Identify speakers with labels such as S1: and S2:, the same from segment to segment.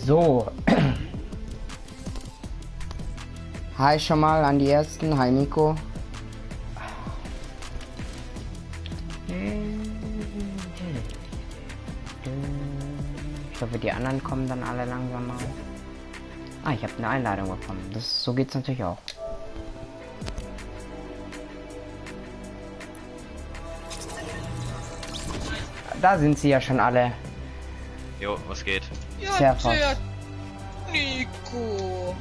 S1: So. Hi schon mal an die ersten. Hi Nico. Ich hoffe, die anderen kommen dann alle langsam mal. Ah, ich habe eine Einladung bekommen. So geht's natürlich auch. Da sind sie ja schon alle.
S2: Jo, was geht?
S3: Ja,
S1: Servus.
S3: der Nico.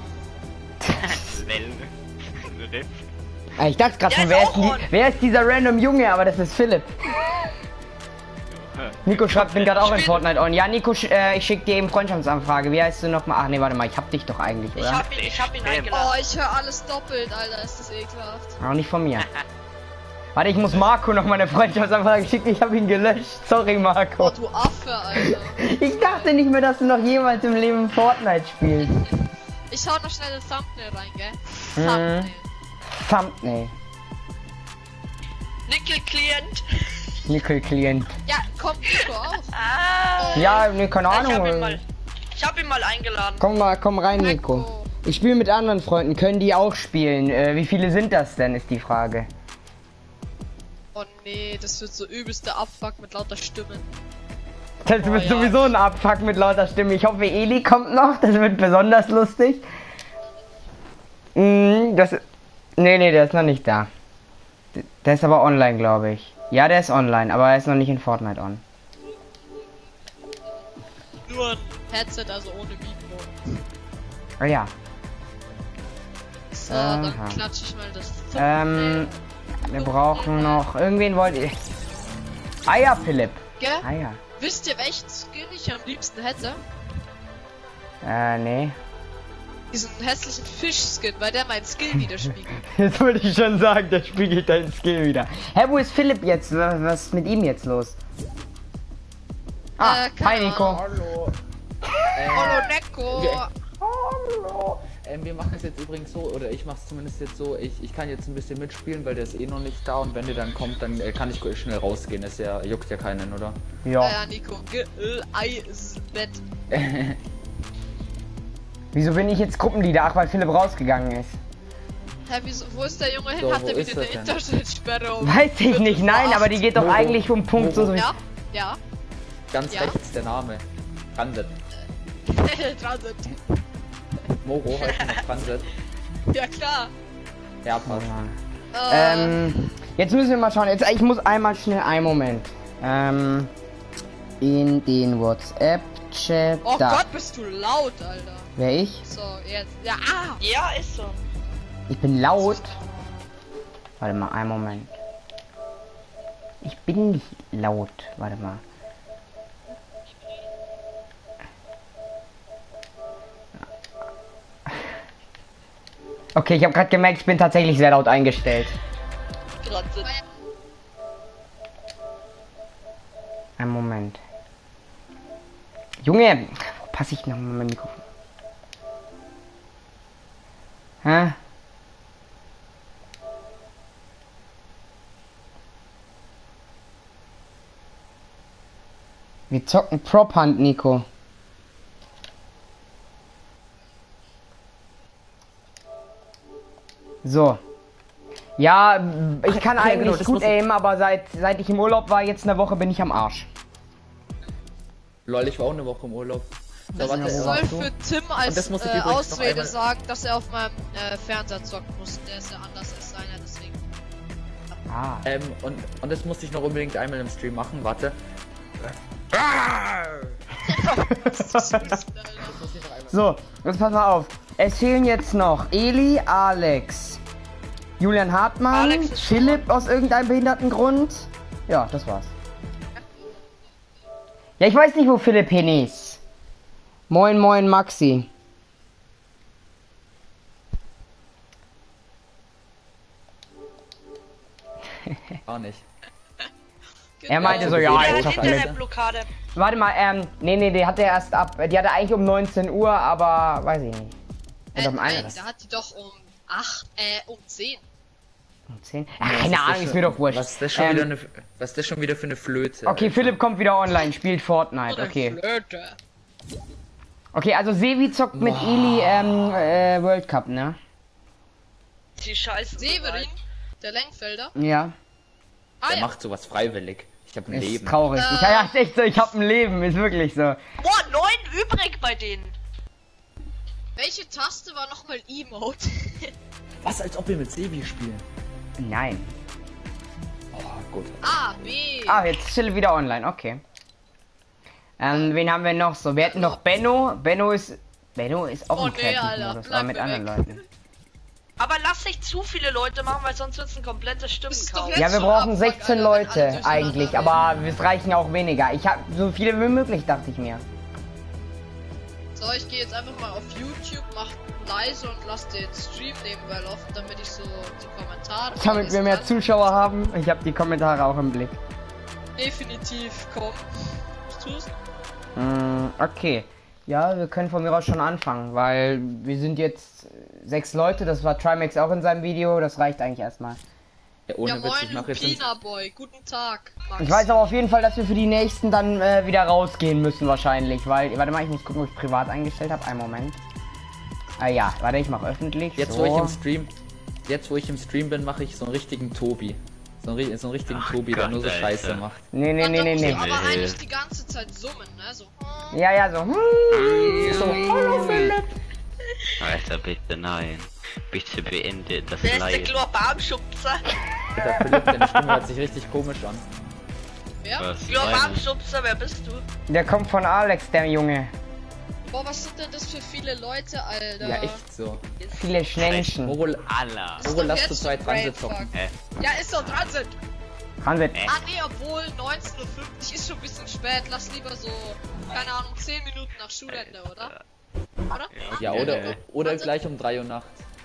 S1: Ich dachte gerade schon,
S3: Der ist auch
S1: wer ist dieser random Junge? Aber das ist Philipp. Nico schreibt, bin gerade auch in Fortnite on. Ja, Nico, ich schicke dir eben Freundschaftsanfrage. Wie heißt du nochmal? Ach nee, warte mal, ich hab dich doch eigentlich, oder?
S3: Ich hab ihn eingeladen. Oh, ich höre alles doppelt, Alter, ist das ekelhaft.
S1: Auch nicht von mir. Warte, ich muss Marco noch meine Freundschaftsanfrage schicken. Ich habe ihn gelöscht. Sorry, Marco.
S3: Oh, du Affe, Alter.
S1: Ich dachte nicht mehr, dass du noch jemals im Leben Fortnite spielst.
S3: Ich schau noch schnell das Thumbnail rein, gell? Thumbnail.
S1: Thumbnail.
S3: Nickel-Klient.
S1: Nickel-Klient.
S3: Ja, kommt Nico auf.
S1: Ja, ne, keine Ahnung.
S3: Ich hab ihn mal eingeladen.
S1: Komm rein, Nico. Ich spiele mit anderen Freunden. Können die auch spielen? Wie viele sind das denn, ist die Frage.
S3: Oh nee, das wird so übelster Abfuck mit lauter Stimmen.
S1: Das wird sowieso ein Abfuck mit lauter Stimme. Ich hoffe, Eli kommt noch. Das wird besonders lustig. Nee, der ist noch nicht da. Der ist aber online, glaube ich. Ja, der ist online, aber er ist noch nicht in Fortnite on.
S3: Nur ein Headset, also ohne Mikro.
S1: Oh ja.
S3: So, dann klatsche ich mal das Thumbnail.
S1: Wir brauchen noch... Irgendwen wollt ihr... Ah ja, Philipp.
S3: Gell?
S1: Ah ja.
S3: Wisst ihr, welchen Skin ich am liebsten hätte?
S1: Nee.
S3: Diesen hässlichen Fisch-Skin, weil der mein Skill widerspiegelt.
S1: Jetzt würde ich schon sagen, der spiegelt deinen Skill wieder. Hä, wo ist Philipp jetzt? Was ist mit ihm jetzt los? Ah, hi Nico.
S4: Hallo.
S3: Hallo Nico.
S4: Hallo. Wir machen es jetzt übrigens so, oder ich mache es zumindest jetzt so, ich kann jetzt ein bisschen mitspielen, weil der ist eh noch nicht da und wenn der dann kommt, dann kann ich schnell rausgehen. Das ja, juckt ja keinen, oder?
S1: Ja.
S3: Ja, Nico. Ei ist Bett.
S1: Wieso bin ich jetzt Gruppenleader? Ach, weil Philipp rausgegangen ist.
S3: Hä, wieso, wo ist der Junge hin?
S4: So,
S3: Hat
S4: wo
S3: der
S4: ist
S3: wieder eine
S4: das denn?
S3: Internetsperre?
S1: Weiß ich nicht, nein, aber die geht doch
S4: Moro.
S1: eigentlich um Punkt so.
S3: Ja, ja.
S4: Ganz
S3: Ja.
S4: rechts der Name. Transit.
S3: Transit.
S4: Moro heißt noch Transit.
S3: Ja, klar.
S4: Ja, passt.
S1: Jetzt müssen wir mal schauen. Jetzt, ich muss einmal schnell einen Moment. In den WhatsApp-Chat.
S3: Oh
S1: da.
S3: Gott, bist du laut, Alter.
S1: Wer ich?
S3: So, jetzt. Ja,
S5: Ja, ist so.
S1: Ich bin laut. Warte mal, einen Moment. Ich bin nicht laut. Warte mal. Okay, ich habe gerade gemerkt, ich bin tatsächlich sehr laut eingestellt.
S5: Transit.
S1: Einen Moment. Junge, wo passe ich noch mal mein Mikrofon? Hä? Wir zocken Prop Hunt, Nico. So. Ja, ich kann
S4: Ja,
S1: eigentlich
S4: genau, das
S1: gut
S4: muss ich-
S1: aimen, aber seit ich im Urlaub war, jetzt eine Woche, bin ich am Arsch.
S4: Lol, ich war auch eine Woche im Urlaub. So,
S3: also das soll für Tim
S4: Und
S3: als
S4: das muss ich übrigens noch
S3: Ausrede
S4: einmal-
S3: sagen, dass er auf meinem Fernseher zocken muss. Der ist ja anders als seiner, deswegen.
S1: Ah.
S4: Und das musste ich noch unbedingt einmal im Stream machen, warte.
S1: So, jetzt pass mal auf. Es fehlen jetzt noch Eli, Alex, Julian Hartmann,
S5: Alex ist
S1: Philipp aus irgendeinem behinderten Grund. Ja, das war's. Ja, ich weiß nicht, wo Philipp hin ist. Moin, moin, Maxi.
S4: Auch nicht.
S1: Er meinte so,
S4: Ja,
S1: ja,
S5: Der
S1: ich
S5: hat
S1: schaff alles.
S5: Internetblockade.
S1: Warte mal, nee, die hatte erst ab, die hatte eigentlich um 19 Uhr, aber weiß ich nicht. Oder um
S3: Nein,
S1: 1.
S3: da hat die doch um 10.
S1: Um 10? Ach, keine Ahnung, ist mir doch wurscht.
S4: Was ist das schon wieder für eine Flöte?
S1: Okay,
S4: Alter?
S1: Philipp kommt wieder online, spielt Fortnite,
S3: Oder
S1: okay.
S3: Flöte.
S1: Okay, also Sevi zockt mit Eli World Cup, ne?
S5: Die Scheiße.
S3: Severin, der Lenkfelder.
S1: Ja.
S3: Ah
S4: Der
S3: ja.
S4: macht sowas freiwillig. Ich habe ein
S1: Ist
S4: Leben.
S1: traurig. Ja, ist echt so, ich hab ein Leben, ist wirklich so.
S5: Boah, 9 übrig bei denen.
S3: Welche Taste war nochmal Emote?
S4: Was, als ob wir mit Sevi spielen?
S1: Nein.
S4: Oh, gut.
S3: A, B.
S1: Ah, jetzt ist Chille wieder online, okay. Wen haben wir noch so? Wir hätten noch Benno. Benno ist auch
S3: Oh
S1: im
S3: nee,
S1: Kreativmodus,
S3: Alter,
S1: aber mit
S3: bleib mir
S1: anderen Leuten.
S5: Aber lass nicht zu viele Leute machen, weil sonst wird's ein komplettes
S3: ist doch
S5: Stimmenchaos.
S3: jetzt-
S1: Ja, wir
S3: schon
S1: brauchen
S3: Abfuck,
S1: 16
S3: Alter, wenn alle
S1: Leute
S3: durcheinander
S1: eigentlich,
S3: reden.
S1: aber es reichen auch weniger. Ich habe so viele wie möglich, dachte ich mir.
S3: So, ich gehe jetzt einfach mal auf YouTube, mach leise und lass den Stream nebenbei laufen, damit ich so die Kommentare.
S1: Damit wir
S3: vorlesen
S1: mehr
S3: kann.
S1: Zuschauer haben. Ich habe die Kommentare auch im Blick.
S3: Definitiv, komm. Was tust?
S1: Okay. Ja, wir können von mir aus schon anfangen, weil wir sind jetzt 6 Leute. Das war Trimax auch in seinem Video. Das reicht eigentlich erstmal.
S4: Ja, ohne
S3: Ja,
S4: Witz,
S3: moin,
S4: ich mache jetzt...
S3: Lupina Boy. Guten Tag, Max.
S1: Ich weiß aber auf jeden Fall, dass wir für die nächsten dann wieder rausgehen müssen wahrscheinlich, weil, warte mal, ich muss gucken, ob ich privat eingestellt habe. Einen Moment. Ah ja, warte, ich mache öffentlich.
S4: Jetzt,
S1: so.
S4: wo ich im Stream bin, mache ich so einen richtigen Tobi. So einen richtigen Tobi, der
S2: Gott,
S4: nur so
S2: Alter.
S4: Scheiße macht.
S1: Nee,
S3: Man, da musst du
S1: nee.
S3: aber
S2: Nee.
S3: eigentlich die ganze Zeit summen, ne? So.
S1: Ja, so. So, hallo Philipp.
S2: Alter, bitte nein. Bitte beende das
S5: Wer ist der
S2: Leid.
S5: Glorbarmschubser?
S4: Der Philipp, deine Stimme hört sich richtig komisch an.
S3: Wer?
S2: Was? Nein.
S5: Glorbarmschubser, wer bist du?
S1: Der kommt von Alex, der Junge.
S3: Boah, was sind denn das für viele Leute, Alter?
S4: Ja, echt so.
S1: Viele Schnellchen.
S4: Moro,
S2: Allah.
S3: Ist
S4: Moro,
S3: doch
S4: lass
S3: jetzt
S4: zu zweit
S3: schon
S4: Transit
S3: Brainfuck.
S4: zocken.
S3: Ja, ist doch Transit.
S1: Transit.
S3: Ah, nee, obwohl 19:50 Uhr ist schon ein bisschen spät. Lass lieber so, keine Ahnung, 10 Minuten nach Schulende, oder? Oder?
S4: Ja, oder gleich um 3 Uhr nachts.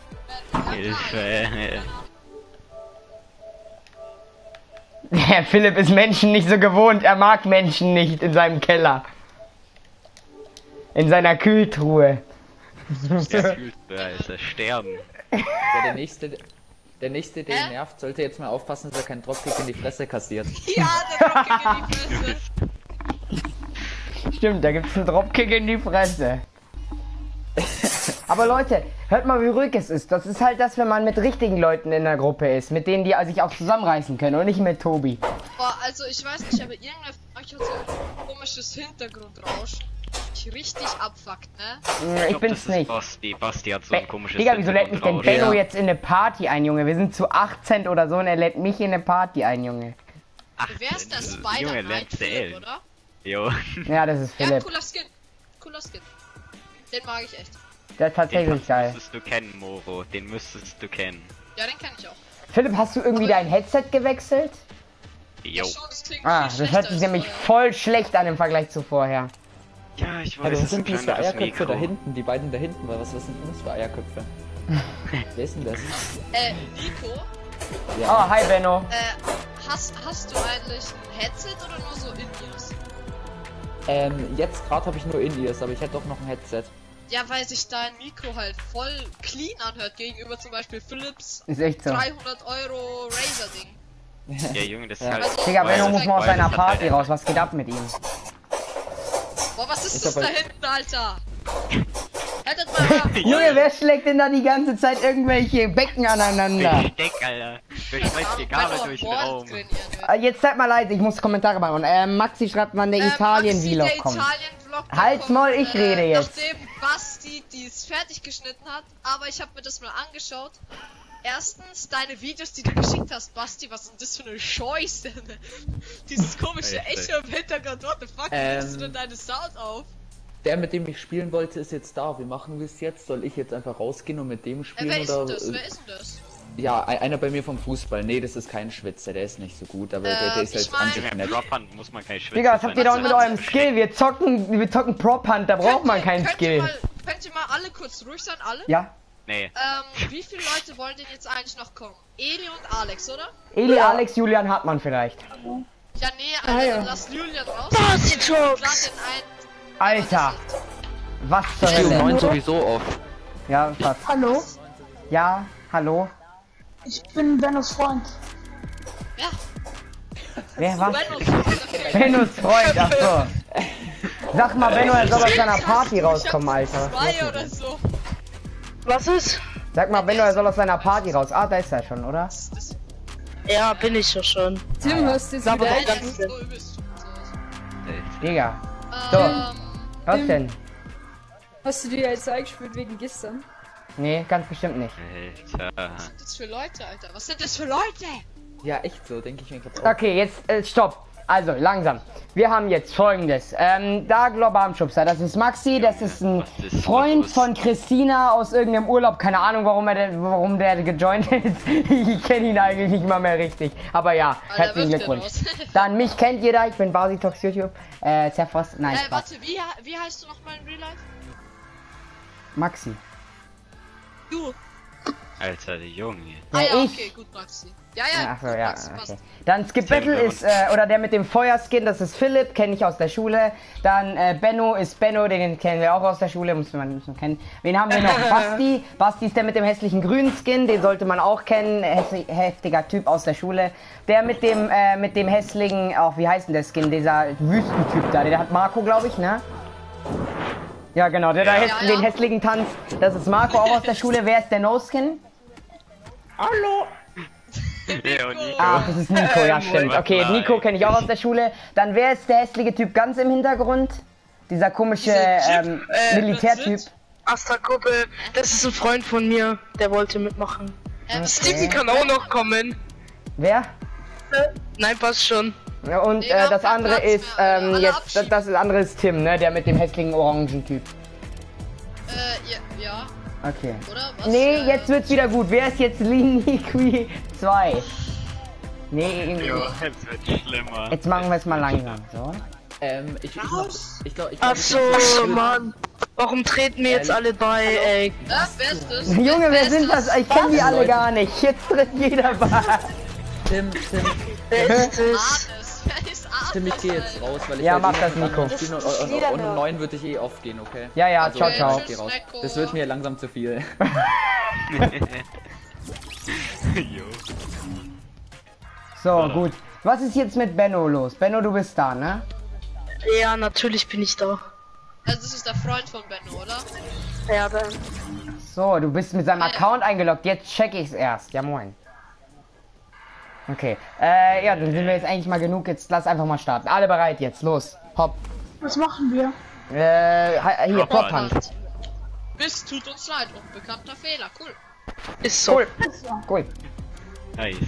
S2: Hilfe.
S1: Der Philipp ist Menschen nicht so gewohnt. Er mag Menschen nicht in seinem Keller. In seiner Kühltruhe.
S2: Der fühlt, Alter, sterben.
S4: Ja, der nächste, der ihn nervt, sollte jetzt mal aufpassen, dass er keinen Dropkick in die Fresse kassiert.
S3: Ja, der Dropkick in die Fresse.
S1: Stimmt, da gibt's einen Dropkick in die Fresse. Aber Leute, hört mal, wie ruhig es ist. Das ist halt das, wenn man mit richtigen Leuten in der Gruppe ist. Mit denen, die sich auch zusammenreißen können und nicht mit Tobi.
S3: Boah, also ich weiß nicht, aber irgendwer von euch hat so ein komisches Hintergrundrausch. Mich richtig abfuckt, ne?
S1: Ich bin's nicht.
S2: Basti hat so ein komisches
S1: Digga, wieso lädt mich denn
S2: Hintergrundrauschen.
S1: Benno jetzt in eine Party ein, Junge? Wir sind zu 18 oder so und er lädt mich in eine Party ein, Junge.
S2: Ach,
S3: Wer ist der
S2: Junge,
S3: Spider-Man,
S2: letzte
S3: Philipp,
S2: L.
S3: oder?
S2: Jo.
S1: Ja, das ist
S3: Ja,
S1: Philipp.
S3: cooler Skin. Cooler Skin. Den mag ich echt.
S1: Der ist tatsächlich
S2: Den
S1: geil.
S2: müsstest du kennen, Moro. Den müsstest du kennen.
S3: Ja, den kenn ich auch.
S1: Philipp, hast du irgendwie dein Headset gewechselt?
S2: Jo.
S3: Ja, schon, das klingt
S1: Ah,
S3: viel
S1: das hört
S3: schlechter
S1: sich nämlich
S3: als
S1: voll schlecht an im Vergleich zu vorher.
S2: Ja, ich weiß,
S4: Also,
S2: es
S4: was
S2: ist ein
S4: sind die zwei
S2: kleineres
S4: Eierköpfe
S2: Mikro.
S4: da hinten? Die beiden da hinten, was sind denn das für Eierköpfe? Wer ist denn das?
S3: Nico,
S1: Oh, hi Benno.
S3: hast du eigentlich ein Headset oder nur so In-Ears?
S4: Jetzt gerade habe ich nur In-Ears, aber ich hätte doch noch ein Headset.
S3: Ja, weil sich dein Mikro halt voll clean anhört gegenüber zum Beispiel Philips
S1: Ist echt so.
S3: 300 € Razer-Ding.
S2: Ja, Junge, das ist
S4: Ja.
S2: halt...
S3: Also,
S1: Digga, Benno
S3: Weil-
S1: muss mal aus
S2: weil
S1: seiner
S2: das hat
S1: Party
S2: halt-
S1: raus. Was geht ab mit ihm?
S3: Boah, was ist
S4: Ich
S3: das
S4: hab
S3: da
S4: halt-
S3: hinten, Alter? Hättet mal...
S1: Junge, wer schlägt denn da die ganze Zeit irgendwelche Becken aneinander?
S2: Besteck, Alter. Wer schmeißt die Gabel durch den Raum?
S1: Jetzt seid mal leise, ich muss Kommentare beantworten. Maxi schreibt, wann der Italien-Vlog kommt. Halt's Maul, ich rede jetzt.
S3: Nachdem Basti dies fertig geschnitten hat, aber ich habe mir das mal angeschaut. Erstens, deine Videos, die du geschickt hast, Basti, was ist denn das für eine Scheiße? Dieses komische
S2: Echt,
S3: Echo im Hintergrund, what the fuck, wie nimmst du denn deine Sound auf?
S4: Der, mit dem ich spielen wollte, ist jetzt da. Wie machen wir es jetzt? Soll ich jetzt einfach rausgehen und mit dem spielen?
S3: Wer ist
S4: oder?
S3: denn das? Wer ist denn das?
S4: Ja, einer bei mir vom Fußball. Nee, das ist kein Schwitzer, der ist nicht so gut, aber der ist
S3: ich
S4: halt an
S3: mein-
S4: sich
S2: Junge,
S4: nett.
S2: Drophunt muss man kein Schwitzer
S1: Digga, was habt ihr da
S2: sein.
S1: mit eurem Skill? Wir zocken Prop Hunt, da braucht man keinen
S3: könnt
S1: Skill.
S3: Könnt ihr mal alle kurz ruhig sein, alle?
S1: Ja?
S2: Nee.
S3: Wie viele Leute wollen denn jetzt eigentlich noch kommen? Eli und Alex, oder?
S1: Eli, Alex, Julian Hartmann vielleicht.
S3: Ja, nee, also dann lass Julian raus.
S5: Basti
S3: Ich lad
S5: Jokes!
S3: den ein.
S1: Alter, was zur
S5: Ich um
S1: Hölle?
S5: 9
S4: sowieso auf.
S1: Ja, was?
S6: Hallo,
S1: Ja, hallo?
S6: ich bin Bennos Freund.
S3: Ja,
S1: Wer was?
S3: Benno, okay.
S1: Bennos Freund, ach so. Sag mal, Benno, er soll aus seiner
S3: Ich
S1: Party
S3: hab
S1: rauskommen, Alter. Was ist
S3: Zwei
S1: los
S3: oder
S1: mit dem?
S3: so.
S5: Was ist?
S1: Sag mal, Benno, er soll aus seiner Party raus. Ah, da ist er schon, oder?
S3: Das
S5: Ja, bin ich ja schon.
S7: Tim, hörst du jetzt
S5: Aber
S7: wieder
S5: auch
S7: ein?
S5: ganz-
S3: ist so übelst.
S1: Digga. So. Was
S7: Tim.
S1: denn?
S7: Hast du dir jetzt eingespielt wegen gestern?
S1: Nee, ganz bestimmt nicht.
S2: Alter.
S3: Was sind das für Leute, Alter? Was sind das für Leute?
S4: Ja, echt so, denke ich mir gerade auch.
S1: Okay, jetzt stopp. Also, langsam. Wir haben jetzt folgendes. Da Globarmschubser, das ist Maxi, das ist ein
S2: Was ist
S1: Freund
S2: los?
S1: von Christina aus irgendeinem Urlaub. Keine Ahnung, warum der gejoint ist. Ich kenne ihn eigentlich nicht mal mehr richtig. Aber ja,
S3: Alter,
S1: herzlichen
S3: wirft
S1: Glückwunsch.
S3: der los.
S1: Dann mich kennt jeder, ich bin Basitox YouTube. Zerfrost, nein, Spaß.
S3: Warte, wie heißt du nochmal in Real Life?
S1: Maxi.
S3: Du.
S2: Alter, der Junge.
S3: Ah
S1: Ja,
S3: ja,
S1: ich.
S3: okay, gut, Maxi. Ja,
S1: Achso,
S3: gut,
S1: ja,
S3: Maxi, passt.
S1: okay. Dann Skip
S2: Tim,
S1: Battle
S2: wenn
S1: ist, oder der mit dem Feuerskin, das ist Philipp, kenne ich aus der Schule. Dann Benno ist Benno, den kennen wir auch aus der Schule, muss man kennen. Wen haben wir noch? Basti. Basti ist der mit dem hässlichen grünen Skin, den sollte man auch kennen. Heftiger Typ aus der Schule. Der mit dem hässlichen, auch wie heißt denn der Skin? Dieser Wüstentyp da, der hat Marco, glaube ich, ne? Ja, genau, der da
S3: Ja, ja.
S1: den hässlichen Tanz. Das ist Marco auch aus der Schule. Wer ist der No-Skin?
S2: Ja, und Nico.
S1: Ah, das ist Nico, ja stimmt.
S2: was
S1: Okay,
S2: nein.
S1: Nico kenne ich auch aus der Schule. Dann wer ist der hässliche Typ ganz im Hintergrund? Dieser komische Militärtyp.
S5: Astra-Gruppe, das ist ein Freund von mir, der wollte mitmachen.
S3: Was
S5: Steven kann auch noch kommen.
S1: Wer?
S5: Nein, passt schon.
S1: Ja, und
S3: Nee, wir haben
S1: das
S3: keinen
S1: andere
S3: Platz
S1: ist
S3: mehr, alle
S1: jetzt
S3: abschieben.
S1: das andere ist Tim, ne? Der mit dem hässlichen Orangen-Typ.
S3: ja,
S1: Okay.
S3: oder? Was?
S1: Nee, jetzt wird's wieder gut. Wer ist jetzt Liniqui 2? Nee,
S2: Jo, es wird schlimmer.
S1: jetzt machen wir es mal langsam. So.
S4: Ich glaube,
S5: Ach so, Mann. Warum treten mir jetzt alle bei, ey?
S3: Wer ist das?
S1: Junge, wer
S3: ist
S1: sind das? Ich kenne die alle
S4: Leute.
S1: gar nicht. Jetzt tritt jeder bei.
S4: Tim,
S5: Wer ist das?
S3: Arnes. Wer ist Arnes?
S4: Tim, ich gehe jetzt raus, weil ich
S1: Ja,
S4: werde
S1: mach
S4: eh
S1: das,
S4: mit anderen
S1: Nico.
S4: spielen und um 9 würde ich eh oft gehen, okay?
S1: Ja, ja,
S4: Also,
S1: ciao,
S4: ich
S1: ciao.
S4: geh raus.
S3: Nico.
S4: Das wird mir langsam zu viel.
S2: Jo.
S1: So, gut. Was ist jetzt mit Benno los? Benno, du bist da, ne?
S5: Ja, natürlich bin ich da.
S3: Also das ist der Freund von Benno, oder?
S5: Ja, dann.
S1: So, du bist mit seinem Account eingeloggt. Jetzt check ich's erst. Ja, moin. Okay. Ja, dann sind wir jetzt eigentlich mal genug. Jetzt lass einfach mal starten. Alle bereit jetzt. Los. Hopp.
S6: Was machen wir?
S1: Hier,
S2: Hopp,
S1: Vorhand.
S3: Mist, tut uns leid. Unbekannter Fehler. Cool.
S5: Ist so.
S1: Cool. Cool.
S2: Nice.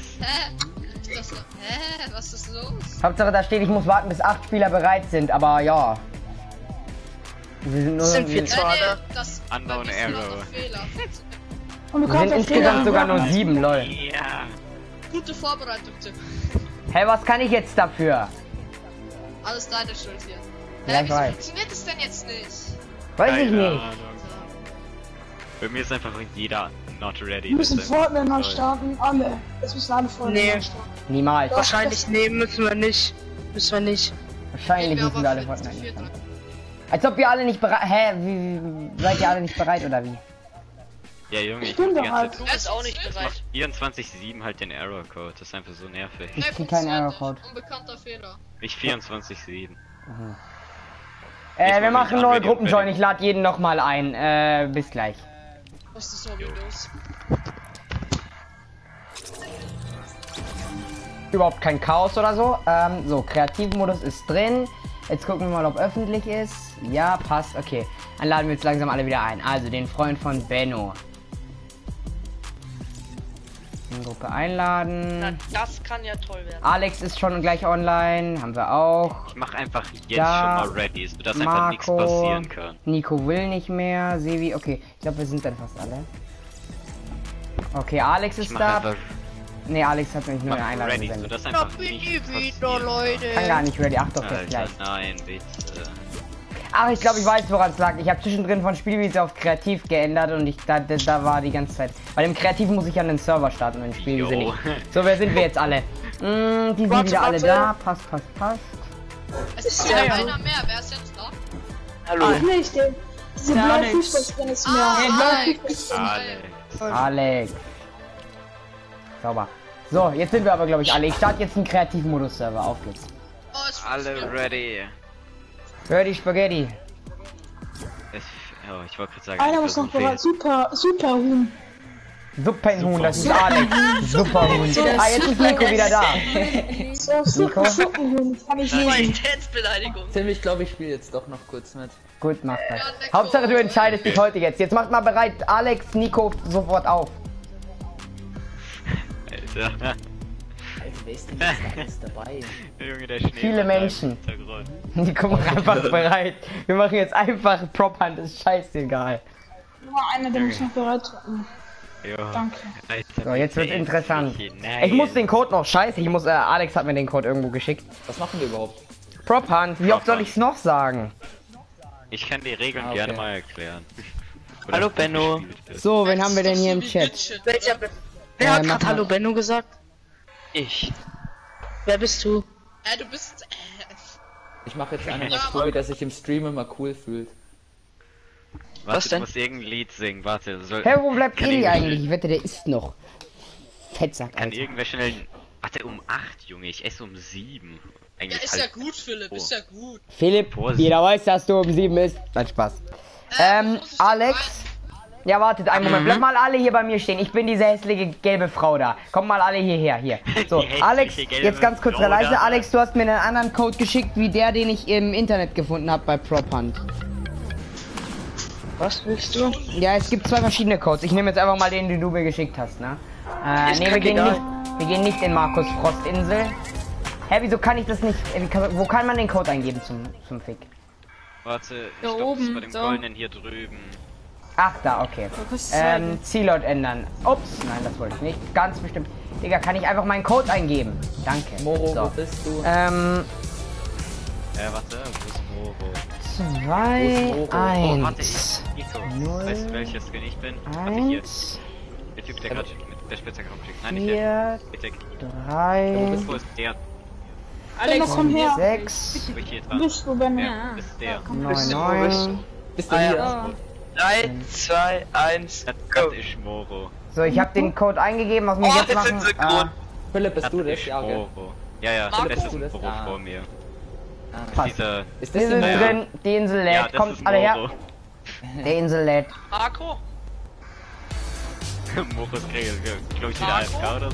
S3: Was ist los?
S1: Hauptsache da steht, ich muss warten, bis 8 Spieler bereit sind. Aber ja. Wir sind nur.
S5: Sind wir
S1: wir
S5: zwar, ne?
S3: Das
S2: Unknown
S3: bei mir ist
S2: Arrow.
S3: noch ein Fehler.
S1: sind insgesamt sogar nur 7, lol.
S2: Ja.
S3: Gute Vorbereitung, Tim.
S1: Hey, was kann ich jetzt dafür?
S3: Alles deine Schuld hier.
S1: Ja, ich
S3: Wieso
S1: weiß.
S3: funktioniert es denn jetzt nicht?
S1: Weiß ich
S2: Keine
S1: nicht.
S2: Ahnung. Bei mir ist einfach jeder not ready.
S6: Wir müssen
S2: das ist einfach
S6: Fortnite neu
S2: toll.
S6: starten. Alle. Es müssen alle Fortnite
S5: Nee.
S6: neu starten.
S1: Niemals.
S5: Wahrscheinlich, nee, müssen wir nicht. Müssen wir nicht.
S1: Wahrscheinlich müssen wir alle Fortnite nicht starten. Als ob wir alle nicht bereit. Hä? Seid ihr alle nicht bereit oder wie?
S2: Ja, Junge, ich
S6: Stimmt
S2: mach die
S6: doch
S2: ganze
S6: halt.
S2: Zeit.
S5: Du bist auch nicht
S2: Ich
S5: bereit.
S2: mach 24/7 halt den Error-Code. Das ist einfach so nervig.
S1: Ich krieg keinen Error-Code.
S3: Unbekannter Fehler.
S2: Ich 24/7.
S1: Wir
S2: mal
S1: machen
S2: mit
S1: neue
S2: Unready
S1: Gruppenjoin.
S2: Ready.
S1: Ich lade jeden nochmal ein. Bis gleich.
S3: Was ist so Windows?
S1: Überhaupt kein Chaos oder so. So, Kreativmodus ist drin. Jetzt gucken wir mal, ob öffentlich ist. Ja, passt. Okay. Dann laden wir jetzt langsam alle wieder ein. Also, den Freund von Benno. In Gruppe einladen.
S5: Na, das kann ja toll werden.
S1: Alex ist schon gleich online. Haben wir auch.
S2: Ich mach einfach jetzt
S1: Da,
S2: schon mal ready, sodass einfach nichts
S1: Marco.
S2: passieren kann.
S1: Nico will nicht mehr. Sevi, okay. Ich glaube, wir sind dann fast alle. Okay, Alex
S2: Ich
S1: ist
S2: mach
S1: da.
S2: einfach
S1: Ne, Alex hat nämlich nur eine
S2: mach
S1: Einladung
S2: ready,
S1: gesendet.
S2: sodass
S3: Da
S2: einfach
S3: bin
S2: nichts
S3: ich wieder,
S2: passieren
S3: Leute.
S1: Kann gar nicht ready. Ach doch,
S2: kann.
S1: jetzt gleich.
S2: Alter, nein, bitte.
S1: Ach, ich glaube, ich weiß, woran es lag. Ich habe zwischendrin von Spielwiese auf Kreativ geändert und da war die ganze Zeit. Bei dem Kreativ muss ich ja einen Server starten, wenn Spielwiese
S2: Jo.
S1: nicht. So, wer sind wir jetzt alle? Die sind
S5: Warte,
S1: wieder alle
S5: warte.
S1: da. Passt.
S3: Es ist
S5: Ja,
S3: wieder
S5: ja.
S3: einer mehr. Wer ist jetzt da?
S5: Hallo.
S6: Nicht den. Diese blaue Fußballspinne ist mehr.
S3: Alex.
S2: Alex.
S1: Alex. Sauber. So, jetzt sind wir aber, glaube ich, alle. Ich starte jetzt einen Kreativmodus-Server. Auf geht's.
S3: Oh, es
S2: Alle
S3: funktioniert.
S2: ready.
S1: Hör die Spaghetti.
S2: Oh, ich wollte gerade sagen,
S6: Einer
S2: ich
S6: muss noch
S2: versuche
S6: bereit. Super Huhn.
S1: Suppenhuhn, das ist Alex. Superhuhn. Ah, jetzt ist Nico wieder da.
S6: So, Suppenhuhn. Das kann ich nicht.
S5: Majestätsbeleidigung.
S4: Tim, ich glaube, ich spiele jetzt doch noch kurz mit.
S1: Gut, mach das. Hauptsache du entscheidest dich heute jetzt. Jetzt macht mal bereit, Alex, Nico sofort auf.
S2: Alter.
S4: Alter, wer ist denn jetzt alles dabei?
S2: Junge, der Schnee.
S1: Viele Menschen. Nico, mach einfach bereit. Wir machen jetzt einfach Prop-Hand, ist scheißegal.
S6: Nur einer, der muss noch bereit drücken.
S2: Ja.
S6: Danke.
S2: Alter,
S1: So, jetzt wird's
S2: bitte,
S1: interessant.
S2: nein.
S1: Ich muss den Code noch, scheiße, ich muss, Alex hat mir den Code irgendwo geschickt.
S4: Was machen wir überhaupt?
S1: Prop-Hand, wie oft soll ich's noch sagen?
S2: Ich kann die Regeln
S4: Ah, okay.
S2: gerne mal erklären.
S8: Hallo, Benno.
S1: So, wen haben wir denn hier im Chat?
S8: Wer hat
S1: mach
S8: gerade
S1: mal.
S8: Hallo Benno gesagt?
S2: Ich.
S8: Wer bist du?
S3: Du bist.
S4: Ich mache jetzt eine Story, dass sich im Stream immer cool fühlt.
S2: Warte,
S8: denn?
S2: ich muss irgendein Lied singen. Warte, soll.
S1: Hä, wo bleibt
S2: Kann
S1: Eli
S2: ich-
S1: eigentlich? Ich wette, der ist noch. Fettsack,
S2: Kann
S1: Alter.
S2: irgendwer schnell. Warte, um 8, Junge. Ich esse um 7.
S3: Ja,
S2: Eigentlich
S3: ist ja
S2: halb-
S3: gut, Philipp, ist ja gut.
S1: Philipp,
S2: Vorsicht.
S1: jeder weiß, dass du um 7 bist. Nein, Spaß.
S3: muss ich
S1: Alex. Ja, wartet einen
S2: Mhm.
S1: Moment. Bleibt mal alle hier bei mir stehen. Ich bin diese hässliche gelbe Frau da. Kommt mal alle hierher, hier. So,
S2: Die hässliche
S1: Alex,
S2: gelbe
S1: jetzt ganz kurz
S2: Frau
S1: leise.
S2: da.
S1: Alex, du hast mir einen anderen Code geschickt, wie der, den ich im Internet gefunden habe bei PropHunt.
S8: Was willst du?
S1: Ja, es gibt zwei verschiedene Codes. Ich nehme jetzt einfach mal den, den du mir geschickt hast, ne?
S8: Ist
S1: Nee, wir gehen
S8: kackegal.
S1: nicht. Wir gehen nicht in Markus Frostinsel. Hä, wieso kann ich das nicht? Wo kann man den Code eingeben zum Fick?
S2: Warte, ich
S7: Da
S2: glaube, das ist
S7: oben,
S2: bei dem
S7: so.
S2: Goldenen hier drüben.
S1: Ach, da, okay.
S7: kostet zwei.
S1: Zielort ändern. Ups, nein, das wollte ich nicht. Ganz bestimmt. Digga, kann ich einfach meinen Code eingeben? Danke.
S4: Moro, wo
S1: So.
S4: bist du?
S2: Warte, wo ist Moro?
S1: 2,
S4: Moro?
S2: Oh, warte,
S1: 1,
S2: Nico.
S1: Null.
S2: Weißt du, welcher Skin ich bin? Warte, hier.
S1: 1,
S2: Der Typ, der gerade mit der Spitzhacke rumschickt. Nein, nicht der.
S1: 4,
S2: Bitte.
S1: 3,
S2: Wo ist der?
S6: Benno, komm her.
S1: 6,
S2: Wo ich hier
S6: Wo
S2: dran?
S6: bist du, Benno?
S2: Der, das ist der.
S1: 9,
S8: Wo bist
S1: 9.
S4: Bist du
S8: Ah,
S4: hier?
S8: ja. 3, 2, 1,
S2: Das
S8: go.
S2: ist Moro.
S1: So, ich habe den Code eingegeben. Was muss ich
S8: Oh,
S1: jetzt
S8: wir
S1: machen?
S8: sind synchron.
S4: Philipp, bist
S2: Das
S4: du das?
S2: ist
S4: Ja, okay.
S2: Moro. Ja, ja,
S8: Marco,
S2: das ist
S4: du das?
S2: Moro
S4: Ah.
S2: vor mir.
S1: Passt.
S2: Dieser.
S4: Ist
S1: Wir
S4: das
S1: sind
S4: denn
S2: Ja.
S1: drin. Die Insel lädt.
S2: Ja, das
S1: Kommt
S2: ist
S1: alle her.
S2: Moro.
S1: Der Insel lädt.
S5: Marco?
S2: Moros Kriegel, glaube ich, wieder AFK oder so.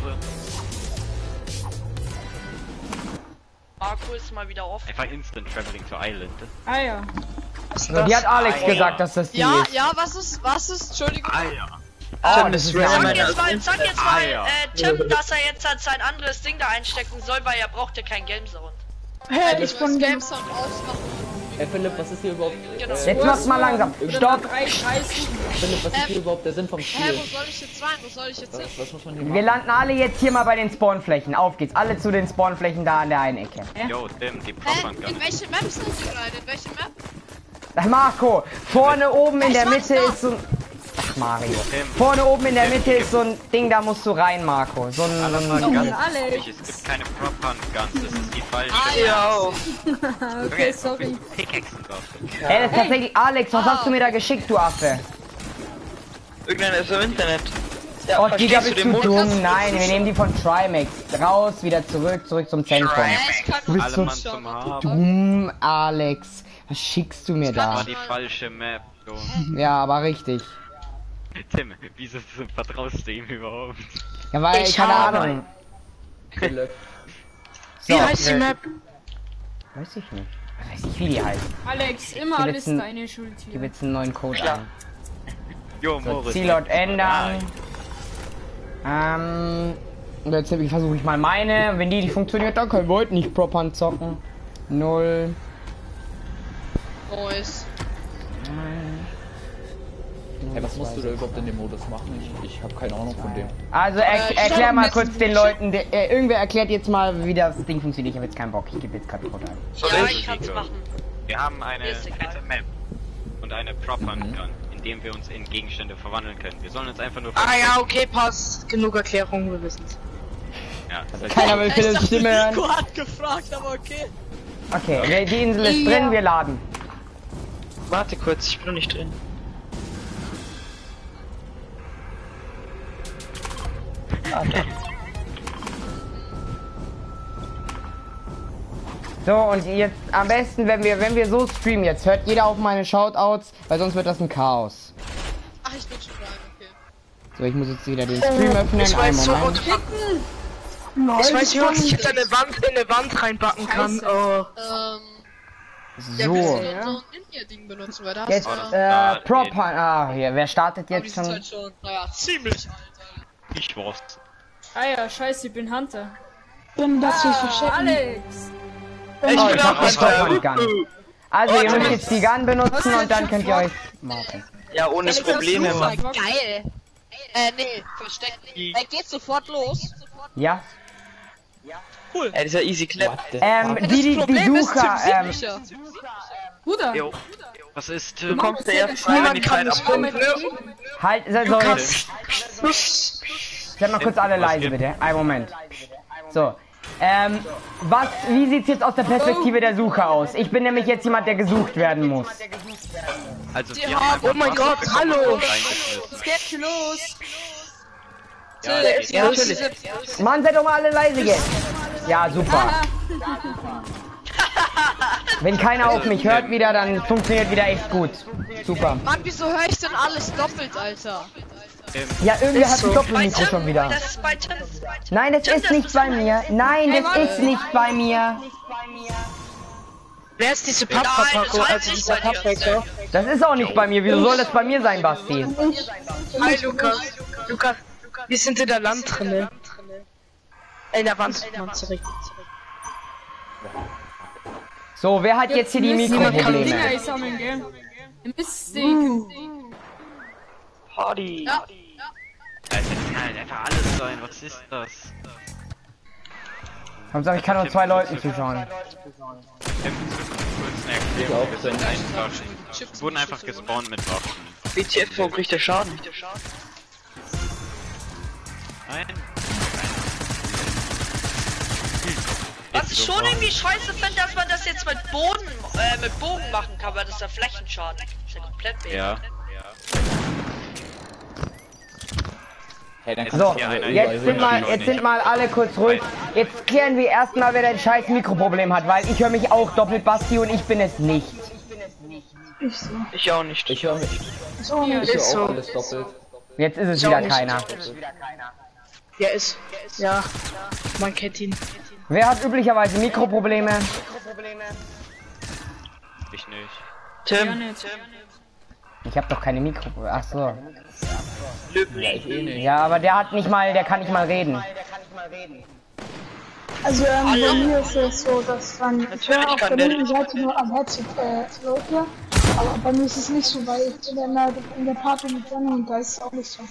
S5: Marco ist mal wieder offen.
S2: Einfach Instant Traveling to Island.
S7: Ah ja.
S1: So, die hat Alex
S2: Ah,
S1: gesagt,
S2: ja.
S1: dass das die
S3: Ja,
S1: ist.
S3: ja, was ist, Entschuldigung.
S2: Ah ja.
S1: Oh, das ist eine
S5: Sag
S1: andere.
S5: jetzt mal,
S2: Ah, ja.
S5: Tim, dass er jetzt halt sein anderes Ding da einstecken soll, weil er braucht ja kein Gamesound.
S6: Hä,
S3: Ich
S6: ich
S3: muss
S6: bin
S3: Game Sound ausmachen.
S4: Philipp, was ist hier überhaupt?
S5: Genau.
S1: Jetzt mach's mal langsam. Stopp.
S7: Drei Scheißen.
S4: Philipp, was ist hier überhaupt der Sinn vom
S3: Hä,
S4: Spiel?
S3: wo soll ich jetzt rein? Wo soll ich jetzt hin?
S4: Was muss man hier
S1: Wir
S4: machen?
S1: landen alle jetzt hier mal bei den Spawnflächen. Auf geht's. Alle zu den Spawnflächen da an der einen Ecke.
S2: Yo, Tim, die
S3: Hä?
S2: Propern
S3: In welche Map sind wir rein? In welche Map?
S1: Ach, Marco, vorne oben in
S3: Ich
S1: der
S3: mach's
S1: Mitte
S3: doch.
S1: ist so ein... Ach, Mario.
S2: Tim.
S1: Vorne oben in der Mitte ist so ein Ding, da musst du rein, Marco. So ein...
S2: Ganz
S7: Alex.
S2: wichtig, es gibt keine Prop-Hunt Guns, das ist die falsche.
S3: Ah,
S7: Okay, sorry.
S2: Pickaxen drauf.
S1: Hey, das ist tatsächlich... Alex, was hast du mir da geschickt, du Affe?
S8: Irgendeiner ist im Internet. Ja,
S1: Oh, Digga,
S8: verstehst
S1: bist du
S8: Modus?
S1: dumm? Nein, wir nehmen die von Trimax. Raus, wieder zurück zum Zentrum.
S3: ich kann
S1: Du bist
S2: Alle
S1: so
S2: Mann zum Haben.
S1: dumm, Alex. Was schickst du mir
S2: Das
S1: da?
S2: war die falsche Map. So.
S1: Ja, aber richtig.
S2: Tim, wieso vertraust du ihm überhaupt?
S1: Ja, weil,
S8: Ich
S1: keine
S8: habe-
S1: Ahnung.
S4: Philipp.
S1: So,
S8: Wie heißt die Map?
S1: weiß ich nicht. Weiß ich, wie die heißt.
S7: Alex, immer
S1: Gib
S7: alles
S1: jetzt ein-
S7: deine Schuld
S1: Gib
S7: hier.
S1: jetzt einen neuen Code
S8: Ja.
S1: an.
S2: Jo,
S1: So,
S2: Moritz.
S1: Zielort ändern. Und jetzt versuche ich mal meine. Wenn die nicht funktioniert, dann können wir heute nicht proper zocken. 0.
S3: Nice.
S4: Hey, was musst du da überhaupt in dem Modus machen? Ich habe keine Ahnung von dem.
S1: Also
S3: ich
S1: erklär
S3: glaub,
S1: mal
S3: mit-
S1: kurz den Leuten. Irgendwer erklärt jetzt mal, wie das Ding funktioniert. Ich habe jetzt keinen Bock. Ich gebe jetzt gerade Code ein.
S5: Ja, ich kann's machen.
S2: Wir haben eine
S5: Ist egal.
S2: fette Map und eine Prop-Hunt Gun, in dem wir uns in Gegenstände verwandeln können. Wir sollen uns einfach nur...
S8: Ah ja, okay, passt. Genug Erklärung, wir wissen's.
S2: Ja, das heißt,
S1: Keiner will Philips Stimme hören.
S3: Nico hat gefragt, aber okay.
S1: Okay, die Insel ist drin, wir laden.
S8: Warte kurz, ich bin noch nicht drin. Ah, da.
S1: So, und jetzt am besten, wenn wir so streamen, jetzt hört jeder auf meine Shoutouts, weil sonst wird das ein Chaos.
S3: Ach, ich bin schon rein, okay.
S1: So, ich muss jetzt wieder den Stream öffnen.
S9: Ich
S1: Einen
S9: weiß so,
S1: Moment.
S9: ich weiß, wie man sich jetzt in eine Wand reinbacken kann. Oh.
S3: Ja,
S1: So,
S3: willst du so ein In-Ear-Ding benutzen, weil da hast
S1: jetzt,
S3: du
S1: Prop, hier, wer startet
S3: aber die
S1: jetzt
S3: sind
S1: schon?
S3: halt schon, naja, ziemlich alt, Alter.
S2: Ich war's.
S7: Ah ja, scheiße, ich bin Hunter.
S6: Bin das wie verstecken.
S7: Alex!
S1: Oh, ich hab eine Top-Gun. Also, ihr müsst jetzt die Gun benutzen und dann könnt ihr euch machen.
S8: Ja, ohne Probleme, Mann.
S3: Geil. Nee, versteckt nicht. Er geht sofort los.
S1: Ja?
S3: Cool.
S8: Ja, dieser Easy Clap.
S1: Die Sucher,
S3: sicher.
S7: Bruder!
S2: Jo. Was ist,
S8: Du kommst ja erst frei, wenn die Zeit abkommt.
S1: halt, so, Seid mal kurz alle leise, bitte. Einen Moment. So. Wie sieht's jetzt aus der Perspektive der Sucher aus? Ich bin nämlich jetzt jemand, der gesucht werden muss.
S2: Also,
S3: Die
S2: wir
S3: haben-
S2: haben
S9: Oh mein Gott, hallo!
S7: Was geht hier los?
S2: Ja,
S8: Ja, natürlich.
S1: Mann, seid doch mal alle leise jetzt. Ja, super. Wenn keiner auf mich hört wieder, dann funktioniert wieder echt gut. Super.
S3: Mann, wieso höre ich denn alles doppelt, Alter?
S1: Ja, irgendwie hat ein Doppelmikro schon wieder.
S5: Das ist bei Tim.
S1: Nein, das ist nicht bei mir. Nein, das ist nicht bei mir.
S9: Wer ist diese
S5: Nein,
S9: Pappverpackung?
S5: das heißt
S9: Also
S5: nicht
S9: dieser
S5: bei dir.
S9: Pappbecher?
S1: Das ist auch nicht bei mir. Wieso soll das bei mir sein, Basti?
S9: Hi Lukas. Lukas, wir sind in der Land drinne. In der Wand. Sorry.
S1: So, wer hat jetzt hier die
S7: Dinger
S1: Mikroprobleme?
S7: einsammeln, gell? Ihr müsst die...
S8: Party.
S3: Ja.
S2: Alter, das kann halt einfach alles sein. Was ist das?
S1: Hauptsache, ich kann nur 2 Leuten zuschauen.
S2: Wir sind einfach, wurden einfach gespawnt mit Waffen.
S8: BTF, wo kriegt der Schaden?
S2: Nein.
S5: Was ich schon irgendwie scheiße finde, dass man das jetzt mit Bogen machen kann, weil das ist ja Flächenschaden. Das ist ja komplett
S2: Ja.
S4: Hey, dann
S1: So,
S2: hier einer
S1: jetzt sind mal alle kurz ruhig. Jetzt klären wir erstmal, wer dein scheiß Mikroproblem hat, weil ich höre mich auch doppelt, Basti, und ich bin es nicht.
S8: Ich auch nicht.
S4: Ich höre mich.
S6: So nicht.
S4: Ich höre
S9: so.
S4: auch alles doppelt.
S1: Jetzt ist es wieder keiner.
S9: Ja, ist. Ja. Man kennt ihn.
S1: Wer hat üblicherweise Mikroprobleme?
S2: Ich nicht.
S8: Tim.
S1: Ich habe doch keine Mikroprobleme. Ach so.
S4: Ja, ich eh nicht.
S1: Ja, aber der kann nicht mal reden.
S6: Also bei mir ist es so, dass dann ich höre auf
S8: kann
S6: der
S8: der
S6: linken Seite nur am Headset Leute, aber bei mir ist es nicht so, weil ich bin immer in der Party mit Benno und da ist es auch nicht so.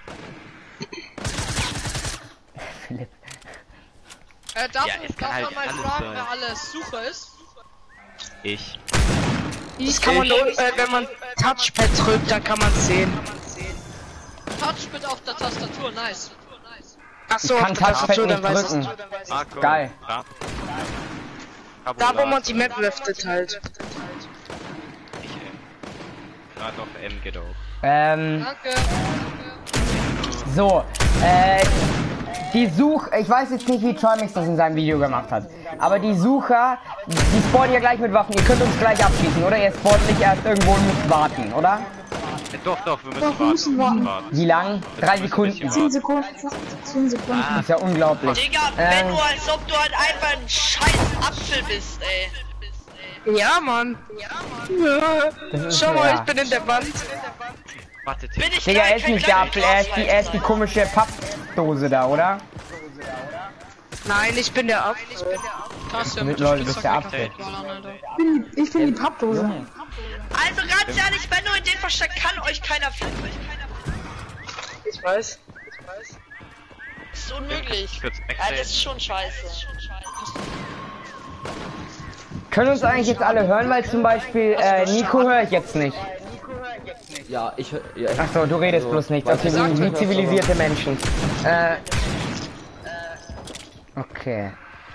S1: Philipp.
S3: Darf
S2: Ja, es kann
S3: man
S2: halt
S3: mal
S2: alles
S3: fragen,
S2: sein.
S3: wer alles Sucher ist?
S2: Ich.
S9: Das kann man, wenn man Touchpad drückt, dann kann man sehen.
S3: Touch mit auf der Tastatur, nice.
S9: Achso,
S1: Ich
S9: auf
S1: kann
S9: der Tastatur,
S1: Touchpad
S9: dann
S1: nicht
S9: weiß
S1: drücken.
S9: es.
S2: Marco.
S1: Geil.
S2: Ja.
S9: Da, wo man die Map lüftet halt.
S2: Ich, gerade auf M geht auch.
S3: Danke.
S1: So, ich weiß jetzt nicht, wie Trimix das in seinem Video gemacht hat, aber die Sucher, die spawnen ja gleich mit Waffen. Ihr könnt uns gleich abschießen, oder? Ihr spawnt nicht erst irgendwo und müsst warten, oder?
S2: Doch, wir
S6: Doch, wir müssen warten.
S1: Wie lang? 3 Sekunden.
S6: 10 Sekunden. 10 Sekunden.
S1: Das ist ja unglaublich.
S5: Digga, wenn du als ob du halt einfach ein scheiß Apfel bist, ey.
S9: Ja, Mann.
S1: Das ist,
S9: Schau mal,
S1: ja.
S9: ich bin in der Wand.
S2: Warte,
S5: Bin ich
S1: Digga, er
S5: gleich,
S1: ist nicht der Apfel, er ist die komische Pappdose da, oder?
S9: Nein, ich bin der Apfel.
S3: Krass, ja,
S1: Mit
S3: mit
S1: Leute, bist der Apfel.
S6: Ich bin die Pappdose.
S5: Also ganz ehrlich, wenn du in den Versteck kann euch keiner finden.
S9: Ich weiß.
S5: Das ist unmöglich.
S2: Ich würd's
S5: Ja,
S2: wegstellen.
S5: das ist schon scheiße.
S1: Können uns eigentlich jetzt alle hören, weil zum Beispiel Nico höre ich jetzt nicht.
S4: Ja, ich höre. Ja,
S1: Achso, du redest bloß nicht. Okay, wie zivilisierte Menschen. Okay.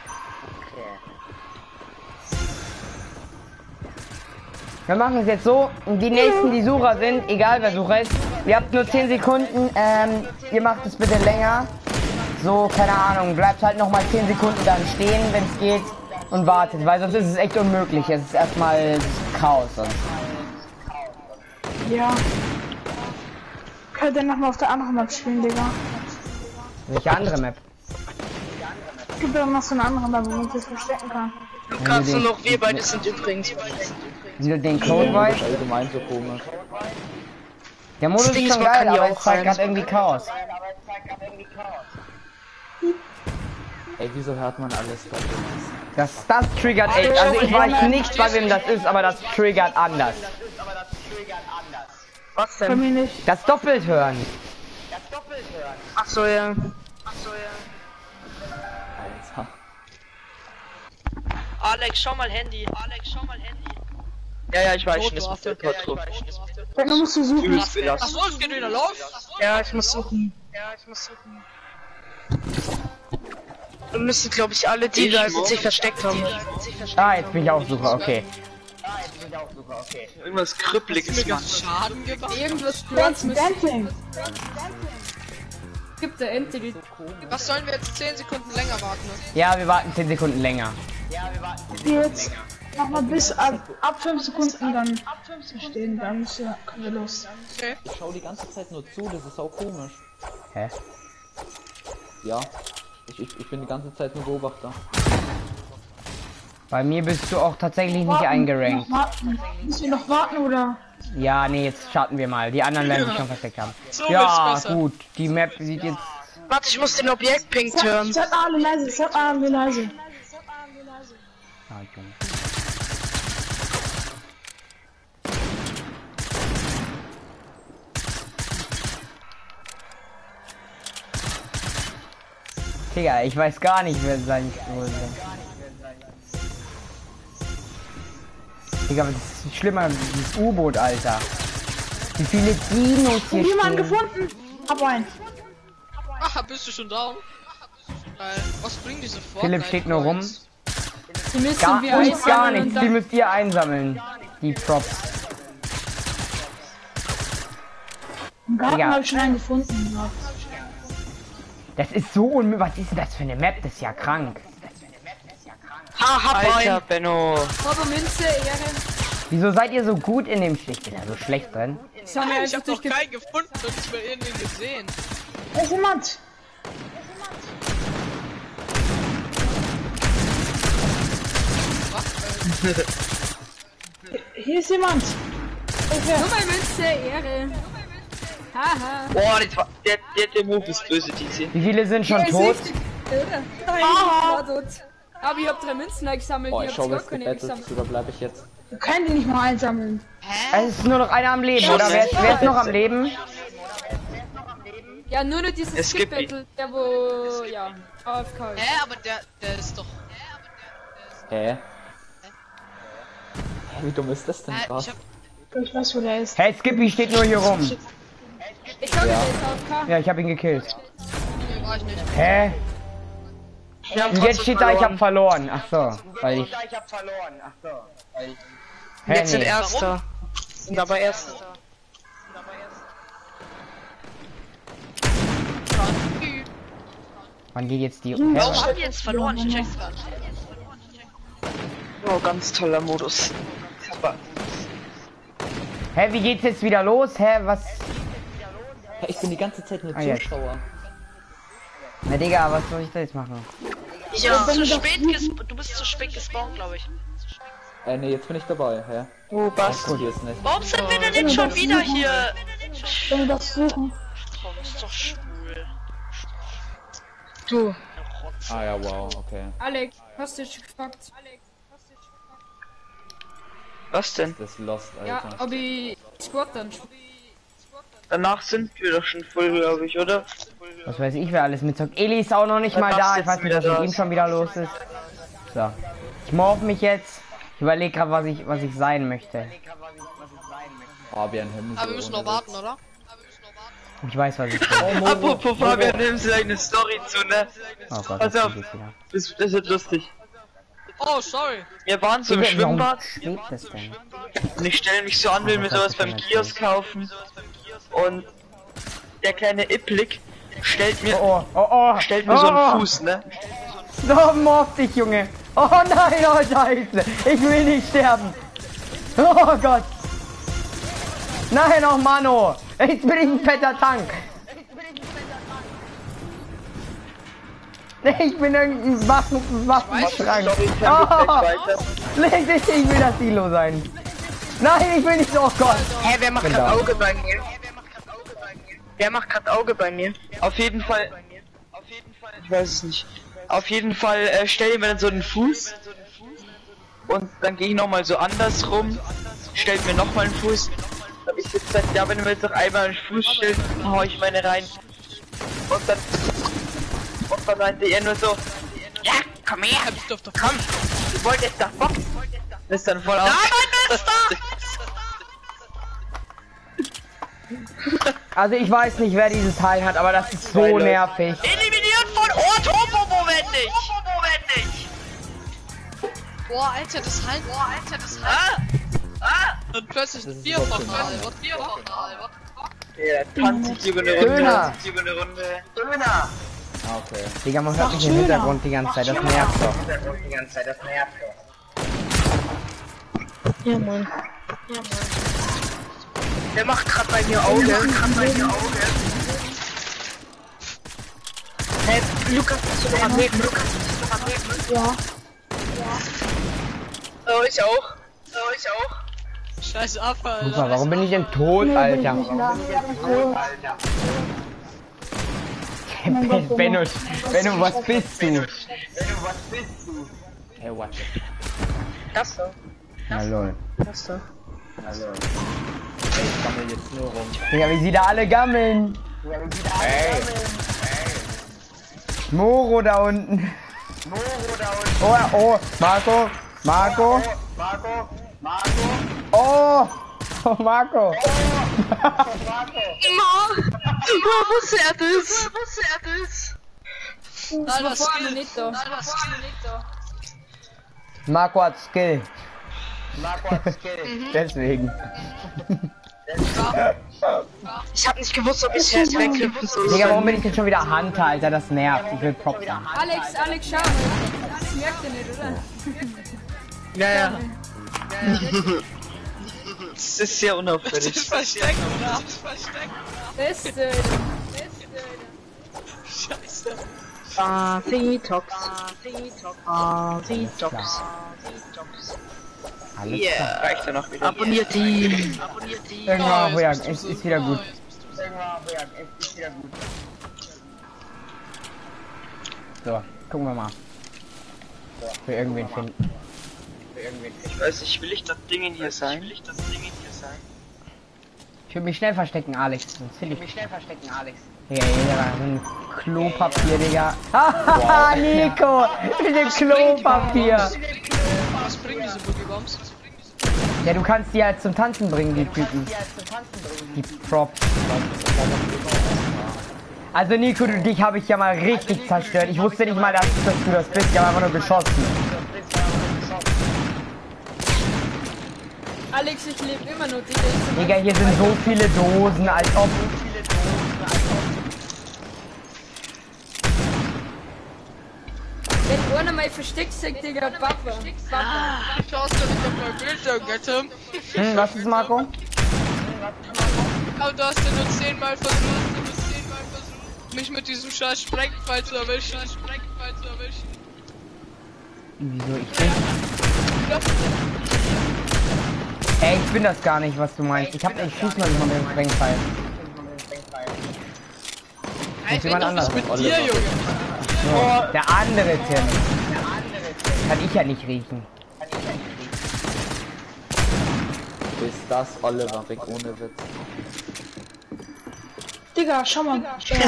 S1: Wir machen es jetzt so, die nächsten, die Sucher sind, egal wer Sucher ist, ihr habt nur 10 Sekunden, ihr macht es bitte länger. So, keine Ahnung, bleibt halt nochmal 10 Sekunden dann stehen, wenn es geht. und wartet, weil sonst ist es echt unmöglich. Es ist erstmal Chaos sonst.
S6: Ja. Könnt ihr nochmal auf der anderen Map spielen, Digga?
S1: Welche andere Map?
S6: Es gibt ja noch so eine andere Map, wo man sich verstecken kann.
S9: Lukas und noch wir beide sind übrigens.
S1: Wenn du den Code weißt.
S4: Allgemein so komisch.
S1: Der Modus
S9: Das Ding
S1: ist schon
S9: ist, man
S1: geil,
S9: kann hier
S1: aber
S9: auch
S1: es zeigt
S9: rein.
S1: gerade irgendwie Chaos.
S4: Ey, wieso hört man alles doppelt?
S1: Das triggert echt. Also ich weiß nicht, bei wem das ist, aber das triggert anders.
S9: Was
S6: Bei
S9: denn?
S6: mir nicht.
S1: Das doppelt hören.
S9: Ach so, ja.
S4: Alter.
S5: Alex, schau mal Handy.
S8: Ja, ich weiß schon, das macht der Pod drauf.
S6: Dann musst du suchen.
S8: Übelst belastend.
S5: Achso, es geht wieder los.
S9: Ja, ich muss suchen. Wir müssen, glaube ich, alle die da sich versteckt haben.
S1: Ah, jetzt bin ich auch Sucher, okay.
S8: Irgendwas Krüppeliges, Mann.
S3: Schaden gemacht.
S7: Irgendwas Platz müssen.
S6: Dancing.
S7: Gibt der Ente die.
S3: Was sollen wir jetzt 10 Sekunden länger warten?
S1: Ja, wir warten 10 Sekunden länger.
S6: Jetzt nochmal bis ab 5 Sekunden dann stehen, dann können wir los.
S3: Okay.
S4: Ich schau die ganze Zeit nur zu, das ist auch komisch.
S1: Hä?
S4: Ja. Ich bin die ganze Zeit nur Beobachter.
S1: Bei mir bist du auch tatsächlich nicht eingerankt.
S6: Müssen wir noch warten oder?
S1: Ja, nee, jetzt starten wir mal. Die anderen werden sich schon versteckt haben.
S3: So
S1: Ja,
S3: ist besser.
S1: gut. Die Map sieht jetzt...
S9: Warte, ich muss den Objektping hören.
S6: Seid alle leise, seid alle leise.
S1: Ah, Junge. Digga, ich weiß gar nicht, wer sein soll. Digga, was ist schlimmer als dieses U-Boot, Alter? Wie viele Dinos hier
S6: Jemand
S1: stehen.
S6: gefunden? Hab einen.
S3: Ah, bist du schon down? Was bringen diese Fortnite?
S1: Philipp steht nur rum.
S7: Die müssen
S1: Gar,
S7: wir
S1: uns
S7: einsammeln
S1: gar
S7: und
S1: nichts, die
S7: dann-
S1: müsst ihr einsammeln. Die Props.
S6: Im Garten
S1: Digga.
S6: habe ich schon einen gefunden. Ja.
S1: Das ist so unmöglich. Was ist denn das für eine Map? Das ist ja krank.
S8: Alter, Benno.
S7: Aber Münze, Ehre.
S1: Wieso seid ihr so gut in dem Stich? Ich bin da so schlecht drin.
S7: Das haben wir
S3: Ich
S7: einfach
S3: hab noch
S7: durchge...
S3: keinen gefunden und ich will irgendwie gesehen.
S6: Da ist jemand. Hier ist jemand. Okay.
S7: Nur bei Münze, Ehre. Haha.
S8: Boah, der Move ist böse, DC.
S1: Wie viele sind schon
S7: Ja,
S1: tot?
S7: ist richtig. Irre. Nein, ich war tot. Aber ich hab 3 Münzen eingesammelt,
S4: Boah,
S7: ich
S4: ich
S7: hab
S4: schau,
S7: gar
S4: was
S7: keine
S4: gebettet
S7: eingesammelt.
S4: ist, oder bleib ich jetzt?
S6: Wir können die nicht mal einsammeln.
S1: Es ist nur noch einer am Leben, oder? Wer ist noch am Leben?
S7: Ja, nur dieses
S8: Es gibt
S7: Skip-Battle, der wo... ja, AFK ist.
S3: Aber der ist doch...
S4: Hä? Wie dumm ist das denn
S3: Ich
S4: gerade?
S3: hab...
S6: Ich weiß, wo der ist.
S1: Hey, Skippy steht nur hier rum.
S7: Ich sag ja. der ist AFK.
S1: Ja, ich hab ihn gekillt.
S3: Nee, war ich nicht.
S1: Hä?
S9: Wir haben
S1: Und jetzt steht da, ich hab
S9: verloren.
S1: verloren. Ach so, weil ich... Hä,
S9: Jetzt sind
S1: nee.
S9: Erster. Sind aber Erster.
S1: Wann geht jetzt die...
S5: Warum
S1: Hä?
S5: haben wir jetzt verloren? Ich check's grad.
S8: Oh, ganz toller Modus. Super.
S1: Hä, wie geht's jetzt wieder los? Hä, was...
S4: Hä, ich bin die ganze Zeit nur
S1: Ah, jetzt.
S4: Zuschauer.
S1: Na Digga, was soll ich da jetzt machen?
S5: Du bist zu spät gespawnt, glaube ich.
S4: Nee, jetzt bin ich dabei, hä?
S9: Oh, Basti.
S4: Gut, hier ist nicht.
S5: Warum sind wir denn jetzt schon wieder hier?
S6: Wenn wir das suchen.
S5: Traum ist doch schwul.
S9: Du.
S4: Ah ja, wow, okay.
S7: Alex, hast du schon gefragt?
S8: Was denn?
S4: Das ist Lost,
S7: Ja,
S4: Alter.
S7: ob ich Squad dann
S8: Danach sind wir doch schon voll, glaube ich, oder?
S1: Was weiß ich, wer alles mitzockt. Eli ist auch noch nicht mal da. Ich weiß nicht, was mit ihm schon wieder los ist. So. Ich morph mich jetzt. Ich überlege gerade, was ich sein möchte.
S4: Fabian Himmel.
S3: Aber wir müssen noch warten, oder?
S1: Ich weiß, was ich will.
S8: Apropos Fabian, nimm sie eine Story zu, ne?
S1: Oh Gott,
S8: Pass
S1: das
S8: auf.
S1: geht wieder.
S8: Das wird lustig.
S3: Oh, sorry.
S8: Wir waren so im
S1: Warum
S8: Schwimmbad
S1: schwebt das denn?
S8: und ich stelle mich so an, will mir sowas beim Kiosk kaufen. Und der kleine Ipplik stellt mir
S1: Oh, oh, oh,
S8: stellt mir so einen
S1: oh.
S8: Fuß, ne?
S1: So, morph dich, Junge. Oh nein, oh Scheiße. Ich will nicht sterben. Oh Gott. Nein, oh Mano. Jetzt bin ich ein fetter Tank. Ich bin irgendein Waffenschrank. Oh, leg dich, ich will das Silo sein. Nein, ich will nicht. Oh Gott.
S9: Hä, wer macht gerade Auge bei mir? Wer macht gerade Auge bei mir?
S8: Auf jeden Fall. Ich weiß es nicht. Auf jeden Fall stell mir dann so einen Fuß. Und dann gehe ich nochmal so andersrum. Stell mir nochmal einen Fuß. Hab ich jetzt gesagt, ja, wenn du mir jetzt noch einmal einen Fuß stellst, dann hau ich meine rein. Und dann meinte er nur so, ja, komm her, komm, du wolltest doch boxen. Das ist dann voll auf.
S1: Also ich weiß nicht, wer dieses Teil hat, aber das ist so nervig.
S5: Eliminiert von Orthopo nicht.
S3: Boah, Alter, das Halt. Und plötzlich ein Vierfach.
S8: Ja, tanzt sich über eine Runde. Döner.
S4: Okay.
S1: Digga, man hört mich im Hintergrund die ganze Zeit, das nervt doch.
S9: Ja, Mann. Der macht gerade bei mir Auge. Hey, Lukas, bist du noch am Leben?
S6: Ja.
S9: Oh, ich auch.
S3: Scheiße Abfall.
S1: Super, warum bin ich denn tot, Alter? Benno, was bist du?
S4: Hey, what?
S9: Das so.
S1: Ja, lol.
S9: Das so.
S4: Ich gammel jetzt nur rum.
S1: Digga, wie sie da alle gammeln.
S4: Hey.
S1: Moro da unten. Oh, Marco. Oh, Marco.
S9: Wo wusste er das?
S3: Das war
S7: vorne nicht da.
S1: Marco hat Skill. Deswegen.
S9: Ich hab nicht gewusst, ob ich jetzt weghüpfen soll.
S1: Digga, warum bin ich jetzt schon wieder Hunter, Alter? Das nervt. Ich will Props haben.
S7: Alex, schau mal. Das merkt ihr nicht, oder?
S9: Ja.
S8: Das ist sehr unauffällig.
S3: Versteckt.
S7: Beste.
S3: Scheiße.
S9: Detox.
S1: Alles klar.
S8: Reicht ja noch wieder.
S9: Abonniert ihn.
S1: Irgendwann, ja, es ist wieder gut. So, gucken wir mal. Für irgendwen finden.
S8: Ich weiß nicht, will ich das Ding hier sein?
S1: Ich will mich schnell verstecken, Alex. Sonst finde ich. Digga, hier war so ein Klopapier, Digga. Haha, Nico! Mit dem Klopapier!
S3: Was bringen diese Boogie-Bombs?
S1: Ja, du kannst die halt zum Tanzen bringen, die Typen. Die Props. Also Nico, dich habe ich ja mal richtig zerstört. Ich wusste nicht mal, dass du das bist. Ich habe einfach nur geschossen.
S7: Alex, ich lebe immer noch.
S1: Digga, hier sind so viele Dosen, als ob...
S7: Wenn einer mal versteckt sagt, Digga, Papa.
S3: Schaust du nicht auf mein Bildschirm, Götte?
S1: Was ist, Marco?
S3: Aber du hast ja nur 10-mal versucht, mich mit diesem scheiß Sprengfall zu erwischen.
S1: Wieso ich bin? Ey, ich bin das gar nicht, was du meinst. Ich schieß noch nicht mal mit dem Sprengpfeil. Muss jemand anders
S3: mit dir, Junge.
S1: So, der andere Tim. Kann ich ja nicht riechen.
S4: Ist das Oliver Rick ohne Witz?
S6: Digga, schau mal.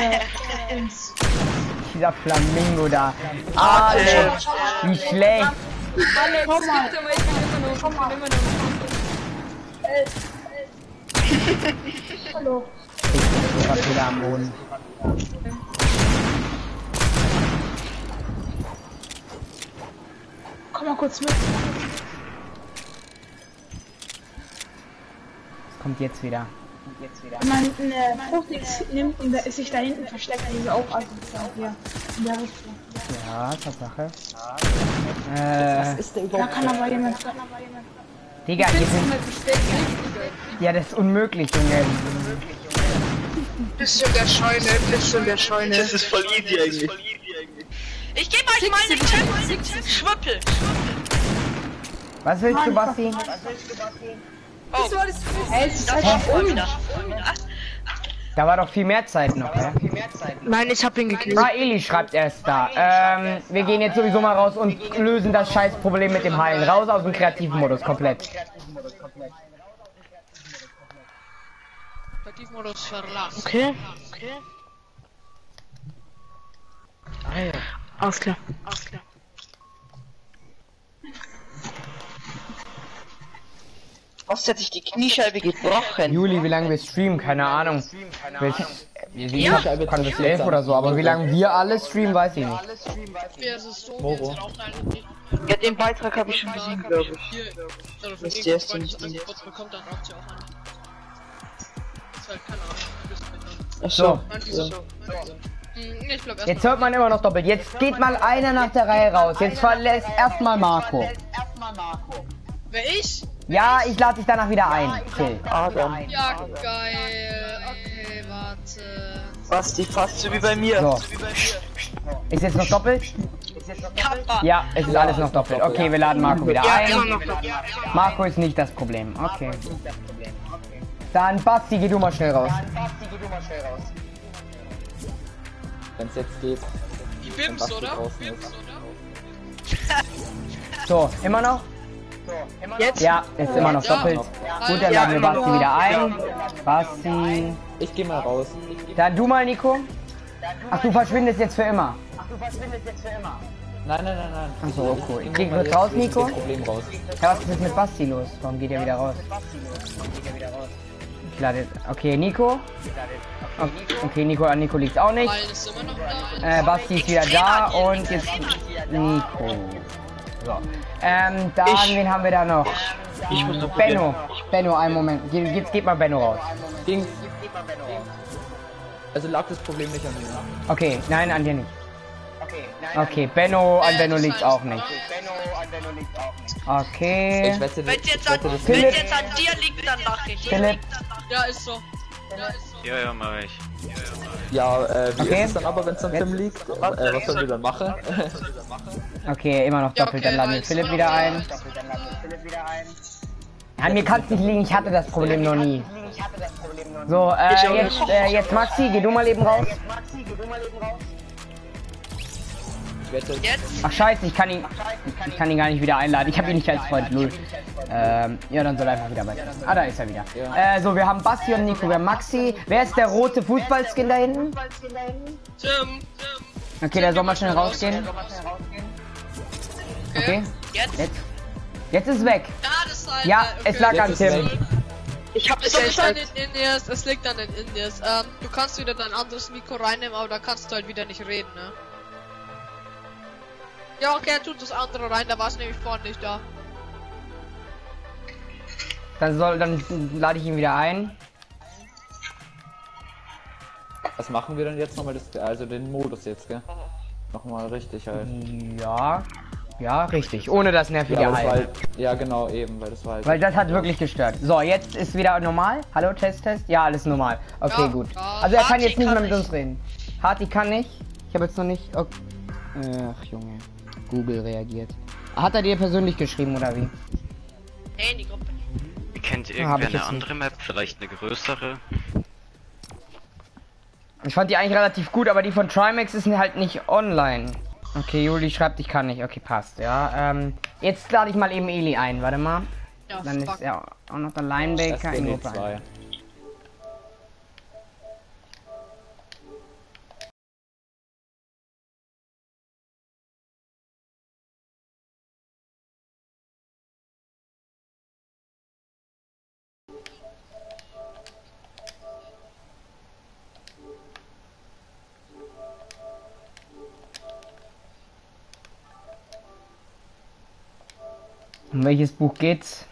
S1: Dieser Flamingo da. Alex, wie schlecht.
S7: Alex,
S6: Komm mal.
S7: ich bin immer noch.
S6: Hallo.
S1: Ich bin wieder am Boden.
S6: Komm mal kurz mit.
S1: Kommt jetzt wieder.
S6: Wenn man eine Frucht nimmt und sich da hinten versteckt, ist auch also hier in der Richtung.
S1: Ja, Ja, Tatsache.
S4: Was ist denn
S6: Da
S4: überhaupt?
S6: kann aber jemand.
S1: Digga, hier sind... Ja, das ist unmöglich, Junge.
S9: Bist du in der Scheune, bist du in der Scheune.
S8: Das ist voll easy eigentlich.
S5: Ich gebe euch mal einen Tipp. Schwüppel.
S1: Was willst du, Basti?
S5: Oh,
S7: Das war das
S6: Ey, es ist
S5: das
S6: halt
S5: war
S6: schon
S5: voll
S6: um.
S5: wieder.
S1: Da war doch viel mehr Zeit noch, ja?
S9: Nein, ich hab ihn gekillt.
S1: Ah, Eli schreibt erst da. Wir gehen jetzt sowieso mal raus und lösen das scheiß Problem mit dem Heilen. Raus aus dem kreativen Modus, komplett.
S3: Kreativmodus verlassen.
S9: Okay. Ah ja. Alles klar.
S8: Was hat sich die Kniescheibe gebrochen?
S1: Juli, wie lange wir streamen? Keine Ahnung. Ich kann bis 11 oder so, aber wie lange wir alle streamen, weiß ich nicht.
S3: Ja, es ist so.
S4: Moro.
S3: Jetzt auch deine
S8: Ja, den Beitrag habe ich schon gesehen, glaube ich.
S3: hier. Also für
S8: Das
S3: den
S8: ist die erste
S3: Freund
S8: nicht
S3: das
S8: drin.
S3: Angebot bekommt, dann raucht sie auch an. Ist halt keine Ahnung.
S8: Ach
S1: So,
S8: so.
S3: Ich bleib erst
S1: jetzt hört man immer noch doppelt. Jetzt geht mal einer nach der Reihe raus. Jetzt verlässt erstmal Marco.
S3: Wer ich?
S1: Ja, ich lade dich danach wieder ein. Chill.
S8: Adam.
S3: Ja, geil. Okay, warte.
S8: Basti, fast so wie bei mir.
S1: So. Ist jetzt noch doppelt?
S5: Kappa.
S1: Ja, es ist alles noch doppelt. Okay, wir laden Marco wieder
S9: Ja, immer
S1: ein.
S9: noch.
S1: Marco ist nicht das Problem. Okay. Dann Basti, geh du mal schnell raus.
S4: Wenn es jetzt geht.
S3: Die
S4: wenn
S3: Bims,
S4: Basti
S3: oder?
S4: draußen
S3: Bims,
S4: ist.
S3: oder?
S1: So, immer noch?
S9: Jetzt?
S1: Ja, ist immer noch
S3: Ja.
S1: doppelt. Gut, dann laden wir Basti wieder ein. Basti.
S4: Ich geh mal raus.
S1: Dann du mal, Nico. Ach, du verschwindest jetzt für immer.
S4: Nein.
S1: Achso, cool.
S4: Ich
S1: Krieg
S4: mal
S1: kurz raus,
S4: jetzt
S1: Nico.
S4: das Problem raus.
S1: Ja, was ist jetzt mit Basti los? Warum geht er wieder raus? Ich lade. Okay, Nico. Okay, Nico liegt auch nicht.
S3: Weil ist immer noch da.
S1: Basti ist wieder da und jetzt Nico. So. Dann, wen haben wir da noch?
S8: Ich muss noch
S1: Benno, einen Moment. Jetzt geht mal Benno raus.
S4: Dings. Also lag das Problem nicht an mir.
S1: Okay, nein, an dir nicht. Okay, Benno, an Benno liegt auch nicht. Okay.
S4: Ich wette,
S5: Wenn jetzt an dir liegt, dann mach ich.
S1: Philipp,
S3: Ja, ist so. Ja, ist so.
S2: Ja, mach ich.
S4: Ja, wie
S1: Okay.
S4: ist es dann aber, wenn es an Tim liegt? Was sollen wir dann machen?
S1: okay, immer noch
S3: Ja,
S1: doppelt.
S3: okay,
S1: Dann laden wir
S3: weil es
S1: Philipp
S3: immer
S1: wieder
S3: noch da
S1: ein.
S3: ist.
S1: An mir kann es nicht liegen, ich hatte das Problem noch nie. So, jetzt Maxi, geh du mal eben raus.
S4: Ich wette,
S5: Jetzt?
S1: Ach scheiße, ich kann ihn gar nicht wieder einladen. Ich habe ihn nicht als Freund, null. Ja, dann soll er einfach wieder weiter. Ah, da ist er wieder.
S4: Ja.
S1: So, wir haben Basti und Nico, wir haben Maxi. Wer ist der rote Fußballskin da hinten?
S3: Tim.
S1: Okay, der soll mal schnell rausgehen. Okay,
S5: Jetzt?
S1: jetzt ist weg.
S3: Ja, das ist halt.
S1: Ja, es lag an
S4: Jetzt ist
S1: Tim.
S4: weg.
S9: Ich hab
S3: Es
S9: das
S3: liegt an
S9: jetzt.
S3: den Indies, es liegt an den Indies. Du kannst wieder dein anderes Mikro reinnehmen, aber da kannst du halt wieder nicht reden, ne? Ja, okay, tut das andere rein, da war es nämlich vorhin nicht da.
S1: Dann lade ich ihn wieder ein.
S4: Was machen wir denn jetzt nochmal? Also den Modus jetzt, gell? Nochmal richtig halt.
S1: Ja, richtig. Ohne das nervige
S4: Ja, aber das war
S1: Halten.
S4: halt, ja genau, eben, weil das war halt...
S1: Weil das hat wirklich gestört. So, jetzt ist wieder normal. Hallo, Test. Ja, alles normal. Okay,
S3: Ja,
S1: gut.
S3: ja.
S1: Also er kann
S5: Harti
S1: jetzt nicht
S5: kann
S1: mehr mit
S5: nicht.
S1: uns reden. Harti kann nicht. Ich habe jetzt noch nicht... Okay. Ach, Junge. Google reagiert. Hat er dir persönlich geschrieben, oder wie?
S5: Nee, in die Gruppe.
S2: Kennt
S1: hab
S2: irgendwer
S1: ich
S2: eine
S1: jetzt
S2: andere Map? Vielleicht eine größere?
S1: Ich fand die eigentlich relativ gut, aber die von Trimax ist halt nicht online. Okay, Juli schreibt, ich kann nicht. Okay, passt, ja. Jetzt lade ich mal eben Eli ein. Warte mal.
S3: Ja,
S1: Dann
S3: fuck.
S1: ist ja auch noch der Linebaker in Gruppe.
S4: SGD2.
S1: Um welches Buch geht's?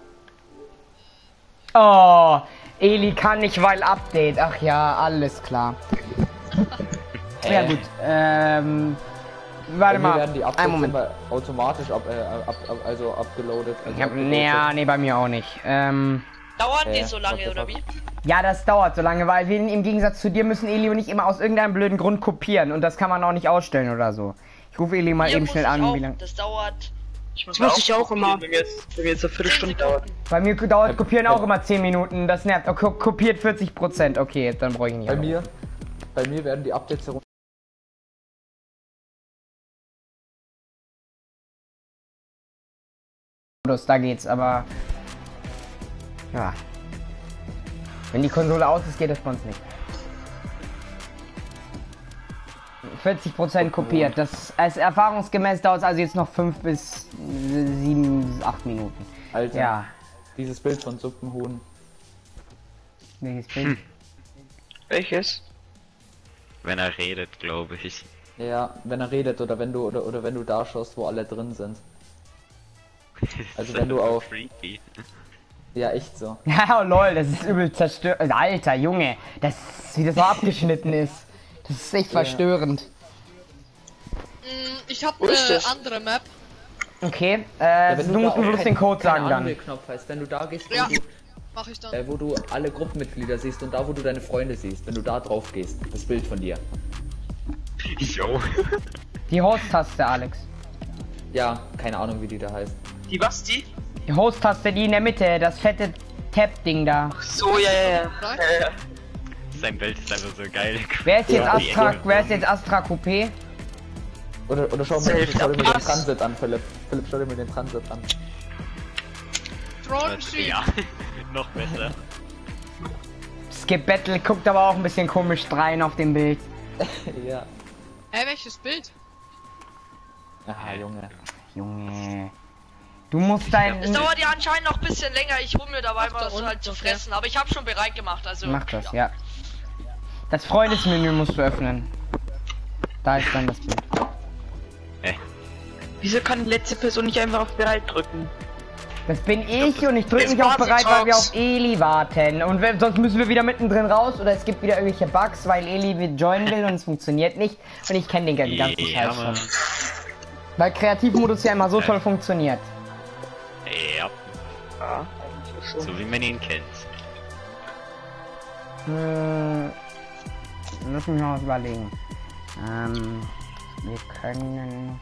S1: Oh, Eli kann nicht, weil Update. Ach ja, alles klar. Ja gut. Warte
S4: Bei mir
S1: mal,
S4: werden die
S1: einen
S4: Updates
S1: Moment.
S4: immer automatisch also abgeloadet. Also
S1: Ja, nee, bei mir auch nicht.
S5: Dauern die so
S4: what
S5: lange
S4: the
S5: oder
S4: fuck?
S5: wie?
S1: Ja, das dauert so lange, weil wir im Gegensatz zu dir müssen Eli und ich immer aus irgendeinem blöden Grund kopieren und das kann man auch nicht ausstellen oder so. Ich rufe Eli mal
S5: Hier
S1: eben
S5: muss
S1: schnell
S5: ich
S1: an,
S5: auch,
S1: wie lange.
S5: das dauert
S9: Das muss ich auch immer.
S8: Bei mir jetzt eine
S5: 10
S8: Viertelstunde dauert.
S5: Sekunden.
S1: Bei mir dauert Kopieren auch immer 10 Minuten, das nervt. Kopiert 40%, okay, dann brauche ich nicht.
S4: Bei
S1: anrufen.
S4: mir werden die Updates herum.
S1: Da geht's, aber ja. Wenn die Konsole aus ist, geht das bei uns nicht. 40% kopiert. Das als erfahrungsgemäß dauert es also jetzt noch 5 bis 7, 8 Minuten.
S4: Alter,
S1: Ja.
S4: dieses Bild von Suppenhuhn.
S1: Welches Bild?
S8: Welches?
S2: Wenn er redet, glaube ich.
S4: Ja, wenn er redet oder wenn du da schaust, wo alle drin sind. Also wenn du auf-
S2: Freaky.
S4: Ja, echt so.
S1: Ja, oh lol, das ist übel zerstört. Alter, Junge, das wie das so abgeschnitten ist. Das ist echt verstörend.
S3: Ich hab
S8: Wo ist
S3: eine
S8: das?
S3: andere Map.
S1: Okay,
S4: Wenn
S1: du musst
S4: da
S1: mir
S4: auch
S1: bloß den Code sagen dann.
S4: Knopf heißt, wenn du da gehst,
S3: Ja. Mach ich dann.
S4: wo du alle Gruppenmitglieder siehst und da, wo du deine Freunde siehst, wenn du da drauf gehst, das Bild von dir.
S2: Jo.
S1: Die Host-Taste, Alex.
S4: Ja, keine Ahnung, wie die da heißt.
S8: Die was, die?
S1: Die Host-Taste, die in der Mitte, das fette Tab-Ding da.
S8: So, ja.
S2: Sein Bild ist einfach so geil.
S1: Wer ist jetzt
S4: Ja,
S1: Astra? Wer ist jetzt Astra Coupé?
S4: Oder schau
S8: Safe,
S4: dir mal den
S8: Pass.
S4: Transit an, Philipp. Philipp, schau dir mal den Transit an.
S3: Throne Street.
S2: Ja, noch besser.
S1: Skip Battle guckt aber auch ein bisschen komisch rein auf dem Bild.
S4: Ja.
S3: Welches Bild?
S4: Aha, Junge.
S1: Junge. Du musst dein.
S5: Es dauert ja anscheinend noch ein bisschen länger. Ich hole mir dabei
S3: Ach,
S5: mal
S3: da
S5: was
S3: unten,
S5: halt zu
S3: okay.
S5: fressen. Aber ich habe schon bereit gemacht. Also
S1: Mach das, ja. Das Freundesmenü musst du öffnen. Da ist dann das Bild.
S8: Wieso kann die letzte Person nicht einfach auf bereit drücken?
S1: Das bin ich und ich drücke
S8: Jetzt
S1: mich auch
S8: Party
S1: bereit, weil wir
S8: Talks.
S1: auf Eli warten. Und sonst müssen wir wieder mittendrin raus oder es gibt wieder irgendwelche Bugs, weil Eli mit joinen will und es funktioniert nicht. Und ich kenne den ganzen
S2: Ja,
S1: Scheiß
S2: Mann.
S1: schon. Weil Kreativmodus ja immer so toll funktioniert.
S2: Ja,
S8: Ja,
S2: so wie man ihn kennt.
S1: Lass mich mal was überlegen. Wir können.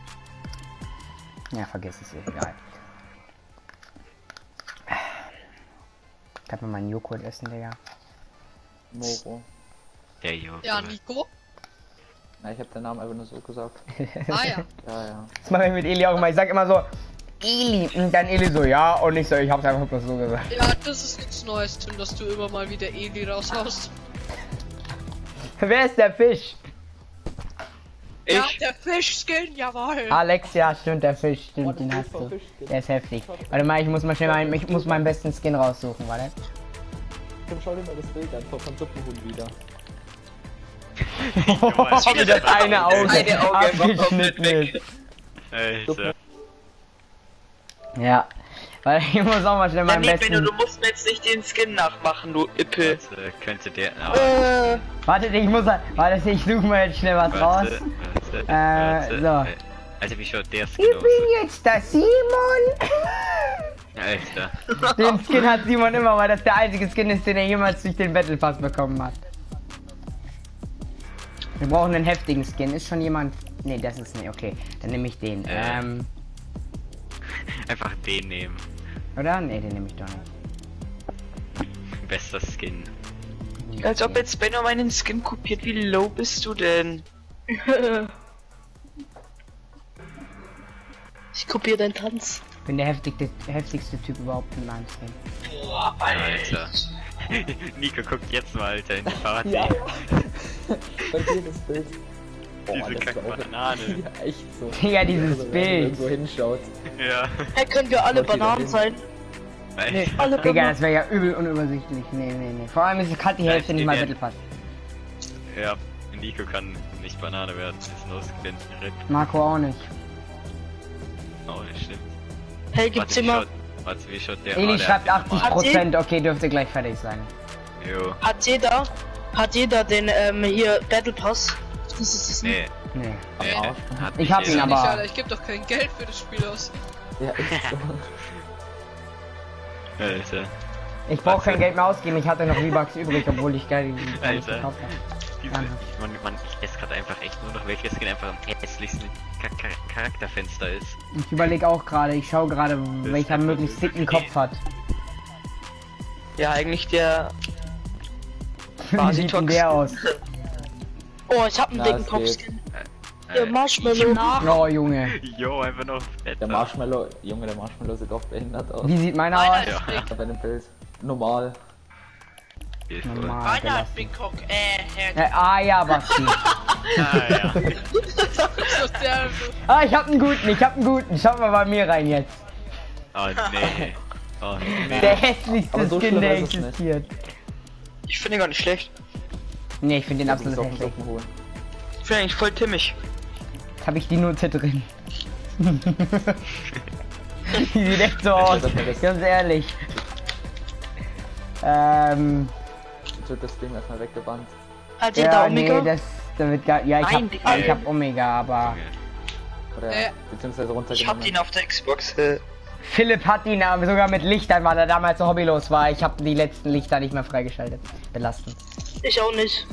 S1: Ja, vergiss es, egal. Kann man meinen Joghurt essen, Digga?
S4: Moro.
S2: Der Joghurt.
S3: Ja, Nico.
S4: Na, ich habe den Namen einfach nur so gesagt.
S3: Ah ja.
S4: Ja.
S1: Das mache ich mit Eli auch immer. Ich sag immer so, Eli. Und dann Eli so, ja. Und ich so, ich hab's einfach bloß so gesagt.
S3: Ja, das ist nichts Neues, Tim, dass du immer mal wieder Eli raushaust.
S1: Wer ist der Fisch?
S3: Ja,
S8: Ich?
S3: der Fischskin, jawohl.
S1: Alex, ja, stimmt, der Fisch. Stimmt, den hast du. Der ist heftig. Warte mal, ich muss mal schnell ich muss meinen besten Skin raussuchen, warte.
S4: Komm, schau dir mal das Bild an von Suppenhuhn wieder.
S1: Wie das eine Auge
S8: Eine Auge einfach komplett
S1: abgeschnitten
S8: weg.
S1: ist.
S2: Alter.
S1: Ja. Warte, ich muss auch mal schnell
S8: Ja,
S1: meinen
S8: nee, Benno,
S1: besten...
S8: du musst mir jetzt nicht den Skin nachmachen, du Ippel.
S2: Warte, könnte der. Oh,
S1: Warte, ich muss... Warte, ich suche mal jetzt schnell was raus.
S2: warte.
S1: so.
S2: Alter, wie schaut der
S1: Ich
S2: Skin aus?
S1: bin jetzt der Simon.
S2: Alter.
S1: Den Skin hat Simon immer, weil das der einzige Skin ist, den er jemals durch den Battle Pass bekommen hat. Wir brauchen einen heftigen Skin. Ist schon jemand... Nee, das ist nicht... Okay, dann nehme ich den.
S2: Einfach den nehmen.
S1: Oder? Nee, den nehme ich doch nicht.
S2: Bester Skin.
S8: Als ob jetzt Benno meinen Skin kopiert. Wie low bist du denn?
S9: Ich kopiere deinen Tanz.
S1: Ich bin der heftigste Typ überhaupt in meinem Skin.
S8: Boah,
S2: Alter. Nico guckt jetzt mal, Alter, in die Party.
S4: Ja. Bei dir das Bild.
S2: Diese
S4: das ist
S2: kacke
S4: auch-
S2: Banane.
S4: Ja, echt so.
S1: Ja, dieses
S4: Also, wenn man
S1: Bild.
S4: irgendwo hinschaut.
S2: Ja.
S9: Hey, können wir alle
S4: Okay, dann
S9: Bananen
S4: nehmen-
S9: sein?
S2: Nee.
S9: Alle
S1: Digga,
S9: Bananen.
S1: das wäre ja übel unübersichtlich. Nee. Vor allem ist halt die Hälfte
S2: Ja,
S1: nicht mal
S2: ja.
S1: Battle Pass.
S2: Ja, Nico kann nicht Banane werden. Das ist No-Skin. RIP.
S1: Marco auch nicht.
S2: Oh, das stimmt.
S9: Hey, gibt's immer...
S2: Warte, wie schaut der
S1: Eli
S2: oh, der
S1: schreibt
S2: hat den normalen.
S1: 80%. Okay, dürfte gleich fertig sein.
S2: Jo.
S9: Hat jeder den, hier, Battle Pass? Das ist es nicht.
S2: Nee,
S1: Nee.
S4: Am Arsch.
S1: Ich hab ihn aber.
S3: Alter, ich geb doch kein Geld für das Spiel aus.
S4: Ja, echt so.
S2: Alter.
S1: Ich brauche kein Geld mehr ausgeben, ich hatte noch V-Bucks übrig, obwohl ich geil die
S2: Alter.
S1: gekauft habe.
S2: Ich esse gerade einfach echt nur noch, welches Skin einfach am hässlichsten Charakterfenster ist.
S1: Ich überlege auch gerade, ich schaue gerade, welcher möglichst dicken Kopf hat.
S9: Ja, eigentlich der.
S1: Wie sieht denn der aus?
S9: Oh, ich hab einen
S4: Na,
S9: dicken
S4: es
S9: Kopfskin. Der Marshmallow.
S1: Oh, Junge.
S2: Jo, einfach noch fett.
S4: Der Marshmallow, Junge, der Marshmallow sieht auch behindert aus.
S1: Wie sieht meiner
S5: Meiner
S1: aus?
S5: ist big.
S4: Bei dem Bild. Normal.
S1: Normal,
S5: Meiner
S1: gelassen.
S5: hat Big Cock.
S1: Ja, Basti.
S2: Ja.
S3: So der,
S1: Ich hab einen guten. Schaut mal bei mir rein jetzt.
S2: Oh nee. Oh nee.
S1: Der hässlichste
S4: Aber so
S1: Skin,
S4: schlimm
S1: der
S4: ist es nicht.
S1: existiert.
S8: Ich finde ihn gar nicht schlecht.
S1: Nee, ich finde den absolut
S4: Socken
S1: hässlich.
S4: holen.
S8: Ich finde eigentlich voll timmig.
S1: Jetzt habe ich die Note drin. Die sieht echt so aus, ganz ehrlich.
S4: Jetzt wird das Ding erstmal weggebannt.
S9: Hat der
S1: Ja,
S9: da Omega?
S1: nee, da wird gar, ja,
S9: Nein,
S1: ich hab Omega, aber
S4: Oder beziehungsweise
S8: Ich hab
S4: runtergenommen.
S8: ihn auf der Xbox.
S1: Philipp hat ihn aber sogar mit Lichtern, weil er damals so hobbylos war. Ich habe die letzten Lichter nicht mehr freigeschaltet. Belastend.
S9: Ich auch nicht.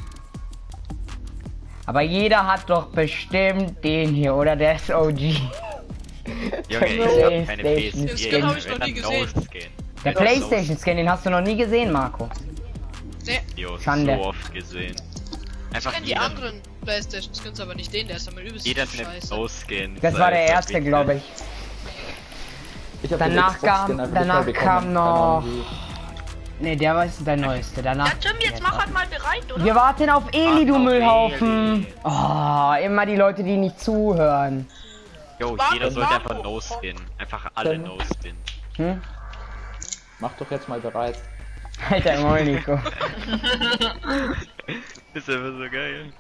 S2: Aber
S1: jeder hat doch bestimmt den hier, oder? Der ist OG.
S2: Junge, ich hab keine
S1: PlayStation
S2: PS4.
S3: Skin hab ich noch
S2: wenn
S3: nie
S2: dann
S3: gesehen.
S2: No-Skin.
S1: Der PlayStation-Skin, den hast du noch nie gesehen, Marco.
S2: Jo,
S1: Schande.
S2: so oft gesehen.
S3: Ich
S2: Einfach
S3: kenn die
S2: jeder,
S3: anderen Playstation Skins, aber nicht den, der ist ja mal übelst
S2: jeder nimmt
S3: scheiße.
S2: No-Skin.
S1: Das war der erste, glaube ich.
S4: Ich hab
S1: Danach
S4: den Xbox-Skin einfach
S1: danach
S4: nicht mehr
S1: kam
S4: bekommen.
S1: noch-
S4: Dann
S1: Ne, der war der neueste. Danach.
S5: Ja, Tim, jetzt mach halt mal bereit, oder?
S1: Wir warten auf Eli, du
S2: auf
S1: Müllhaufen.
S2: Eli.
S1: Oh, immer die Leute, die nicht zuhören.
S2: Jo,
S5: Warum?
S2: jeder sollte einfach
S5: Warum?
S2: No-Skin. Einfach alle
S4: Dann-
S2: No-Skin.
S1: Hm?
S4: mach doch jetzt mal bereit.
S1: Alter, moin, Nico.
S2: Ist einfach so geil.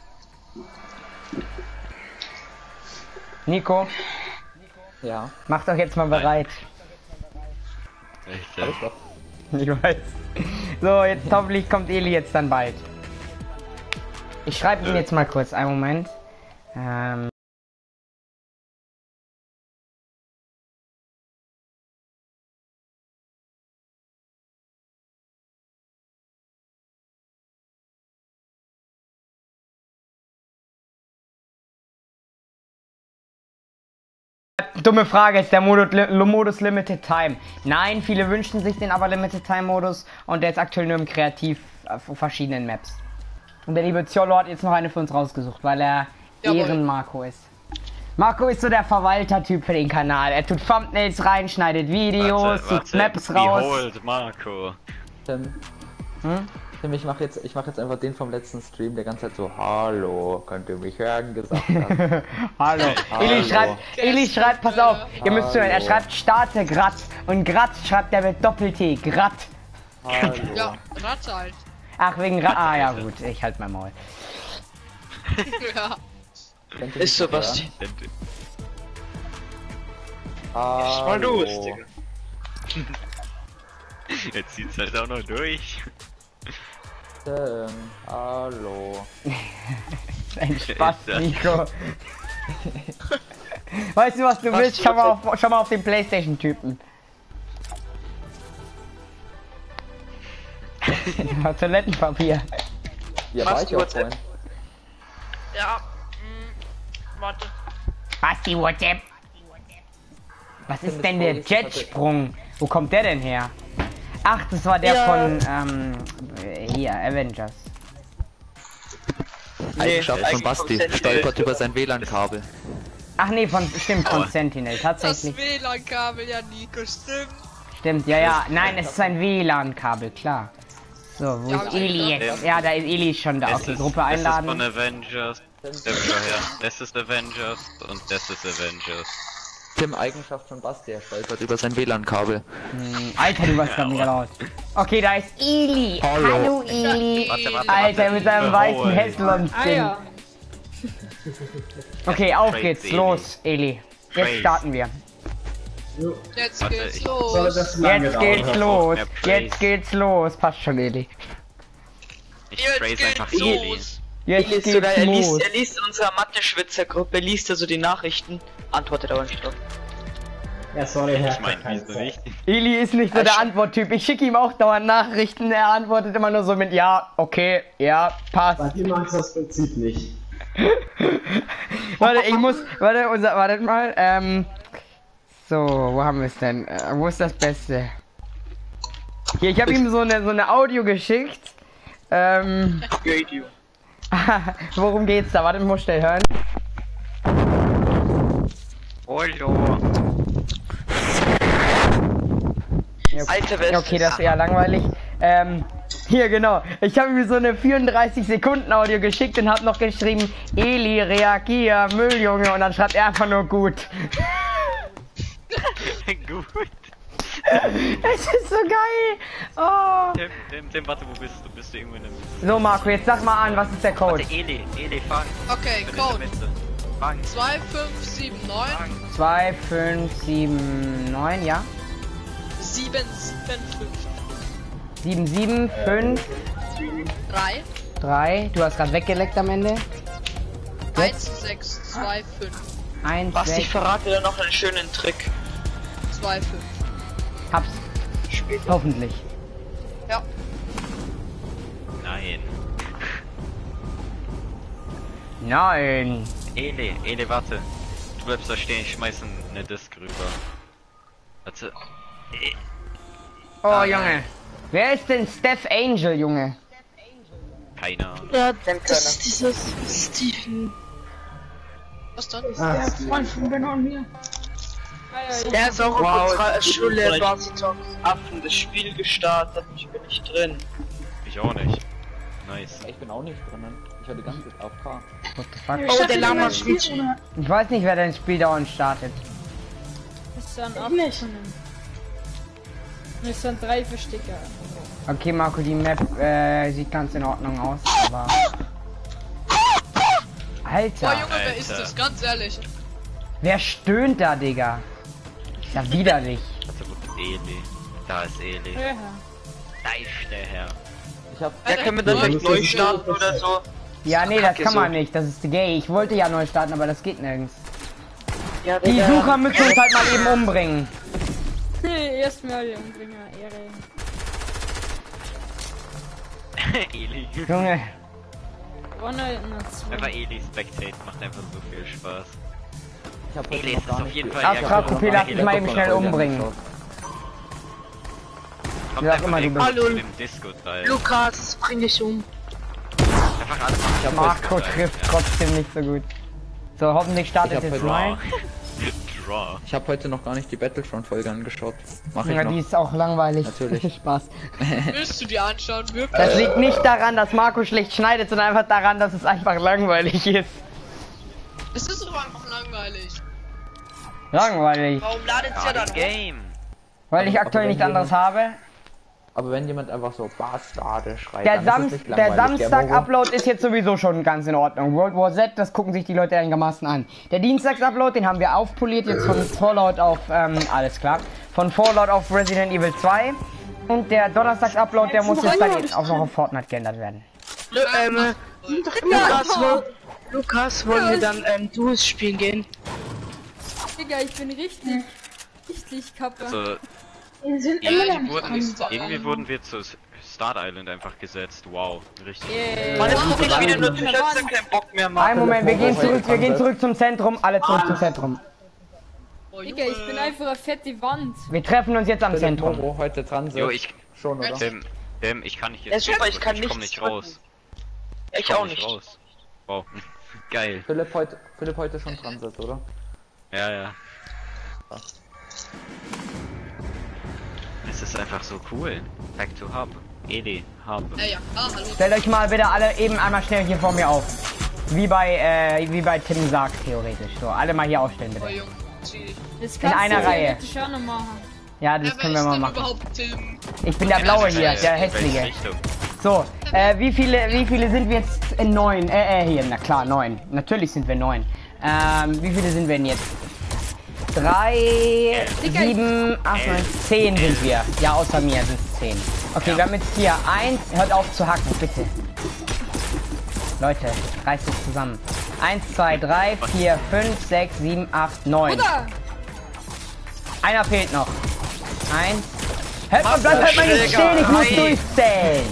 S1: Nico,
S4: Ja,
S1: mach doch jetzt mal bereit.
S2: Echt,
S4: hab ich doch.
S1: Ich weiß. So, jetzt hoffentlich kommt Eli jetzt dann bald. Ich schreibe ihn jetzt mal kurz, einen Moment. Dumme Frage, ist der Modus Limited Time? Nein, viele wünschen sich den aber Limited Time Modus und der ist aktuell nur im Kreativ auf verschiedenen Maps. Und der liebe Ziolo hat jetzt noch eine für uns rausgesucht, weil er
S3: Jawohl.
S1: Ehren-Marco ist. Marco ist so der Verwalter-Typ für den Kanal. Er tut Thumbnails rein, schneidet Videos, sucht Maps raus.
S2: Behold, Marco.
S4: Tim,
S1: Hm?
S4: Tim, ich mach jetzt einfach den vom letzten Stream, der ganze Zeit so, hallo, könnt ihr mich hören, gesagt hat.
S1: Hallo.
S4: Hallo.
S1: Eli schreibt, pass auf, ihr müsst zuhören, er
S4: Hallo.
S1: schreibt starte Graz und Graz schreibt er mit Doppel-T, Grat.
S4: Hallo.
S3: Ja, Ratte halt.
S1: Ach, wegen Graz. Ah ja gut, ich halt mein Maul.
S3: Ja.
S4: Könnt ihr
S8: Ist
S4: mich
S8: so
S4: noch
S8: was.
S4: hören?
S8: Was mal los,
S4: Hallo.
S8: Digga.
S2: Jetzt zieht's halt auch noch durch.
S4: Tim, hallo.
S1: Ein Spaß,
S2: Ist das-
S1: Nico. Weißt du, was du
S8: Was
S1: willst?
S8: du
S1: Schau mal auf den Playstation-Typen. Ja, Toilettenpapier.
S4: Ja,
S8: Was,
S4: war ich
S8: die
S4: auch
S8: WhatsApp?
S4: vorhin.
S5: Ja. Warte.
S1: Was, die WhatsApp? Was ist denn der
S4: das vorlesen,
S1: Jetsprung? Wo kommt der denn her? Ach, das war der
S9: Ja.
S1: von, hier, Avengers.
S8: Eigenschaft von Basti. Stolpert
S4: über sein WLAN-Kabel.
S1: Ach nee, stimmt, von
S2: Aua.
S1: Sentinel,
S3: Das
S1: tatsächlich.
S3: WLAN-Kabel, ja, Nico, stimmt.
S1: Stimmt, ja, nein, es ist ein WLAN-Kabel, klar. So, wo
S3: Ja,
S1: ist Eli
S3: aber-
S1: jetzt? Ja, da ist Eli schon da. Okay, Gruppe
S2: Das ist von
S1: einladen.
S2: Avengers. Das ist Avengers und das ist Avengers.
S4: Tim, Eigenschaft von Basti, er stolpert über sein WLAN-Kabel.
S1: Alter, du warst gerade mega laut. Okay, da ist Eli. Hallo Eli.
S2: Warte,
S1: Alter, mit seinem weißen
S2: Behold.
S1: Häslon.
S7: Ah ja.
S1: Okay, auf
S2: Trace
S1: geht's,
S2: Eli.
S1: los, Eli. Jetzt
S2: Trace.
S1: starten wir.
S3: Jetzt
S2: Warte,
S3: geht's
S2: ich-
S3: los.
S1: Jetzt geht's los.
S2: Trace.
S1: Jetzt geht's los. Passt schon, Eli.
S2: Ich
S5: Jetzt
S2: trace
S5: geht's
S2: einfach Eli.
S5: los.
S1: Jetzt
S8: liest
S1: geht's
S8: sogar, er
S1: los.
S8: liest in unserer Mathe-Schwitzer-Gruppe, liest er so die Nachrichten, antwortet aber nicht drauf.
S10: Ja, sorry, Herr.
S2: Ich meine, so nicht.
S1: Eli ist nicht so der Antworttyp. Ich schicke ihm auch dauernd Nachrichten. Er antwortet immer nur so mit ja, okay, ja, passt.
S10: Bei dir magst du das Prinzip nicht.
S1: Warte, ich muss. Wartet mal. So, wo haben wir es denn? Wo ist das Beste? Hier, ich habe ihm so eine Audio geschickt.
S8: Radio.
S1: Worum geht's da? Warte, ich muss schnell hören.
S2: Hallo.
S8: Alter, wer ist
S1: Okay, das ist eher langweilig. Hier genau. Ich habe ihm so eine 34 Sekunden Audio geschickt und habe noch geschrieben, Eli, reagier, Mülljunge, und dann schreibt er einfach nur gut.
S2: Gut.
S1: Es ist so geil. Oh.
S2: Tim, warte, wo bist du? Bist du irgendwo in der Mitte?
S1: So, Marco, jetzt sag mal an, was ist der Code?
S2: Warte, Eli, fang.
S3: Okay,
S2: Bin in
S3: Code.
S2: der Mitte. Fang.
S3: 2579
S1: 2579, ja?
S3: 775
S1: 775
S3: 3
S1: 3. Du hast gerade weggeleckt am Ende.
S3: 1625
S1: 1,
S8: Was, ich
S1: 6,
S8: verrate dir noch einen schönen Trick.
S3: 25.
S1: hab's.
S8: Später.
S1: Hoffentlich.
S3: Ja.
S2: Nein.
S1: Nein.
S2: Eli, warte. Du bleibst da stehen, ich schmeiß eine Disc rüber. Warte.
S1: Oh, Junge. Wer ist denn Steph Angel, Junge?
S2: Keine Ahnung.
S9: Ja, das ist dieses Steven.
S3: Was dann?
S6: Der Freund von Benno und mir.
S9: Der ist auch auf unserer Schule,
S8: Vielleicht
S9: Barsitok.
S8: Affen das Spiel gestartet, ich bin nicht drin.
S2: Ich auch nicht. Nice.
S4: Ich bin auch nicht drinnen. Ich hatte die ganze Zeit AFK.
S1: What the fuck?
S9: Oh, der Lama spielt.
S1: Ich weiß nicht, wer dein Spiel dauernd startet.
S7: Es sind
S6: Ich nicht.
S7: Es sind 3 Verstecker.
S1: Okay, Marco, die Map sieht ganz in Ordnung aus, aber... Alter,
S3: Boah, Junge, wer ist das? Ganz ehrlich.
S1: wer stöhnt da, Digga? Ist ja widerlich.
S2: Warte, wo ist Eli? Da ist Eli.
S7: Ja.
S2: Da ist der Herr.
S4: Ich hab.
S8: Ja, können wir dann vielleicht neu starten oder so?
S1: Ja, nee, das
S8: Kacke
S1: kann man
S8: so.
S1: nicht. Das ist gay. Ich wollte ja neu starten, aber das geht nirgends.
S8: Ja,
S1: Die
S8: Digga.
S1: Sucher müssen uns halt mal eben umbringen.
S7: Erstmal die Umbringer, Ehre.
S2: Eli.
S1: Junge,
S7: Vorne in der 2.
S2: Einfach Eli Spectate macht einfach so viel Spaß.
S4: Ich hab heute
S2: Eli
S4: noch
S2: ist
S4: gar
S2: auf
S4: nicht
S2: jeden
S4: die-
S2: Fall
S4: Ich hab
S2: eher
S4: heute
S1: Astrakopie,
S4: noch gar
S1: lass
S4: nicht
S1: dich mal
S4: die
S1: eben schnell
S4: Folge
S1: umbringen.
S4: angeschaut.
S2: Kommt
S1: Wie auch
S2: einfach
S1: immer du
S2: irgendwo
S1: bist.
S2: zu
S9: Hallo.
S2: dem Disco-Teil.
S9: Lukas, bring dich um.
S2: Einfach alle machen.
S1: Marco trifft trotzdem nicht so gut. So, hoffentlich startet
S4: Ich hab
S1: jetzt
S4: heute
S1: neu.
S2: Draw.
S4: Ich habe heute noch gar nicht die Battlefront-Folge angeschaut. Mach ich
S1: Ja,
S4: noch.
S1: die ist auch langweilig.
S4: Natürlich.
S1: Spaß.
S3: Willst du dir anschauen, wirklich?
S1: Das liegt nicht daran, dass Marco schlecht schneidet, sondern einfach daran, dass es einfach langweilig ist.
S3: Es ist doch einfach langweilig.
S1: Langweilig.
S5: Warum ladet ihr dann hoch?
S2: Game.
S1: Weil ich aktuell nichts anderes habe.
S4: Aber wenn jemand einfach so Bastarde schreit,
S1: Der,
S4: dann ist es nicht
S1: der
S4: langweilig, gell, Momo?
S1: Samstag-Upload ist jetzt sowieso schon ganz in Ordnung. World War Z, das gucken sich die Leute einigermaßen an. Der Dienstags-Upload, den haben wir aufpoliert jetzt von Fallout auf, alles klar, von Fallout auf Resident Evil 2. Und der Donnerstags-Upload, der muss jetzt dann auch noch auf Fortnite geändert werden.
S9: Lukas, wollen wir dann Duos spielen gehen?
S7: Digga, ich bin richtig kaputt.
S2: Also,
S6: Wir sind immer noch
S2: irgendwie
S6: dran.
S2: wurden wir zu Start Island einfach gesetzt. Wow, richtig.
S8: Mann, jetzt guck ich wieder nur zu, ich hab dann keinen Bock mehr, Mann.
S1: Einen Moment, wir gehen zurück zum Zentrum, alle zurück zum Zentrum.
S3: Oh,
S7: Digga, ich bin einfach eine fette Wand.
S1: Wir treffen uns jetzt am
S4: Philipp
S1: Zentrum.
S4: Momo heute dran
S2: Jo,
S4: sitzt.
S2: ich.
S4: Schon, oder?
S2: Tim, ich kann nicht
S8: Ja, super, ich kann
S2: komm
S8: nichts
S2: nicht
S8: drücken.
S2: raus.
S8: Ich
S2: komm
S8: auch nicht.
S2: Raus. Wow. Geil.
S4: Philipp heute schon dran sitzt, oder?
S2: Ja. Es ist einfach so cool. Back to Hub. Eli, Hub.
S3: Ja. Hallo.
S1: Stellt euch mal bitte alle eben einmal schnell hier vor mir auf. Wie bei Tim sagt, theoretisch. So, alle mal hier aufstellen,
S3: Oh,
S1: bitte.
S3: Junge. Chillig.
S7: Das
S1: In einer Reihe.
S7: theoretisch auch noch machen.
S1: Ja, das
S3: Ja, wer
S1: können wir
S3: ist
S1: mal
S3: denn
S1: machen.
S3: überhaupt Tim?
S1: Ich bin der Blaue hier, der
S2: In welche
S1: Hässliche.
S2: Richtung?
S1: So, wie viele sind wir jetzt in 9? Hier, na klar, 9. Natürlich sind wir 9. Wie viele sind wir denn jetzt? 3, 7, 8, 9, 10 sind wir. Ja, außer mir sind es 10. Okay, wir haben jetzt hier 1. Hört auf zu hacken, bitte. Leute, reißt es zusammen. 1, 2, 3, 4, 5, 6, 7, 8, 9.
S7: Bruder!
S1: Einer fehlt noch. 1. Halt mal, bleib halt mal nicht stehen, ich muss durchzählen.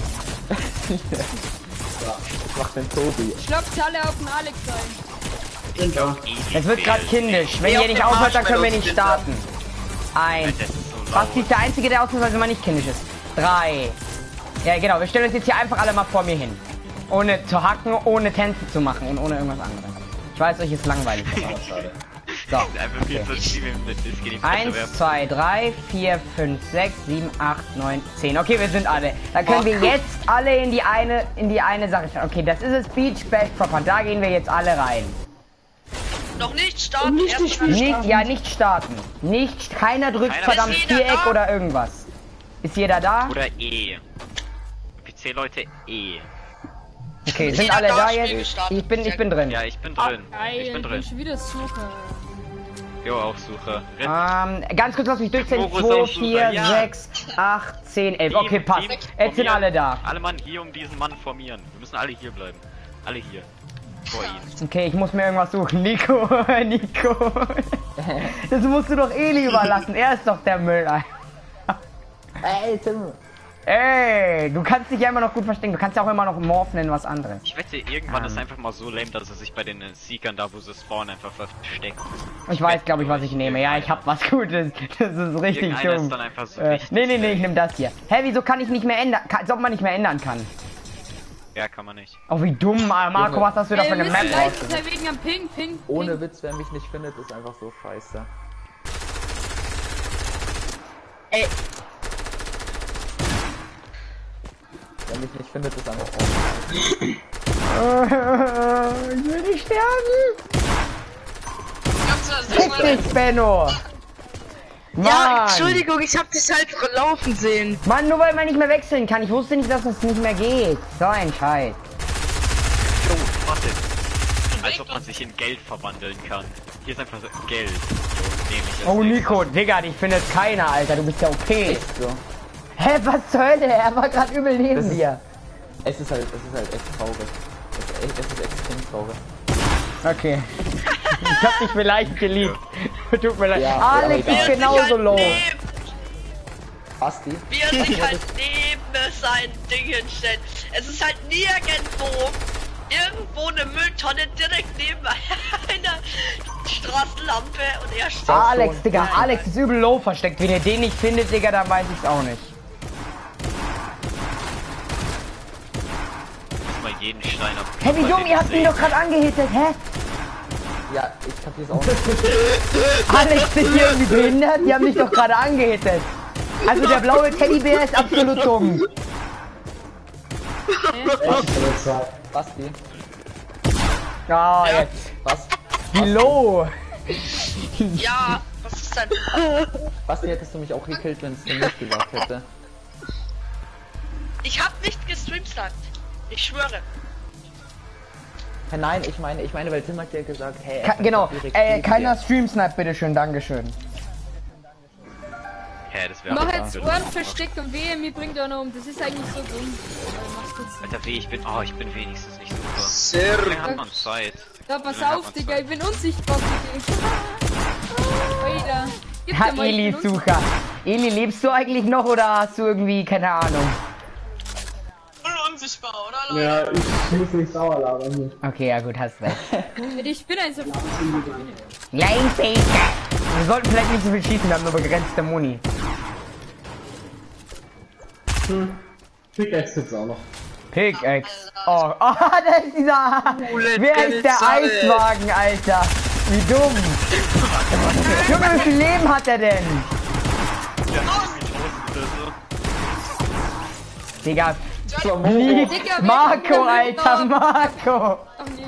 S4: Was macht denn Tobi?
S7: Schloppt alle auf den Alex ein.
S1: Es wird gerade kindisch. Wenn ihr nicht aufhört, dann können wir nicht starten. 1. Basti ist der Einzige, der ausnahmsweise mal nicht kindisch ist. 3. Ja, genau. Wir stellen uns jetzt hier einfach alle mal vor mir hin. Ohne zu hacken, ohne Tänze zu machen und ohne irgendwas anderes. Ich weiß, euch ist langweilig. So. Okay. 1, 2, 3, 4, 5, 6, 7, 8, 9, 10. Okay, wir sind alle. Dann können wir jetzt alle in die eine Sache schauen. Okay, das ist es. Beach Bash Proper. Da gehen wir jetzt alle rein.
S5: Noch nicht starten.
S1: Nicht starten. Keiner drückt verdammt Viereck oder irgendwas. Ist jeder da?
S2: Oder E. PC-Leute E.
S1: Okay, sind alle da jetzt? Ich bin drin.
S2: Ja, ich bin drin.
S7: Ich bin drin. Schon wieder Suche.
S2: Jo, auch Suche.
S1: Ganz kurz, lass mich durchzählen. 2, 4, 6, 8, 10, 11. Okay, passt. Jetzt sind alle da.
S2: Alle Mann hier um diesen Mann formieren. Wir müssen alle hier bleiben. Alle hier. Vor ihm.
S1: Okay, ich muss mir irgendwas suchen. Nico. Das musst du doch Eli überlassen. Er ist doch der Mülleimer.
S4: Ey, Tim.
S1: Ey, du kannst dich ja immer noch gut verstecken. Du kannst ja auch immer noch morphen in was anderes.
S2: Ich wette, irgendwann ist einfach mal so lame, dass er sich bei den Seekern da, wo sie spawnen, einfach versteckt.
S1: Ich weiß, glaube ich, was ich nehme. Ja, ich hab was Gutes. Das ist richtig dumm.
S2: Ist dann einfach so
S1: nee, ich nehme das hier. Hä, wieso kann ich nicht mehr ändern? Als ob man nicht mehr ändern kann.
S2: Ja, kann man nicht.
S1: Oh, wie dumm, Marco, was hast du da für eine Map
S7: rausgesucht? Wegen am Ping.
S4: Ohne Witz, wer mich nicht findet, ist einfach so scheiße.
S9: Ey.
S4: Wer mich nicht findet, ist einfach
S1: ich will nicht sterben. Fick dich, Benno. Mann.
S9: Ja, Entschuldigung, ich hab dich halt laufen sehen.
S1: Mann, nur weil man nicht mehr wechseln kann. Ich wusste nicht, dass das nicht mehr geht. So ein Scheiß.
S2: Jo, warte. Als ob man sich in Geld verwandeln kann. Hier ist einfach so Geld. So,
S1: oh, Nico, Digga, dich findet keiner, Alter. Du bist ja okay.
S4: So.
S1: Hä, was zur Hölle? Er war gerade übel neben dir.
S4: Es ist halt echt traurig. Es ist extrem traurig.
S1: Okay. Ich hab dich vielleicht geliebt. Tut mir leid.
S4: Ja,
S1: Alex ist genauso low.
S4: Basti?
S5: Wie er sich halt neben sein Ding hinstellt. Es ist halt nirgendwo eine Mülltonne direkt neben einer Straßenlampe und er steht.
S1: Alex, Digga, Alex ist übel low versteckt. Wenn ihr den nicht findet, Digga, dann weiß ich's auch nicht.
S2: Jeden Stein ab.
S1: Hä, wie dumm, ihr habt ihn doch gerade angehittet, hä?
S4: Ja, ich kapier's auch nicht.
S1: Alex, sind hier irgendwie behindert? Die haben mich doch gerade angehittet. Also der blaue Teddybär ist absolut dumm.
S4: Basti.
S1: Ja, jetzt.
S4: Was?
S1: Wie low.
S5: Ja, was ist denn?
S4: Basti, hättest du mich auch gekillt, wenn es dir nicht gesagt hätte.
S5: Ich hab nicht gestreamsnackt. Ich schwöre.
S4: Hey, nein, ich meine, weil Tim hat ja gesagt, hey.
S1: Genau, keiner Stream-Snipe, bitteschön, dankeschön.
S2: Hä, das wäre.
S7: Mach jetzt Word versteckt und wehe, mir bringt er noch um. Das ist eigentlich so dumm.
S2: Alter, weh, ich bin wenigstens nicht super.
S9: Sehr
S2: gut. Hat man Zeit.
S7: Da, pass auf, Digga, ich bin unsichtbar für dich. Alter.
S1: Ha, Eli, Sucher. Eli, lebst du eigentlich noch oder hast du irgendwie, keine Ahnung?
S3: Unsichtbar, oder Leute?
S10: Ja, ich muss nicht sauer labern hier.
S1: Okay, ja gut, hast recht.
S7: Ich bin ein so.
S1: Wir sollten vielleicht nicht so viel schießen, wir haben nur begrenzte Muni.
S10: Pickaxe gibt's auch noch.
S1: Pickaxe. Oh, da ist dieser. Wer ist der Eiswagen, Alter? Wie dumm. Junge, wie viel Leben hat er denn? Digga. Marco, Alter, Marco!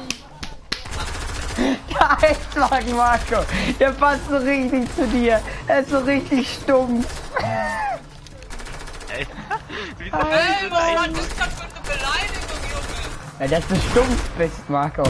S1: Der Eiswagen, Marco! Der passt so richtig zu dir! Er ist so richtig stumpf!
S2: Ey,
S3: was war das gerade für eine Beleidigung, Junge?
S1: Ja, dass du stumpf bist, Marco!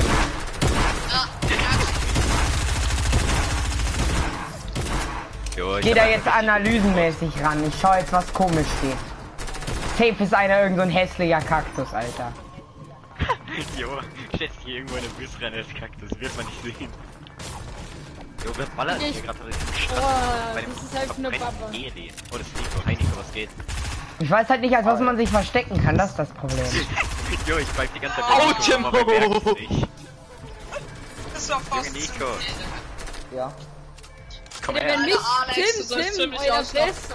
S1: Geh da jetzt analysenmäßig ran. Ich schau jetzt, was komisch steht. Safe ist einer irgend so ein hässlicher Kaktus, Alter.
S2: Jo, stellst dich hier irgendwo in den Bus rein als Kaktus, wird man nicht sehen. Jo, wer ballert hier gerade durch den Straßen? Bei dem
S7: das ist halt eine Baba.
S2: Eli. Oh, das ist Nico. Hi Nico, was geht?
S1: Ich weiß halt nicht, als was man sich verstecken kann, das ist das Problem.
S2: Jo, ich bleib die ganze Zeit bei Nico, aber man merkt's nicht.
S3: Das war fast.
S2: Junge Nico,
S4: Ja.
S2: komm
S7: Wenn
S2: her.
S7: mich
S3: Alex, du sollst
S7: Tim,
S3: ziemlich
S7: euer
S3: auslachen.
S7: Best.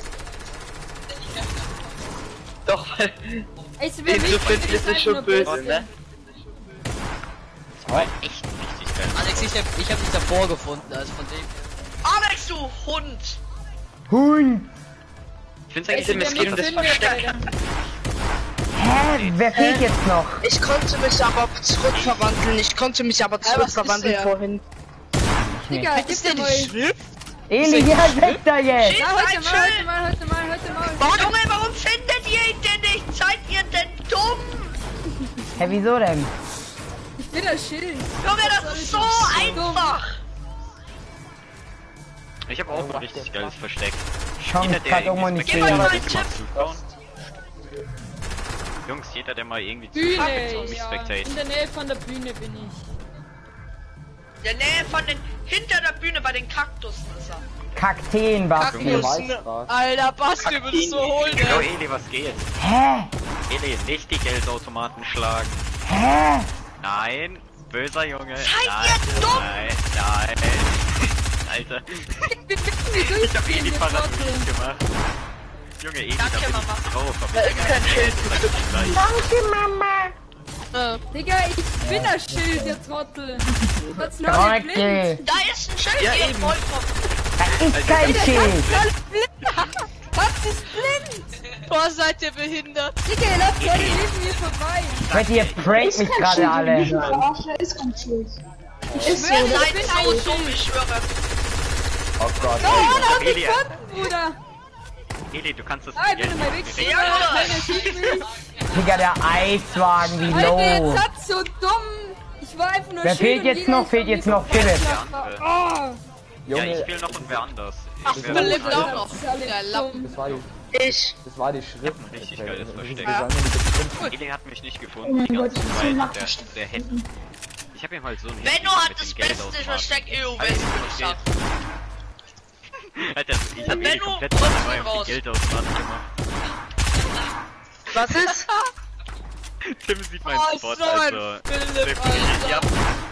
S8: Doch,
S7: Also, wer
S8: den
S7: mich
S8: zu finden ist es schon böse, ne?
S2: Das war echt richtig geil.
S11: Alex, ich hab dich davor gefunden, also von dem.
S5: Alex, du Hund!
S1: Hund!
S2: Ich find's eigentlich
S8: Es geht um das Verstecken.
S1: Hä? Wer fehlt jetzt noch?
S9: Ich konnte mich aber zurückverwandeln. Vorhin.
S7: Digga, gib dir mal.
S1: Eli, hier weg da jetzt!
S7: Ja, heute mal.
S5: Junge, warum findet ihr ihn denn nicht? Seid ihr denn dumm?
S1: Hä, wieso denn?
S7: Ich bin das Schild.
S5: Junge, das ist so einfach!
S2: Ich hab auch ein richtig geiles Versteck.
S1: Schau mich grad irgendwo nicht
S5: Gib mal
S1: sehen.
S5: mal einen Tipp!
S2: Jungs, jeder, der mal irgendwie
S7: Bühne,
S2: zuschaut, mich
S7: ja.
S2: spectate.
S7: In der Nähe von der Bühne bin ich.
S5: In der Nähe von den, hinter der Bühne bei den Kaktussen ist er.
S1: Kakteen, Basti.
S3: Alter, Basti, du willst so holen,
S2: Jo,
S3: ey.
S2: Eli, was geht?
S1: Hä?
S2: Eli, nicht die Geldautomaten schlagen.
S1: Hä?
S2: Nein, böser Junge.
S5: Seid
S2: Nein,
S5: ihr dumm?
S2: nein. Alter. Ich hab Eli paranoid gemacht. Junge, Eli,
S5: Danke,
S2: da bin
S5: Mama.
S2: ich drauf. Aber
S8: Da ist kein Schild.
S1: Danke, Mama.
S7: Digga, ich bin das Schild, ihr Trottel. Was noch nicht blind?
S1: Danke.
S5: Da ist ein Schild,
S2: Ja,
S5: ihr
S2: eben.
S5: Vollkopf.
S1: Da ist kein Schild.
S7: Was ist blind?
S3: Boah, seid ihr behindert?
S7: Digga, ihr lasst Leute neben mir vorbei.
S1: Leute, ihr prankt mich gerade alle.
S6: Verarsche, ist kein Schild.
S7: Ich
S5: Ihr
S7: schwöre, ich
S5: seid
S7: bin
S5: so
S7: ein
S5: dumm, ich schwöre.
S4: Oh Gott.
S7: Oh, hab ich
S2: Eli,
S7: gefunden, Bruder.
S2: Eli, du kannst das
S7: Ah, ich bin in meinem Weg.
S2: direkt-
S7: Kleiner Schild.
S1: Digga, der Eiswagen, wie
S7: Alter,
S1: low.
S7: jetzt hat's so dumm. Ich war einfach nur
S1: Wer
S7: Schild
S1: fehlt
S7: und
S1: jetzt
S7: jeder
S1: noch?
S7: ist
S1: Fehlt
S7: von mir
S1: jetzt noch Philipp.
S7: vorbeigelaufen. Oh,
S2: Ja,
S4: Junge,
S2: ich will noch und wer anders.
S3: Ach,
S2: Ich wär-
S3: Philipp
S2: Alter,
S3: auch noch.
S7: das ist alles
S3: Der Lappen.
S7: dumm.
S4: das war die Schrift.
S2: ein richtig geiles Versteck.
S4: Wir sollen nicht bestimmt-
S2: Eli hat mich nicht
S6: Oh
S2: gefunden,
S6: mein
S2: die
S6: Gott,
S2: ganze
S6: ich bin so
S2: Zeit.
S6: nachgestellt.
S2: Der hätte. Ich hab ihm halt so ein
S5: Benno hat das beste Versteck EU-West, würde ich sagen.
S2: Alter, ich hab Eli
S5: Benno,
S2: komplett
S5: komm
S2: neu auf
S5: raus.
S2: die Geldautomaten gemacht.
S9: Was ist?
S2: Tim sieht meinen
S3: Oh,
S2: Spot,
S3: so ein
S2: also.
S3: Philipp,
S2: Ja.
S3: Alter.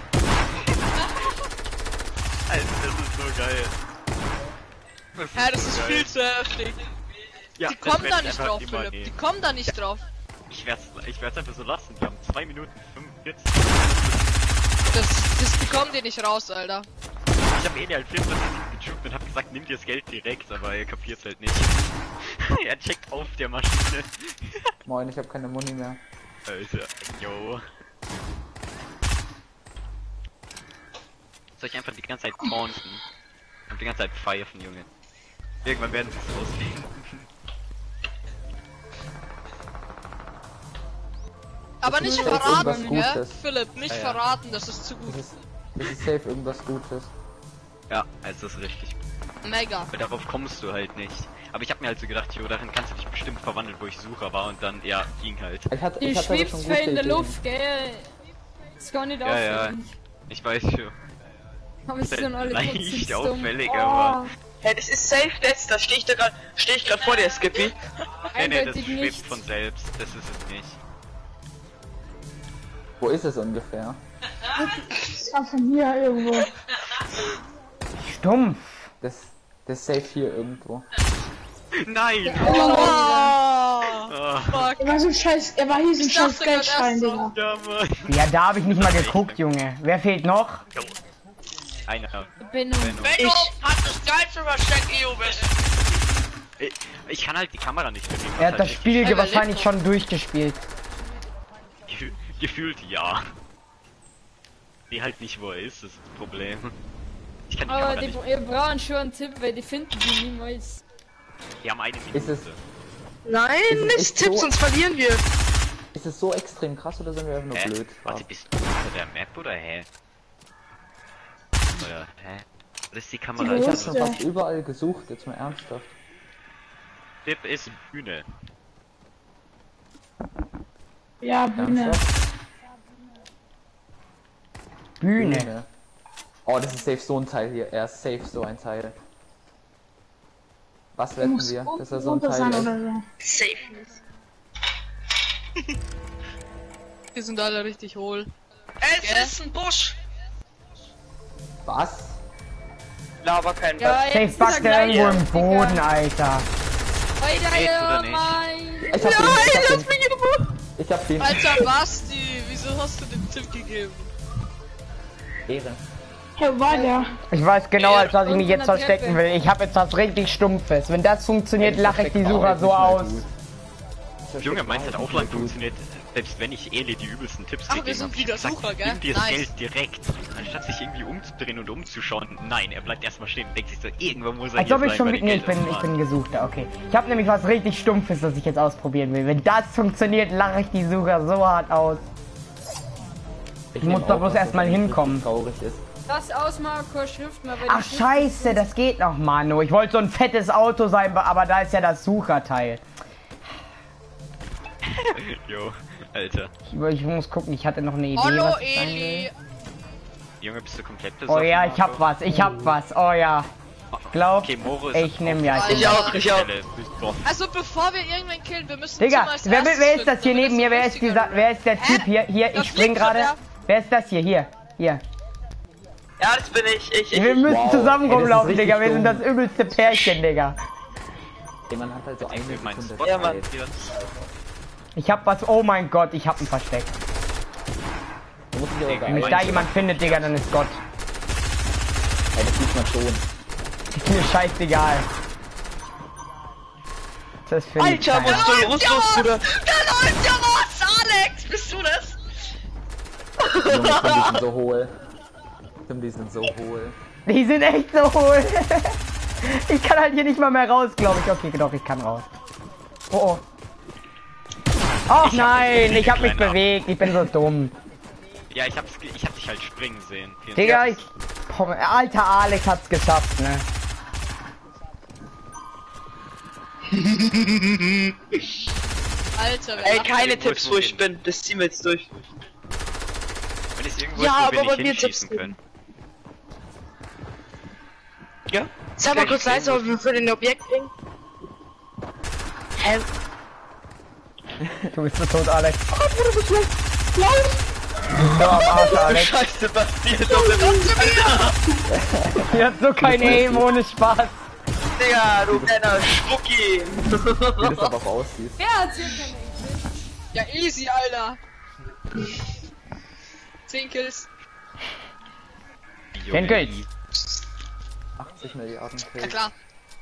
S2: Alter, das ist so geil.
S3: Ja, das ist
S2: so
S3: viel
S2: geil.
S3: zu heftig.
S2: Ja,
S3: Die
S2: das
S3: kommen
S2: werd
S3: da
S2: ich
S3: nicht
S2: einfach
S3: drauf,
S2: immer
S3: Philipp.
S2: nehmen.
S3: Die kommen da nicht drauf.
S2: Ich werd's einfach so lassen. Wir haben 2 Minuten 45.
S3: Das bekommen die nicht raus, Alter.
S2: Ich hab Eli halt 5 gejuckt und hab gesagt, nimm dir das Geld direkt, aber er kapiert's halt nicht. Er checkt auf der Maschine.
S4: Moin, ich habe keine Muni mehr.
S2: Alter, yo. Soll ich einfach die ganze Zeit taunten? Und die ganze Zeit pfeifen, Junge. Irgendwann werden sie es auslegen.
S3: Aber
S4: Das
S3: nicht
S4: ist safe
S3: verraten,
S4: irgendwas
S3: gell?
S4: Gutes.
S3: Philipp, nicht
S2: Ja, ja.
S3: verraten, das ist zu gut.
S4: Das ist safe irgendwas Gutes.
S2: Ja, also das ist richtig.
S3: Mega.
S2: Weil darauf kommst du halt nicht. Aber ich hab mir halt so gedacht, jo, darin kannst du dich bestimmt verwandeln, wo ich Sucher war und dann, ja, ging halt.
S4: Ich hatte
S7: Die
S4: aber
S7: schwebt
S4: schon
S7: voll in
S4: gute
S7: der
S4: Ideen.
S7: Luft, gell? Das kann nicht
S2: Ja, ja.
S7: auffällig.
S2: Ich weiß schon.
S7: Aber es sind alle
S2: Leicht
S7: trotzdem
S2: auffällig,
S7: dumm.
S2: aber-
S8: Hey, das ist safe jetzt, da stehe ich grad vor dir, Skippy.
S2: Nee, das
S7: Eindeutig
S2: schwebt
S7: nicht.
S2: von selbst. Das ist es nicht.
S4: Wo ist es ungefähr?
S6: Das war von hier irgendwo.
S1: Stumpf.
S4: Das ist safe hier irgendwo.
S2: Nein!
S3: Oh,
S2: Oh,
S3: fuck.
S6: Er war so ein scheiß, er war hier so ein
S3: Ich
S6: scheiß
S3: dachte grad
S6: Geldschwein,
S3: erst so.
S6: Digga.
S2: ja, Mann.
S1: Ja, da habe ich nicht mal geguckt, Junge. Wer fehlt noch?
S2: Jo. Einer.
S7: Benno.
S5: Benno hat das geilste Versteck EU-West.
S2: Ich kann halt die Kamera nicht verlieren.
S1: Er hat das Spiel
S3: Alter,
S1: wahrscheinlich
S3: leck
S1: schon durchgespielt.
S2: Gefühlt ja. Die halt nicht, wo er ist, das ist das Problem. Ich kann die
S7: Aber
S2: Kamera
S7: die,
S2: nicht.
S7: ihr braucht schon einen Tipp, weil die finden die niemals.
S2: Die haben eine
S4: Ist es-
S2: Minute.
S9: Nein,
S4: Ist es
S9: nicht
S4: echt
S9: Tipps,
S4: so?
S9: sonst verlieren wir.
S4: Ist es so extrem krass oder sind wir einfach nur blöd?
S2: Warte, bist du unter der Map oder hä? Oder hä? Oder ist die Kamera
S6: Die
S4: Ich hab
S6: Wurst,
S4: schon
S6: ja.
S4: fast überall gesucht, jetzt mal ernsthaft.
S2: Tipp ist Bühne.
S6: Ja, Bühne.
S4: Ernsthaft?
S1: Bühne.
S4: Oh, das ist safe so ein Teil hier. Er ist safe so ein Teil. Was wetten wir, dass er so ein Teil ist?
S9: Safe.
S7: Wir sind alle richtig hohl.
S5: Es ist ein Busch.
S4: Was?
S8: Laber kein
S7: Ja,
S8: Bast.
S1: Safe backt er irgendwo im Boden, Alter.
S2: oder nicht?
S4: Ich hab den.
S3: Alter Basti, wieso hast du den Tipp gegeben?
S4: Ehre.
S6: Ja, war der.
S1: Ich weiß genau, als was ich mich jetzt verstecken will. Ich habe jetzt was richtig Stumpfes. Wenn das funktioniert, lache ich die Sucher so aus.
S2: Junge, meins hat auch lang funktioniert. Selbst wenn ich Eli die übelsten Tipps
S3: Ach, wir
S2: gegeben
S3: sind
S2: habe.
S3: wieder Sucher, gell?
S2: Nimm dir das
S3: Nice.
S2: Geld direkt. Anstatt sich irgendwie umzudrehen und umzuschauen. Nein, er bleibt erstmal stehen. Denkt sich so, irgendwo muss er
S1: Als
S2: hier
S1: ob ich
S2: sein,
S1: schon
S2: weil
S1: mit.
S2: die
S1: Nee, ich
S2: Gelder
S1: bin
S2: waren.
S1: Gesuchter, okay. Ich habe nämlich was richtig Stumpfes, das ich jetzt ausprobieren will. Wenn das funktioniert, lache ich die Sucher so hart aus. Ich muss da bloß erstmal hinkommen.
S4: Traurig ist.
S7: Das aus, Marco, Schrift mal.
S1: Ach scheiße, das geht noch, Mano. Ich wollte so ein fettes Auto sein, aber da ist ja das Sucherteil.
S2: Jo, Alter.
S1: Ich muss gucken, ich hatte noch eine Idee,
S3: Hallo
S1: was ich sein will.
S3: Eli.
S2: Junge, bist du komplett
S1: Oh
S2: besoffen?
S1: ja, ich hab
S2: Marco?
S1: was, oh ja. Glaub,
S2: Okay, Moro ist
S1: ich nehm ja.
S8: Ich auch, ich auch.
S3: Also bevor wir irgendwen killen, wir müssen
S1: Digga,
S3: Zimmer als
S1: wer
S3: erstes
S1: ist das hier
S3: finden,
S1: neben mir?
S3: damit
S1: Wer
S3: es
S1: ist
S3: ein
S1: dieser,
S3: lustiger
S1: wer ist der Typ hier? Hier,
S3: Da
S1: ich spring
S3: fliegt schon
S1: gerade.
S3: wer.
S1: Wer ist das hier? Hier.
S8: Ja, das bin ich.
S1: Wir müssen
S4: Wow.
S1: zusammen
S4: Ey, das ist
S1: rumlaufen,
S4: richtig
S1: Digga. Wir sind
S4: dumm.
S1: das übelste Pärchen, Digga.
S4: Ey, man hat halt so eine
S2: Mein
S4: Sekunde
S2: Spot
S8: Ja, Mann.
S4: Zeit.
S1: Ich hab was, oh mein Gott, ich hab ein Versteck.
S4: Du musst dich aber
S1: Wenn
S4: beeilen.
S1: mich da jemand findet, Digga, dann ist Gott.
S4: Ey, das sieht man schon.
S1: Ist mir scheißegal. Das finde ich
S8: Alter, musst du rüstlos, Bruder.
S5: Da läuft ja was, Alex! Bist du das?
S4: Junge, Tim, die sind so hohl. Tim, die sind so hohl.
S1: Die sind echt so hohl. Ich kann halt hier nicht mal mehr raus, glaube ich. Okay, doch, ich kann raus. Oh, oh. Ach nein, ich hab mich
S2: Kleiner.
S1: bewegt. Ich bin so dumm.
S2: Ja, ich hab dich halt springen sehen. Vielen
S1: Digga,
S2: Dank.
S1: alter Alex hat's geschafft, ne?
S3: Alter, wer
S8: Ey,
S3: macht
S8: keine
S2: irgendwo
S8: Tipps,
S2: ist
S8: wo
S2: wo
S8: ich
S2: hin.
S8: bin. Das ziehen wir jetzt durch.
S2: Wenn es irgendwo
S8: Ja,
S2: ist, wo
S8: aber
S2: wir
S8: bei
S2: nicht
S8: mir
S2: hinschießen
S8: Tipps-
S2: können.
S8: Ja?
S9: Sag mal kurz leise, ob wir für den Objekt bringen. Hä?
S1: Du bist so tot, Alex. Oh, Bruder, du bist schlecht. Nur am Arsch, Alex.
S8: Scheiße, Basti, ist doch
S1: Ihr habt so kein Aim ohne Spaß.
S8: Digga, du kleiner Schmucki.
S4: Wie das aber auch aussieht.
S7: Wer hat hier keine Idee?
S3: Ja, easy, Alter. 10 Kills.
S1: 10 Kills.
S4: 80 Milliarden
S3: Ja
S4: Kills.
S3: klar.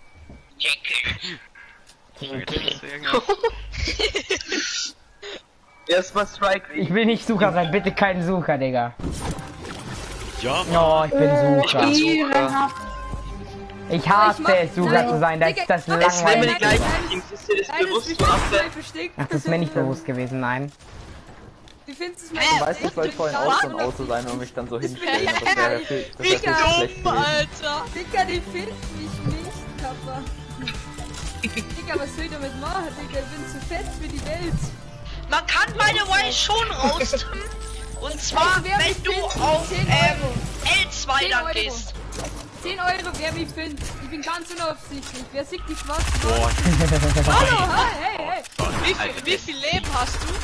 S8: Erstmal Strike.
S1: Ich will nicht Sucher sein, bitte kein Sucher, Digga.
S2: Ja,
S1: Oh, ich bin Sucher.
S6: Ehrenhaft.
S1: Ich hasse es, Sucher zu sein, das ist das
S8: Es nehmen wir die
S1: langweilig.
S8: gleichen Teams. Ist dir das
S7: Nein,
S8: bewusst,
S7: das
S8: du Affe?
S7: gleich versteckt.
S1: Ach, das ist mir nicht bewusst gewesen, nein.
S7: Wie findest du
S4: Ich weiß nicht, weil ich vorhin auch so ein Auto sein und mich dann so hinstellen. Das wäre viel schlecht gewesen.
S3: Alter.
S7: Digga, die finden mich nicht, Kappa. Digga, was soll ich damit machen, Digga? Ich bin zu fett für die Welt.
S5: Man kann meine Y schon raustimmen. Und zwar,
S7: Wer mich
S5: wenn du
S7: findet,
S5: auf
S7: 10 Euro.
S5: L2
S7: 10
S5: dann
S7: Euro.
S5: gehst.
S7: 10 Euro, wer mich findet. Ich bin ganz unaufsichtlich. Wer sieht die schwarze
S2: Boah,
S7: Wand? Hallo, hey.
S3: Wie viel Leben hast du?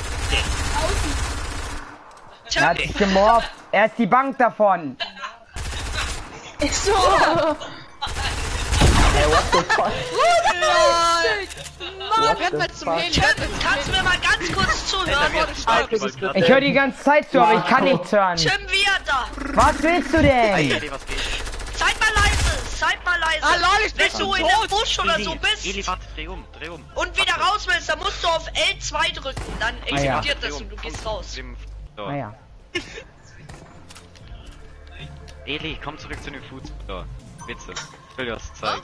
S1: Er hat sich gemorpht. Er ist die Bank davon.
S6: Ist so.
S4: Ey, what the fuck?
S3: Mann, werd mal zum Heli.
S5: Tim, kannst du mir mal ganz kurz zuhören?
S1: Ich höre die ganze Zeit zu, aber ich kann nichts hören.
S5: Tim, wieder da.
S1: Was willst du denn?
S2: Eli, was geht?
S5: Seid mal leise.
S3: Ah, lol, ich bin
S5: Wenn du
S3: schon
S5: in einem
S3: tot.
S5: Busch oder so
S2: Eli,
S5: bist
S2: warte, dreh um.
S5: und wieder raus willst, dann musst du auf L2 drücken. Dann
S1: ja.
S5: explodiert das und du gehst raus.
S2: So.
S1: Naja.
S2: Eli, komm zurück zu dem Food. So, bitte. Ich will dir was zeigen.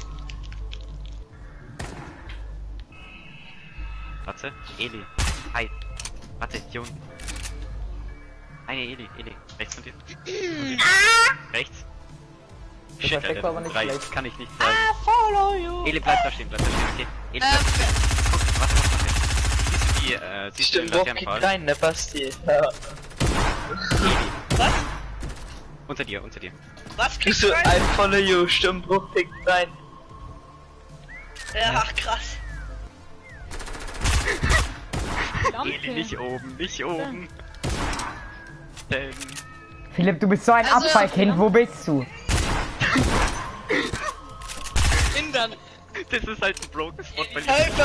S2: Warte, Eli. Hi. Warte, hier unten. Eine Eli. Rechts von dir. Rechts.
S4: Das
S2: Shit,
S4: Versteck
S2: Alter,
S4: war aber nicht
S2: drei.
S4: schlecht.
S2: Kann ich nicht zeigen. Eli, bleib da stehen, okay. Eli, bleib da stehen. Guck, warte. Siehst du die
S8: Stimmt,
S2: Laterne
S8: Bob geht
S2: falsch?
S8: rein, ne, Basti. Ja.
S2: Eli.
S5: Was?
S2: Unter dir, unter dir.
S5: Was kriegst
S8: So
S5: du rein?
S8: ein voller Stimmbruch tickt rein.
S5: Ja, ach krass.
S2: Eli, nicht oben, nicht oben.
S1: Philipp, du bist so ein
S3: Also,
S1: Abfallkind, wo bist du?
S3: Hindern.
S2: Das ist halt ein Broken Spot, weil
S5: Hilfe!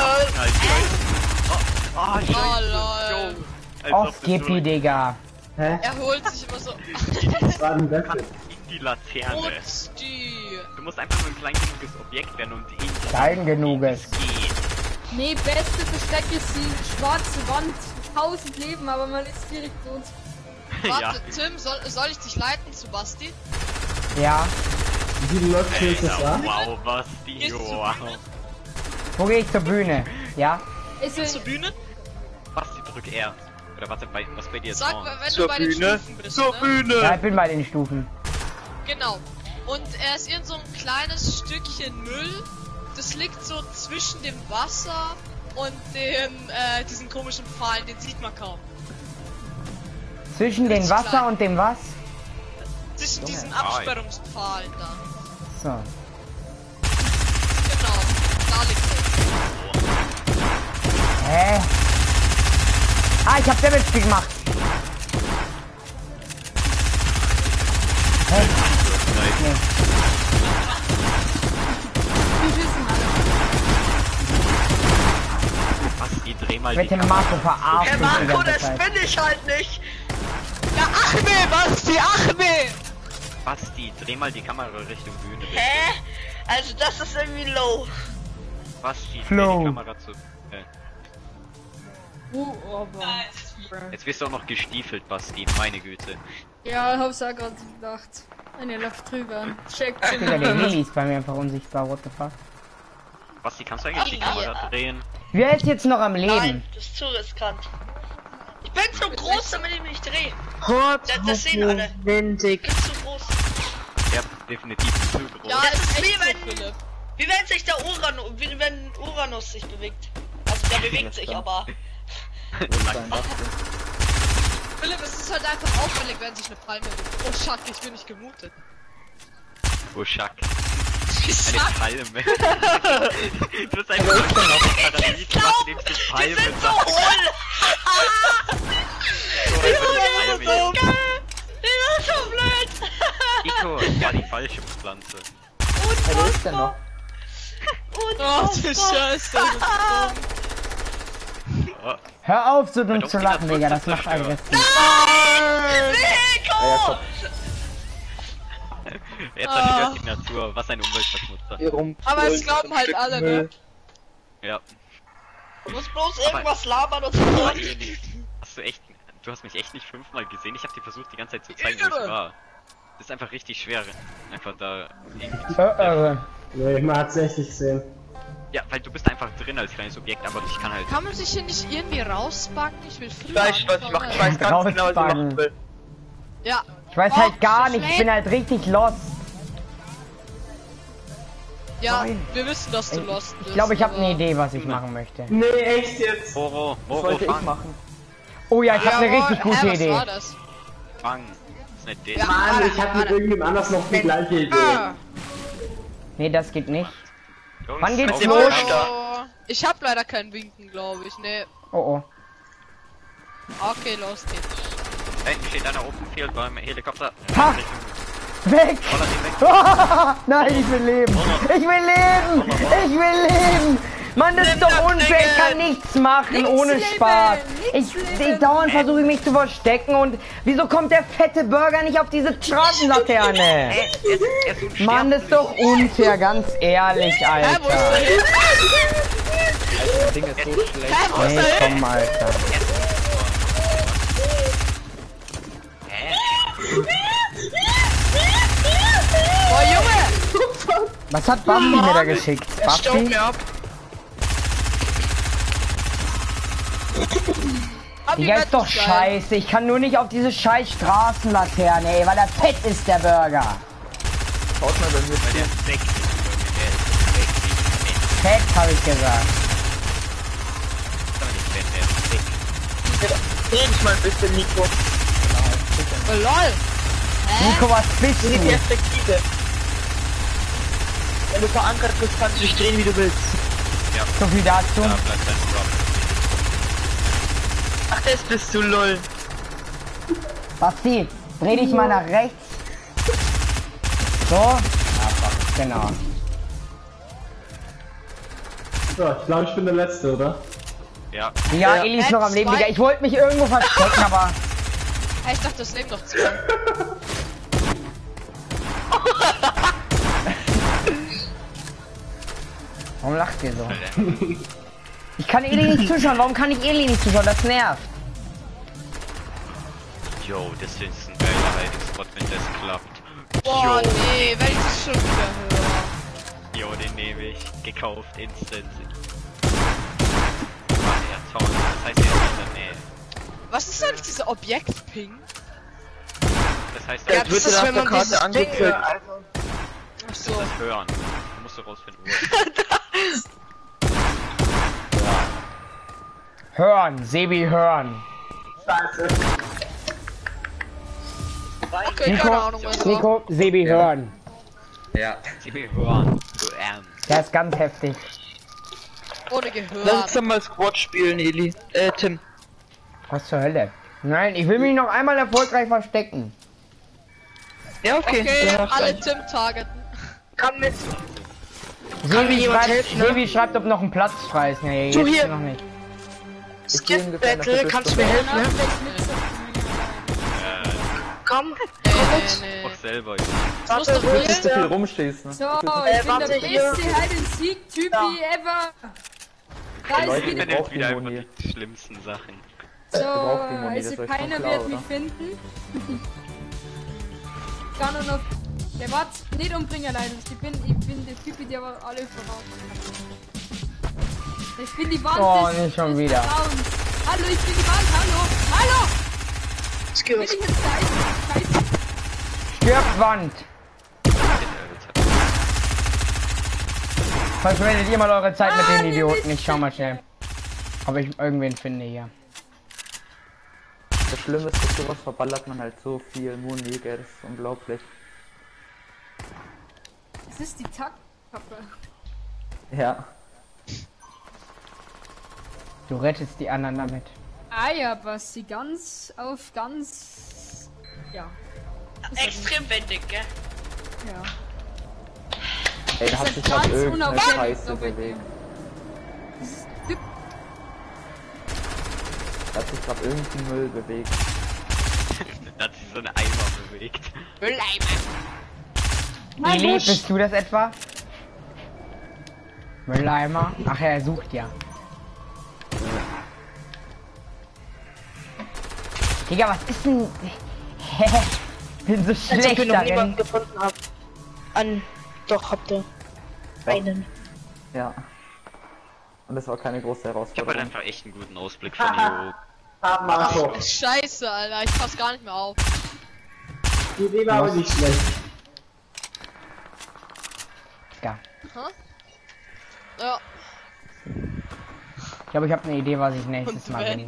S2: Oh, scheiße.
S3: Oh, lol.
S2: Als
S1: Oh,
S2: ob das
S1: Skippy,
S2: so
S1: Digga.
S10: Hä?
S3: Er holt sich immer so.
S10: Was war denn das jetzt?
S2: in die Laterne.
S3: Rutschti.
S2: Du musst einfach nur ein klein genuges Objekt werden und ihn
S1: Klein genuges.
S2: geht.
S7: Nee, beste Versteck ist die schwarze Wand. 1000 Leben, aber man ist direkt tot.
S2: Ja.
S3: Warte, Tim, soll ich dich leiten zu Basti?
S1: Ja.
S10: Wie viele Leute ist das
S2: Alter,
S10: da?
S2: wow, was die,
S3: Gehst du zur
S2: wow.
S3: Bühne?
S1: Wo gehe ich zur Bühne? Ja?
S7: Also,
S3: Zur Bühne?
S2: Basti, drück R. Oder warte, was bei dir jetzt
S3: Sag,
S2: on?
S3: wenn
S8: Zur
S3: du bei den
S8: Bühne,
S3: Stufen bist,
S8: zur
S3: ne?
S8: Bühne.
S1: Ja, ich bin bei den Stufen.
S3: Genau. Und er ist irgend so ein kleines Stückchen Müll. Das liegt so zwischen dem Wasser und diesen komischen Pfahlen, den sieht man kaum.
S1: Zwischen dem
S3: Richtig
S1: Wasser
S3: klein.
S1: und dem was?
S3: Zwischen diesen Absperrungspfahlen da.
S1: So.
S3: Genau. Da liegt er.
S1: Hä? Ah, ich hab Damage gemacht. Hä? Nee.
S7: die wissen alle.
S2: Basti, dreh mal
S1: Ich
S2: die
S1: werde den Marco verarscht.
S5: Herr
S1: die
S5: Marco,
S1: ganze
S5: das
S1: Zeit.
S5: bin ich halt nicht.
S3: Ja, ach nee, Basti, ach nee!
S2: Basti, dreh mal die Kamera Richtung Bühne. bitte.
S5: Hä? Also das ist irgendwie low.
S2: Basti, dreh
S1: Flow.
S2: die Kamera zu.
S7: Aber.
S2: Jetzt wirst du auch noch gestiefelt, Basti, meine Güte.
S7: Ja, hab's auch gerade gedacht. Eine läuft drüber. Checkt schon.
S1: Digga, der Heli ist bei mir einfach unsichtbar, what the fuck.
S2: Basti, kannst du eigentlich die Kamera drehen?
S1: Wer ist jetzt noch am Leben?
S5: Nein, das ist zu riskant. Ich bin zu groß, damit ich mich drehe.
S9: Hot,
S5: Das sehen alle.
S9: windig.
S5: Ich bin zu groß.
S2: Ja, definitiv zu groß.
S3: Ja,
S5: Das
S3: ist
S5: ist
S3: echt
S5: wie
S3: so,
S5: wenn,
S3: Philipp.
S5: wie wenn sich der Uranus, wie wenn Uranus sich bewegt. Also der bewegt sich aber.
S3: Philipp, es ist halt einfach auffällig, wenn sich eine Palme bewegt. Oh, Schack, ich bin nicht gemutet.
S2: Oh, Schack.
S3: Schack.
S2: Eine Palme. Du bist einfach auf dem Paradies, was nimmst du
S5: Die
S2: Palme?
S5: sind so hohl. Die sind so blöd.
S2: Nico, das war die falsche Pflanze.
S4: Hey, wo ist denn noch?
S3: Oh, du Scheiße.
S2: Oh,
S1: Hör auf, so dumm
S2: Doch,
S1: zu
S2: die
S1: lachen,
S2: Natur
S1: Digga, das macht
S2: zerstört.
S1: aggressiv.
S5: Nico!
S2: jetzt zerstört die Natur, was ein Umweltverschmutzer.
S8: Hier rum.
S3: Aber es glauben halt
S8: Stück
S3: alle,
S8: Müll.
S3: ne?
S2: Ja.
S5: Du musst bloß irgendwas labern und so.
S2: Eli, du hast mich echt nicht 5-mal gesehen, ich habe dir versucht die ganze Zeit zu zeigen, wo ich war. Das ist einfach richtig schwer, einfach da irgendwie zu
S10: Nee, man hat's echt nicht gesehen.
S2: Ja, weil du bist einfach drin als kleines Objekt, aber ich kann halt...
S3: Kann man sich hier nicht irgendwie rausbacken? Ich will früher
S8: Ich weiß, was ich mache. Ich weiß ganz genau, was ich machen will.
S3: Ja.
S1: Ich weiß
S3: Oh,
S1: halt gar
S3: so
S1: nicht, ich
S3: schnell.
S1: bin halt richtig lost.
S3: Ja,
S1: Nein.
S3: wir wissen, dass du lost bist.
S1: Ich glaube, ich habe eine
S3: aber-
S1: Idee, was ich machen möchte.
S10: Nee, echt jetzt.
S2: Moro,
S4: Das wollte ich
S2: fang,
S4: machen.
S1: Oh ja, ich habe eine
S3: Jawohl,
S1: richtig gute
S3: was
S1: Idee.
S3: war das?
S2: fang. Das ist nicht
S3: Ja.
S10: Mann, ich hab mit irgendjemand anders noch die gleiche Idee.
S1: Nee, das geht nicht.
S2: Jungs,
S1: Wann geht's
S2: auf
S8: dem
S1: los?
S2: den
S8: Busch da.
S3: Oh, ich hab leider kein Winken, glaube ich. Nee.
S1: Oh oh.
S3: Okay, los geht's.
S2: Da hinten steht einer Open Field beim Helikopter.
S1: Ha! Weg!
S2: Roller den weg.
S1: Nein, ich will leben! Ich will leben! Ich will leben! Mann, das ist doch unfair! Ich kann nichts machen ohne Spaß! Ich dauernd versuche ich mich zu verstecken und wieso kommt der fette Burger nicht auf diese Straßenlaterne?
S2: Er ist ein
S1: Mann, das ist doch unfair, ganz ehrlich,
S3: Hä, wo ist der
S1: Alter.
S3: hin?
S4: Das Ding ist so schlecht.
S3: Hä, wo ist
S1: Ey,
S3: der hin?
S1: komm, Alter.
S3: Boah, Junge!
S1: Was hat Bambi mir da geschickt?
S9: Er staubt
S1: Bambi?
S9: mir ab.
S1: Digga, ist doch scheiße. Ich kann nur nicht auf diese scheiß Straßenlaterne, ey, weil der fett ist, der Burger.
S4: Schaut mal bei mir
S2: Weil der ist weg. Der ist weg.
S1: Fett, habe ich gesagt.
S2: Der ist aber nicht fett, der ist weg.
S8: Dreh dich mal ein bisschen, Nico.
S3: Oh, lol!
S1: Nico, was bist
S8: Die
S1: du?
S8: Perspektive. Wenn du verankert bist, kannst du dich drehen, wie du willst.
S2: Ja.
S1: So viel dazu.
S2: Ja, bleibt dein Drop.
S8: Ach, das bist du, lol.
S1: Basti, dreh dich mal nach rechts. So. Genau.
S10: So, ich glaube, ich bin der Letzte, oder?
S2: Ja.
S1: Ja, Eli ist noch am Leben, Digga. Ich wollte mich irgendwo verstecken, aber...
S3: Hey, ich dachte, das Leben noch 2.
S1: Warum lacht ihr so? Ich kann Eli nicht zuschauen. Warum kann ich Eli nicht zuschauen? Das nervt.
S2: Yo, das ist ein geiler Hiding-Spot, wenn das klappt.
S3: Boah, nee, wenn ich das schon wieder höre.
S2: Jo, den nehme ich. Gekauft, instant. War der Zaun, das heißt, er ist in der Nähe.
S3: Was ist eigentlich dieser Objekt-Ping?
S2: Das heißt,
S8: Ja, das wird
S9: ist,
S8: auf
S9: wenn
S8: der
S9: man
S8: Karte
S9: dieses
S8: angezeigt.
S9: Ding,
S3: Ach
S2: das
S3: so.
S2: ist das Hören. Du musst rausfinden, wo.
S1: Hören, Sebi, hören.
S10: Scheiße.
S3: Okay, keine Ahnung, was war.
S1: Nico, Sebi, hören.
S4: Ja.
S2: Sie will hören. Du
S1: Der ist ganz heftig.
S3: Ohne Gehör.
S8: Lass uns dann mal Squad spielen, Eli. Tim.
S1: Was zur Hölle? Nein, ich will mich noch einmal erfolgreich verstecken.
S8: Ja, okay.
S3: Okay,
S8: Danach
S3: alle
S8: dann.
S3: Tim targeten.
S9: Kann mir jemand helfen, ne?
S1: Sebi schreibt, ob noch ein Platz frei ist. Nee,
S9: Du
S1: jetzt
S9: hier.
S1: noch nicht.
S9: Skip Battle, kannst du mir helfen, ne? Komm,
S3: Nee.
S2: Auch selber.
S3: Musst du
S4: Du willst zu viel
S3: spielen?
S4: rumstehst, ne?
S7: So, ich bin
S9: warte,
S7: der
S9: hier.
S7: beste Hide-and-Seek-Typi ever. Da ist
S4: Leute,
S7: wieder...
S2: Ich nenne
S4: braucht
S2: wieder
S4: die
S2: einfach
S4: Moni.
S2: die schlimmsten Sachen.
S7: So,
S4: braucht die Moni, das
S7: also
S4: ist euch
S7: keiner
S4: schon klar,
S7: wird mich
S4: oder?
S7: finden. Ich kann nur noch... Der wird nicht umbringen, leider. Ich bin der Typ, der aber alle voraus. Ich bin die Wand
S1: Oh,
S7: des-
S1: nicht schon
S7: des
S1: wieder.
S7: Vertrauens. Hallo, ich bin die Wand, hallo! Hallo!
S9: Skip.
S7: Bin ich jetzt Scheiße?
S1: Stirbt Wand. Verschwendet ihr mal eure Zeit mit den Idioten. Ich schau mal schnell, ob ich irgendwen finde hier.
S4: Das Schlimme ist, dass sowas verballert man halt so viel Muni, gell, das ist unglaublich.
S7: Das ist die Taktkappe.
S4: Ja.
S1: Du rettest die anderen damit.
S7: Ah ja, Basti, ganz auf ganz... Ja.
S5: Extrem wendig, gell?
S7: Ja.
S4: Ey, da hat
S7: ist
S4: sich
S7: ein
S4: gerade
S7: ganz
S4: irgendeine
S7: unauffällig,
S4: Scheiße
S7: glaub ich.
S4: bewegt.
S7: Das ist Typ.
S4: Da hat sich gerade irgendein Müll bewegt.
S2: Da hat sich so eine Eimer bewegt.
S1: Eli, bist du das etwa? Mülleimer? Ach ja, er sucht ja. Digga, was ist denn... Hä? Bin so
S9: Als ob
S1: schlecht
S9: ihr noch
S1: darin.
S9: niemanden gefunden habt. Doch, habt ihr. Einen.
S4: Ja. Und das war keine große
S2: Ich hab halt
S4: Herausforderung.
S2: einfach echt einen guten Ausblick von hier oben.
S10: Marco.
S3: Ach, Scheiße, Alter. Ich pass gar nicht mehr auf.
S10: Die Idee war aber nicht schlecht.
S1: Ja.
S3: Ja.
S1: Ich glaube, ich habe eine Idee, was ich nächstes
S3: Und
S1: Mal
S3: wenn?
S1: bin.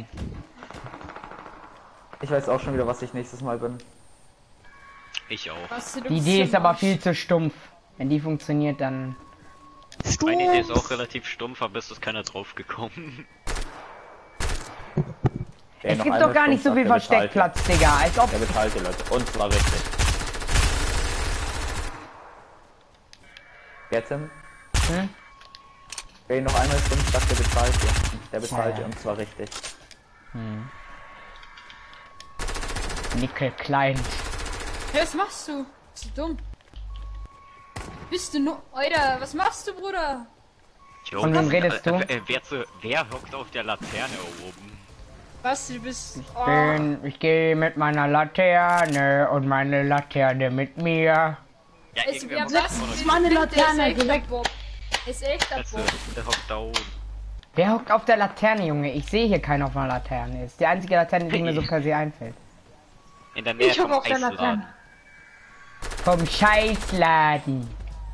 S4: Ich weiß auch schon wieder, was ich nächstes Mal bin.
S2: Ich auch.
S7: Basti, du
S1: Die
S7: bist
S1: Idee
S7: so
S1: ist aber
S7: Arsch.
S1: viel zu stumpf. Wenn die funktioniert, dann...
S2: Meine Idee ist auch relativ stumpf, aber es ist keiner drauf gekommen.
S4: Ey,
S1: Es
S4: noch
S1: gibt
S4: eine
S1: doch gar nicht so
S4: Stunde,
S1: viel
S4: der bezahlt
S1: Versteckplatz, Digga. Als ob...
S4: Der bezahlt die Leute. Und zwar richtig. Jetzt Tim?
S1: Hm?
S4: Ey, noch einmal 5 sagt, der bezahlt dir. Der bezahlt
S1: Ja.
S4: dir und zwar richtig.
S1: Nickel Klein.
S7: Hey, was machst du? Bist du dumm? Bist du nur... Alter, was machst du, Bruder?
S2: Jo,
S1: Von wem redest du?
S2: wer hockt auf der Laterne oben?
S7: Basti, du bist... Oh.
S1: Ich gehe mit meiner Laterne und meine Laterne mit mir.
S2: Ja,
S7: Es
S2: irgendwer
S7: wäre
S2: muss
S7: Basti,
S2: vorne-
S9: meine
S7: der
S9: Laterne,
S7: ist echt
S9: geh weg.
S7: ein Bob. Ist echt ein
S2: Das
S7: Bob.
S2: der hockt da oben.
S1: Wer hockt auf der Laterne, Junge? Ich sehe hier keinen auf einer Laterne. Ist die einzige Laterne, die mir so per se einfällt.
S2: In der Nähe
S9: Ich hab
S2: vom
S9: auf der
S2: Eisladen.
S9: Laterne.
S1: Vom Scheißladen.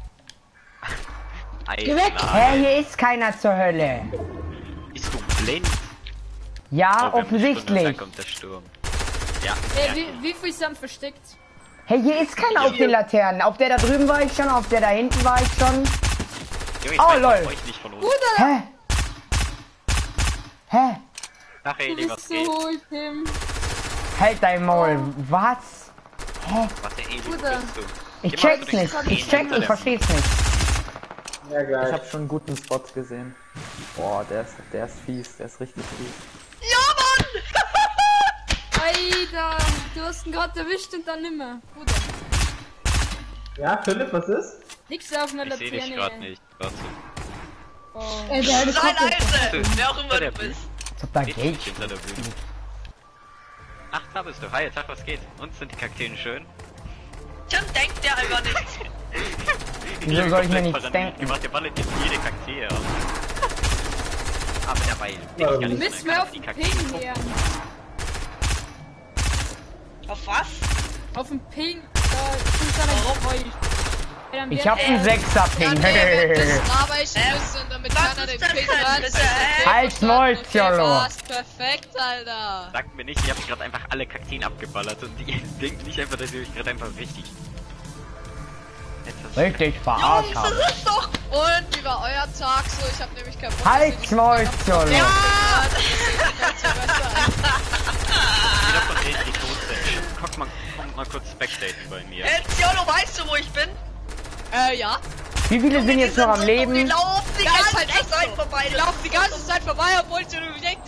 S9: Geh weg.
S1: Hä, hier ist keiner zur Hölle.
S2: Bist du blind?
S1: Ja,
S2: Oh, wir haben eine Stunde,
S1: offensichtlich.
S2: Dann kommt der Sturm. Ja.
S7: Wie viel sind versteckt?
S1: Hey, hier ist keiner auf den Laternen. Auf der da drüben war ich schon, auf der da hinten war ich schon.
S2: Junge, ich
S1: Oh,
S2: weiß
S1: lol.
S2: euch nicht von uns.
S1: Hä? Hä?
S2: Ach,
S7: Du
S2: Eli, was
S7: bist so
S2: geht?
S7: hohl, Tim.
S1: Halt dein Maul. Was? Hä?
S2: Was der Eli, wo
S7: Bruder.
S2: bist du?
S1: Ich
S2: Geh mal
S1: check's
S2: zu den
S1: nicht.
S2: Kakteen
S1: Ich check,
S2: hinter
S1: ich
S2: der-
S1: versteh's nicht.
S10: Ja,
S4: Ich
S10: gleich.
S4: habe schon einen guten Spot gesehen. Boah, der ist fies, der ist richtig fies.
S5: Ja, Mann!
S7: Alter, du hast ihn gerade erwischt und dann nimmer. Bruder.
S10: Ja, Philipp, was ist?
S7: Nix auf einer
S2: Ich seh dich
S7: Laterne.
S2: grad nicht. Warte.
S7: Oh.
S6: Ey, der
S5: Sei
S6: Helikopter.
S5: leise! Wer auch immer
S2: Der
S5: du bist.
S1: Als ob da
S2: Geht
S1: Geld
S2: nicht hinter der Bühne. Ach, da bist du. Hi, Tag, was geht? Und sind die Kakteen schön?
S5: Tim denkt der einfach nichts.
S1: Wieso soll ich mir nichts denken?
S2: Gemacht, der ballert jetzt jede Kaktee ab. Aber dabei bin ich gar nicht
S7: Müssen
S2: so
S7: wir
S2: ein
S7: auf
S2: die
S7: den
S2: Kakteen
S7: Ping
S2: gucken.
S7: her.
S5: Auf was?
S7: Auf dem Ping. Da ist ein Geräusch.
S1: Ich hab einen 6er Ping.
S3: Das laber ich ein bisschen, damit keiner den Ping hört.
S5: Bitte, hä?
S1: Halt's Maul, Ciolo.
S3: Fast perfekt, Alter.
S2: Sagt mir nicht, ich hab gerade einfach alle Kakteen abgeballert und die denkt nicht einfach, dass ihr euch gerade einfach richtig... Etwas
S1: Richtig verarscht
S5: Jungs,
S1: haben.
S5: das ist doch...
S3: Und wie war euer Tag so? Ich hab nämlich keinen Bock.
S1: Halt's Maul, Ciolo.
S2: Jeder von denen, die tot sind. Kommt mal kurz spectaten bei mir.
S5: Ciolo, weißt du, wo ich bin?
S3: Ja.
S1: Wie viele sind jetzt noch am
S5: Die
S1: Leben?
S5: laufen die
S3: Ja, ist
S5: ganze
S3: halt echt
S5: Zeit
S3: so.
S5: vorbei.
S3: Die laufen die ganze Zeit vorbei, obwohl sie denkt,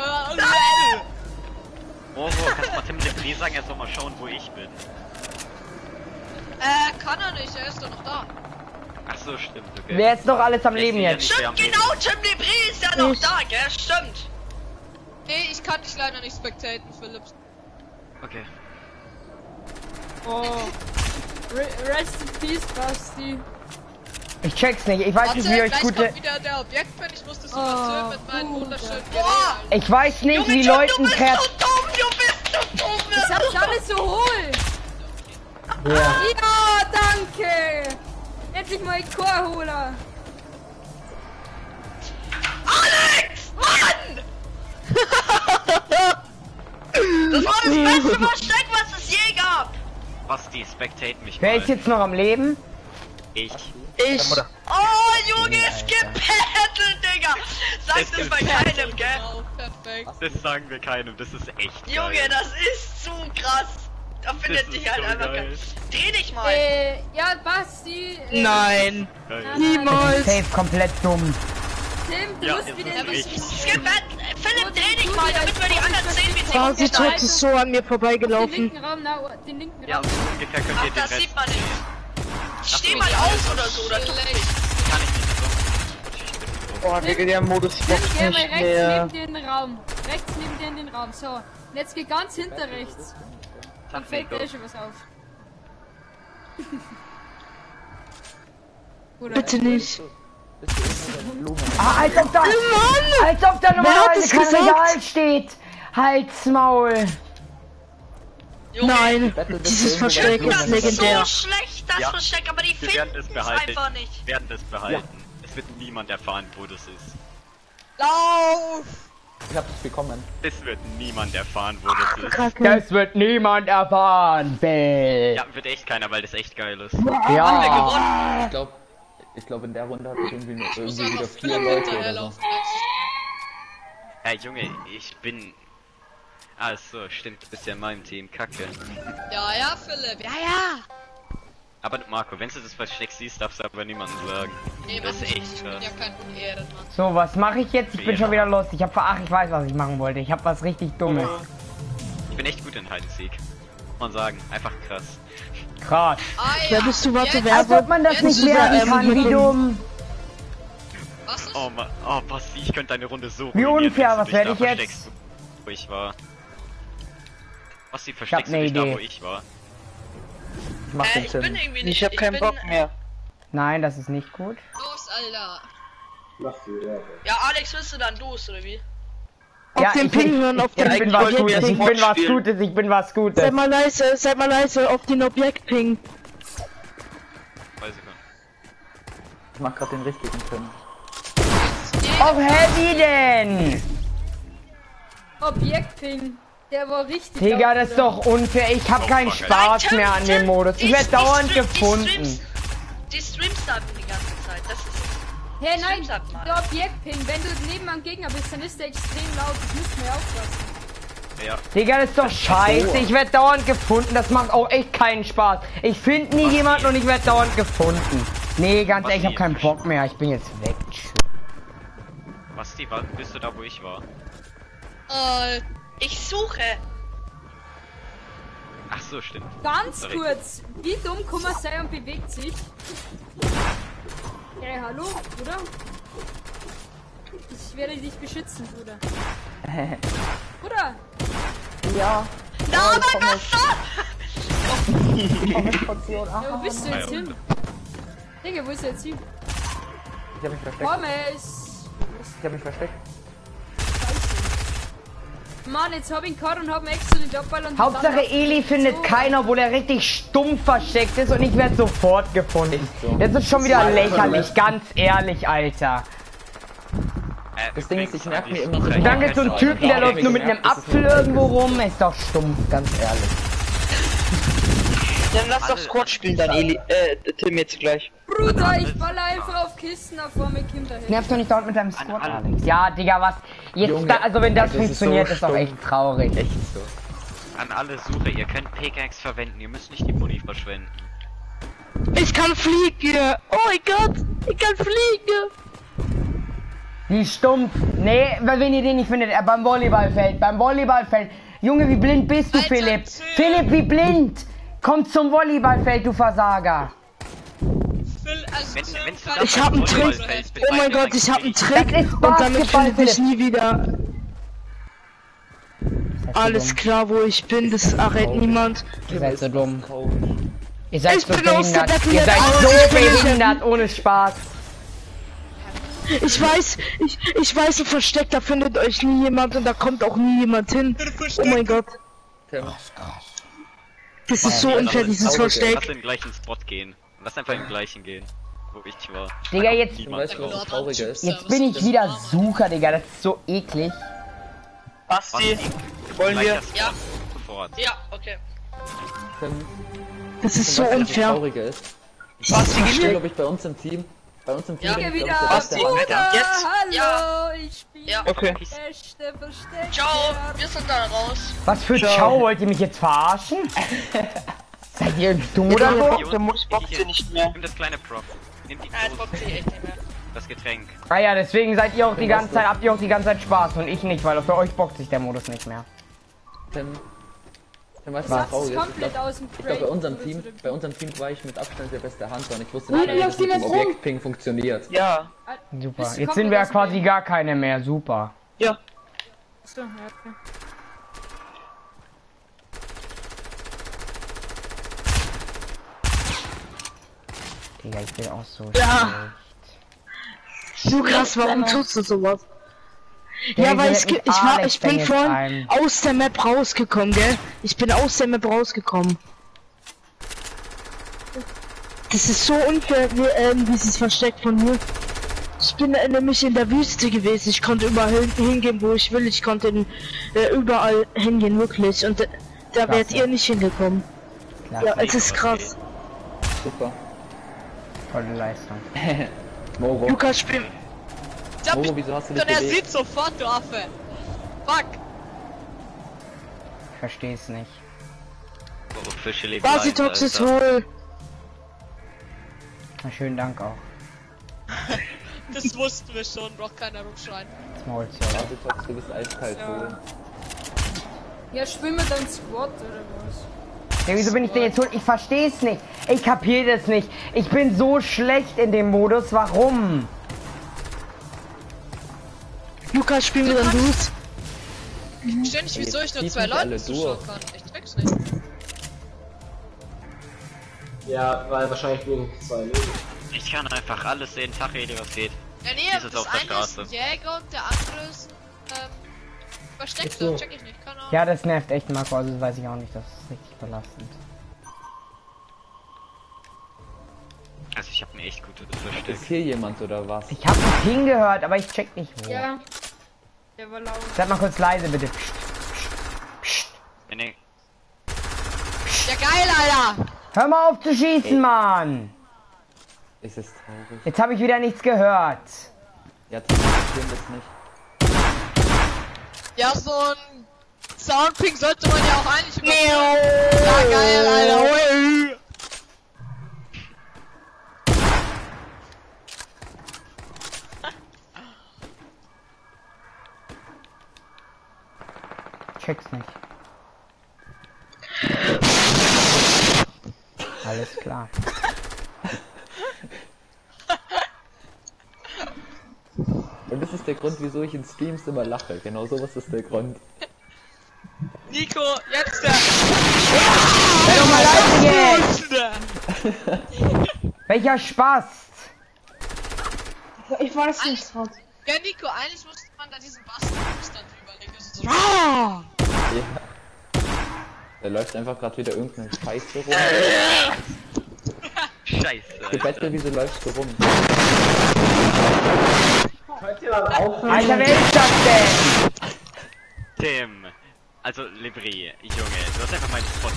S2: Oh, kannst du mal Tim Lepre sagen, er soll mal schauen, wo ich bin.
S3: kann er nicht, er ist doch noch da.
S2: Ach so, stimmt, okay.
S1: Wer ist noch alles am
S2: Ich
S1: Leben
S2: sehe ja
S1: jetzt?
S2: nicht, wer am
S5: Stimmt,
S2: Leben
S5: genau,
S2: ist.
S5: Tim Lepre ist ja noch da, gell? Stimmt.
S3: Nee, ich kann dich leider nicht spectaten, Philips.
S2: Okay.
S7: Oh. Rest in peace, Basti.
S1: Ich check's nicht. Ich weiß nicht, wie euch
S3: gleich
S1: gute...
S3: kommt wieder der Objektpin, ich muss das übertönen mit meinen wunderschönen
S5: Boah.
S3: Geräten.
S1: Ich weiß nicht,
S5: Junge,
S1: wie
S5: Tim,
S1: Leuten
S5: du bist
S1: kreativ...
S5: so dumm, du bist so dumm.
S7: Das habt ihr alles so hohl.
S10: Ja.
S7: Ja, danke. Endlich mal ein Chorholer.
S5: Alex! Mann! Das war das beste Versteck, was es je gab.
S2: Basti, spectate mich
S1: Wer
S2: mal.
S1: ist jetzt noch am Leben?
S2: Ich.
S9: Ich.
S5: Oh, Junge, gebettelt, Digga. Sag
S2: Es
S5: das
S2: ist
S5: bei keinem, gell?
S3: Genau, perfekt.
S2: Das sagen wir keinem, das ist echt geil.
S5: Junge, das ist zu krass. Da findet
S2: ist
S5: dich halt
S2: so
S5: einfach
S2: geil.
S5: kein... Dreh dich mal.
S7: Ja, Basti.
S9: Nein.
S2: Geil.
S9: Niemals.
S1: Safe komplett dumm.
S7: Tim, du
S2: Ja,
S7: musst
S2: ist
S7: wieder
S2: es richtig.
S5: Philipp, dreh dich mal, damit wir die anderen sehen, wie sie
S9: Oh, sie tot ist so an mir
S7: den
S9: vorbeigelaufen.
S7: linken Raum, den linken
S2: Ja,
S7: Raum.
S2: so ungefähr könnt
S5: Ach,
S2: ihr den
S5: das
S2: Rest...
S5: sieht man nicht. Steh
S2: so,
S5: mal
S2: ja,
S5: auf oder so, oder du
S2: Kann ich nicht so.
S9: Boah, Digga, der Modus
S7: Tim,
S9: bockt
S7: geh mal
S9: nicht
S7: rechts
S9: mehr.
S7: neben dir in den Raum. Rechts neben dir in den Raum. So. Und jetzt geh ganz hinter rechts. Dann
S2: Sag
S7: fällt
S2: Nico.
S7: dir schon was auf. Oder?
S9: Bitte nicht.
S1: Ah, als ob da... Als ob da
S9: hat
S1: normalerweise
S9: es
S1: kein
S9: gesagt?
S1: Regal steht. Halt's Maul.
S5: Junge,
S9: Nein, dieses Versteck
S5: das
S9: ist
S5: ist
S9: legendär.
S5: so schlecht, das
S2: Ja.
S5: Versteck, aber die
S2: Wir werden
S5: finden
S2: es
S5: es
S2: behalten.
S5: einfach nicht.
S2: Wir werden es behalten. Es wird niemand erfahren, wo das ist.
S3: Lauf!
S4: Ich hab das bekommen.
S2: Es wird niemand erfahren, wo das ist.
S9: Kacke.
S1: Das wird niemand erfahren, Bill.
S2: Ja, wird echt keiner, weil das echt geil ist.
S1: Ja.
S4: Ich glaube in der Runde hatte ich irgendwie
S3: Ich muss
S4: wieder
S3: einfach
S4: 4
S3: Philipp
S4: Leute oder so.
S3: hinterherlaufen.
S2: Hey Junge, ich bin... Ah, so, stimmt, du bist ja in meinem Team, kacke.
S3: Ja, Philipp, ja.
S2: Aber Marco, wenn du das Versteck siehst, darfst du aber niemandem sagen.
S3: Nee,
S2: Das
S3: mach
S2: ist
S3: ich
S2: echt
S3: nicht. Ich bin
S2: krass.
S3: ja kein Unehrenmann.
S1: So, was mache ich jetzt? Ich bin schon wieder los. Ich weiß, was ich machen wollte. Ich habe was richtig Dummes.
S2: Ich bin echt gut in Hide and Seek. Muss man sagen, einfach krass.
S1: Krass.
S3: Ah, ja.
S9: Wer bist du, warte,
S3: Jetzt-
S9: wer
S1: Als ob man das
S3: Jetzt
S1: nicht
S3: ist
S1: werden
S9: er,
S1: kann. Wie dumm.
S3: Was ist?
S2: Oh Mann, oh Basti, ich könnte deine Runde so
S1: Wie
S2: ruinieren,
S1: unfair,
S2: wenn du
S1: was
S2: dich
S1: werd
S2: da
S1: ich jetzt?
S2: versteckst, wo ich war. Basti, versteckst du
S1: ne
S2: dich da,
S1: Idee.
S2: wo ich war?
S4: Ich mach den
S5: Ich bin
S4: Tim.
S5: irgendwie nicht.
S8: Ich hab keinen
S5: bin,
S8: Bock mehr.
S1: Nein, das ist nicht gut.
S3: Los, Alter.
S10: Lass sie, ja.
S5: Ja, Alex, willst du dann los, oder wie?
S9: Auf den Ping hören, auf den
S1: Ich bin was
S8: Objekt-
S1: Gutes, ich bin was
S8: spielen.
S1: Gutes, ich bin was Gutes.
S9: Seid mal leise, auf den Objektping.
S2: 2 Sekunden.
S4: Ich mach grad den richtigen Tim.
S1: Oh, hä, wie denn?
S7: Objektping. Der war richtig.
S1: Digga,
S7: laut,
S1: das ist
S7: oder?
S1: doch unfair. Ich hab keinen Spaß mehr an dem Modus. Ich werde dauernd gefunden.
S5: Die Streams starten die ganze Zeit. Das ist.
S7: Hey, nein,
S5: Stimmt, sag mal.
S7: der Objektping, wenn du neben am Gegner bist, dann ist der extrem laut. Das müssen wir aufpassen.
S2: Ja.
S1: Digga, das ist doch scheiße. Ich werde dauernd gefunden. Das macht auch echt keinen Spaß. Ich finde nie jemanden und ich werde dauernd gefunden. Nee, ganz ehrlich, ich hab keinen Bock mehr. Ich bin jetzt weg.
S2: Basti, bist du da, wo ich war?
S5: Ich suche.
S2: Ach so, stimmt.
S7: Ganz
S2: Sorry.
S7: kurz, wie dumm kann man sein und bewegt sich? Hey, hallo, Bruder? Ich werde dich beschützen, Bruder. Bruder!
S1: Ja.
S5: Na, mein Wasser!
S7: Ja, wo bist du jetzt hin? Digga, wo ist er jetzt hin?
S4: Ich hab mich versteckt.
S7: Pommes!
S4: Ich hab mich versteckt.
S7: Mann, jetzt hab ich ihn gehabt und hab mir extra den Jobball und
S1: Hauptsache Eli findet keiner, obwohl er richtig stumpf versteckt ist und ich werde sofort gefunden. Das ist schon wieder lächerlich, ganz ehrlich, Alter.
S4: Das Ding ist, ich merke mir immer so.
S1: Und dann gibt's so einen Typen, der läuft nur mit einem Apfel irgendwo rum. Ist doch stumpf, ganz ehrlich.
S8: Dann lass doch Squad spielen, dann Tim jetzt gleich.
S7: Bruder, ich baller einfach auf Kisten auf vor mir Kim dahin.
S1: Nervst du nicht dort mit deinem Squad, Alex? Ja, Digga, was? Jetzt,
S4: Junge,
S1: also wenn das
S4: das ist
S1: funktioniert,
S4: so
S1: ist doch echt
S4: stumpf.
S1: traurig.
S4: Echt so.
S2: An alle Suche, ihr könnt Pickaxe verwenden, ihr müsst nicht die Muni verschwenden.
S9: Ich kann fliegen. Oh mein Gott, ich kann fliegen.
S1: Wie stumpf. Nee, wenn ihr den nicht findet, beim Volleyballfeld, Junge, wie blind bist du,
S3: Alter,
S1: Philipp?
S3: chill.
S1: Philipp, wie blind? Komm zum Volleyballfeld, du Versager.
S2: Wenn's du
S9: Ich hab einen Trick. Oh mein Gott, ich hab einen Trick.
S1: Das ist
S9: Und damit
S1: Basketball,
S9: findet mich
S1: Philipp.
S9: nie wieder. Alles klar, wo ich bin, das errät niemand.
S1: Ihr seid so dumm. Ihr seid
S9: Ich
S1: so
S9: bin aus der
S1: behindert.
S9: Decke
S1: Ihr seid
S9: jetzt
S1: so
S9: raus, ich bin
S1: behindert, ohne Spaß.
S9: Ich weiß, ein Versteck, da findet euch nie jemand und da kommt auch nie jemand hin. Oh mein Gott.
S4: Tim.
S9: Das ist so unfair, dieses
S2: Lass
S9: Versteck.
S2: in den gleichen Spot gehen. Lass einfach in den gleichen gehen, wo ich war.
S1: Digga, jetzt,
S4: Und weißt du, was das Traurige ist?
S1: jetzt bin ich wieder Sucher, Digga. Das ist so eklig.
S8: Basti, wollen wir?
S5: Ja.
S2: Sofort.
S5: Ja, okay.
S4: Tim,
S9: Das ist
S4: weißt
S9: so
S4: du, was das
S9: unfair.
S4: Traurige ist?
S8: Basti,
S4: Ich
S8: geh
S4: bin,
S8: mit.
S4: glaube ich, bei uns im Team. Bei uns im Team
S5: Ja.
S4: bin ich,
S7: Wieder.
S4: glaub ich, der beste Hunter.
S8: Jetzt?
S7: Hallo,
S5: Ja.
S7: ich bin
S5: Ja.
S8: Okay.
S7: beste Versteck.
S5: Ciao, wir sind da raus.
S1: Was für
S8: Ciao.
S1: Ciao, wollt ihr mich jetzt verarschen? Seid ihr dumm oder so?
S8: Der Modus bockt hier nicht mehr.
S2: Nimm das kleine Prop. Nimm die
S5: Nein, das
S2: Dose,
S5: bockt sich echt nicht mehr.
S2: das Getränk.
S1: Ah ja, deswegen seid ihr auch die ganze Zeit, habt ihr auch die ganze Zeit Spaß und ich nicht, weil für euch bockt sich der Modus nicht mehr.
S4: Tim, weißt du,
S7: Was
S4: was traurig ist?
S7: komplett aus dem
S4: Ich glaube, bei unserem
S7: Crate.
S4: Team war ich mit Abstand der beste Hunter und ich wusste
S9: Nein,
S4: nicht, wie
S9: lass
S4: das
S9: ihn
S4: mit dem
S9: jetzt rum.
S4: Objektping funktioniert.
S8: Ja.
S1: Super.
S7: Bist du
S1: Jetzt sind wir ja
S7: komplett
S1: quasi gar keine mehr. Super.
S8: Ja.
S7: So, ja, okay.
S1: Digga, ich bin auch so
S9: Ja. Lukas, warum tust du sowas? Ja, weil ich bin vorhin aus der Map rausgekommen, gell? Ich bin aus der Map rausgekommen. Das ist so unfair, dieses Versteck von mir. Ich bin nämlich in der Wüste gewesen. Ich konnte überall hingehen, wo ich will. Ich konnte überall hingehen, wirklich. Und da wärt ihr nicht hingekommen. Ja, es ist krass.
S4: Super.
S1: Tolle Leistung.
S4: Moro.
S9: Lukas, spiel.
S4: Moro, wieso hast du dich
S3: Und er
S4: bewegt?
S3: sieht sofort, du Affe. Fuck.
S1: Ich versteh's nicht.
S2: Oh, Fische leben
S9: Basitox ist wohl.
S1: Na, schönen Dank auch.
S3: Das wussten wir schon, braucht keiner rumschreien.
S1: Das Maul zu.
S4: Basitox, du bist eiskalt, wohl.
S7: Ja, spielen wir dann Squad oder was?
S1: Ja, wieso bin ich denn jetzt schuld? Ich versteh's nicht. Ich kapier das nicht. Ich bin so schlecht in dem Modus. Warum?
S9: Lukas, spielen wir dann Dudes.
S3: Ich verstehe nicht, wieso ich nur
S4: Jetzt
S3: 2
S4: schießen alle
S3: Leuten zuschauen
S4: durch.
S3: kann. Ich check's nicht.
S10: Ja, weil wahrscheinlich wegen 2 Leben.
S2: Ich kann einfach alles sehen, Tachrede, was geht.
S3: Ja, nee,
S2: Dieses
S3: das
S2: auf der
S3: eine ist
S2: Straße.
S3: ein Jäger und der andere ist versteckt.
S10: so.
S3: Check ich nicht, keine Ahnung.
S1: Ja, das nervt echt, Marco. Also das weiß ich auch nicht. Das ist richtig belastend.
S2: Also ich habe ein echt gutes Versteck.
S4: Ist hier jemand oder was?
S1: Ich hab einen Ping gehört, aber ich check nicht wo.
S7: Ja. Der war laut.
S1: Seid mal kurz leise, bitte. Psst, psst, psst.
S2: Nee.
S3: Ja geil, Alter!
S1: Hör mal auf zu schießen, Mann!
S4: Es ist traurig.
S1: Jetzt habe ich wieder nichts gehört.
S4: Ja, das nicht.
S3: Ja, so ein Soundping sollte man ja auch eigentlich übernehmen. Ja geil, Alter! Ui.
S1: Check's nicht. Alles klar.
S4: Und das ist der Grund, wieso ich in Streams immer lache. Genau sowas ist der Grund.
S3: Nico, jetzt der...
S1: Sei doch mal leise jetzt! Welcher Spaß!
S6: Ich weiß nicht, Rot.
S3: Ja, Nico, eigentlich musste man da diesen Bastard überlegen. So.
S4: Ja. Da läuft einfach gerade wieder irgendeine Scheiße rum.
S2: Scheiße.
S4: Battle, wieso läufst du rum?
S1: Alter, wer ist das denn?
S2: Tim. Also, Libri, Junge, du hast einfach meinen Spot.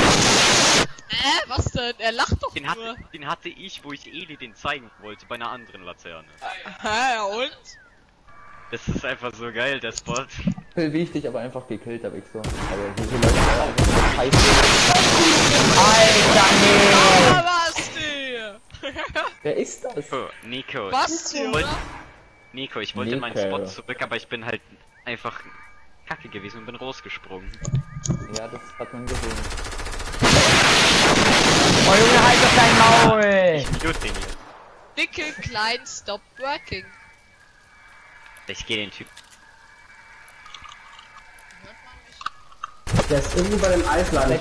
S3: Was denn? Er lacht doch
S2: Den hatte ich, wo ich Eli den zeigen wollte, bei einer anderen Laterne.
S3: Hä, und?
S2: Das ist einfach so geil, der Spot.
S4: Wie ich dich aber einfach gekillt habe, ich so. Aber wieso läufst du einfach so Scheiße?
S1: Alter, nee!
S3: Ah, Basti!
S4: Wer ist das?
S2: Nico.
S3: Basti, oder?
S2: Nico, ich wollte meinen Spot zurück, aber ich bin halt einfach kacke gewesen und bin rausgesprungen.
S4: Ja, das hat man gesehen.
S1: Oh Junge, halt doch dein Maul!
S2: Ich mute den hier.
S3: Dicke, klein, stop working.
S2: Ich geh den Typ.
S10: Der ist irgendwo bei dem Eisladen.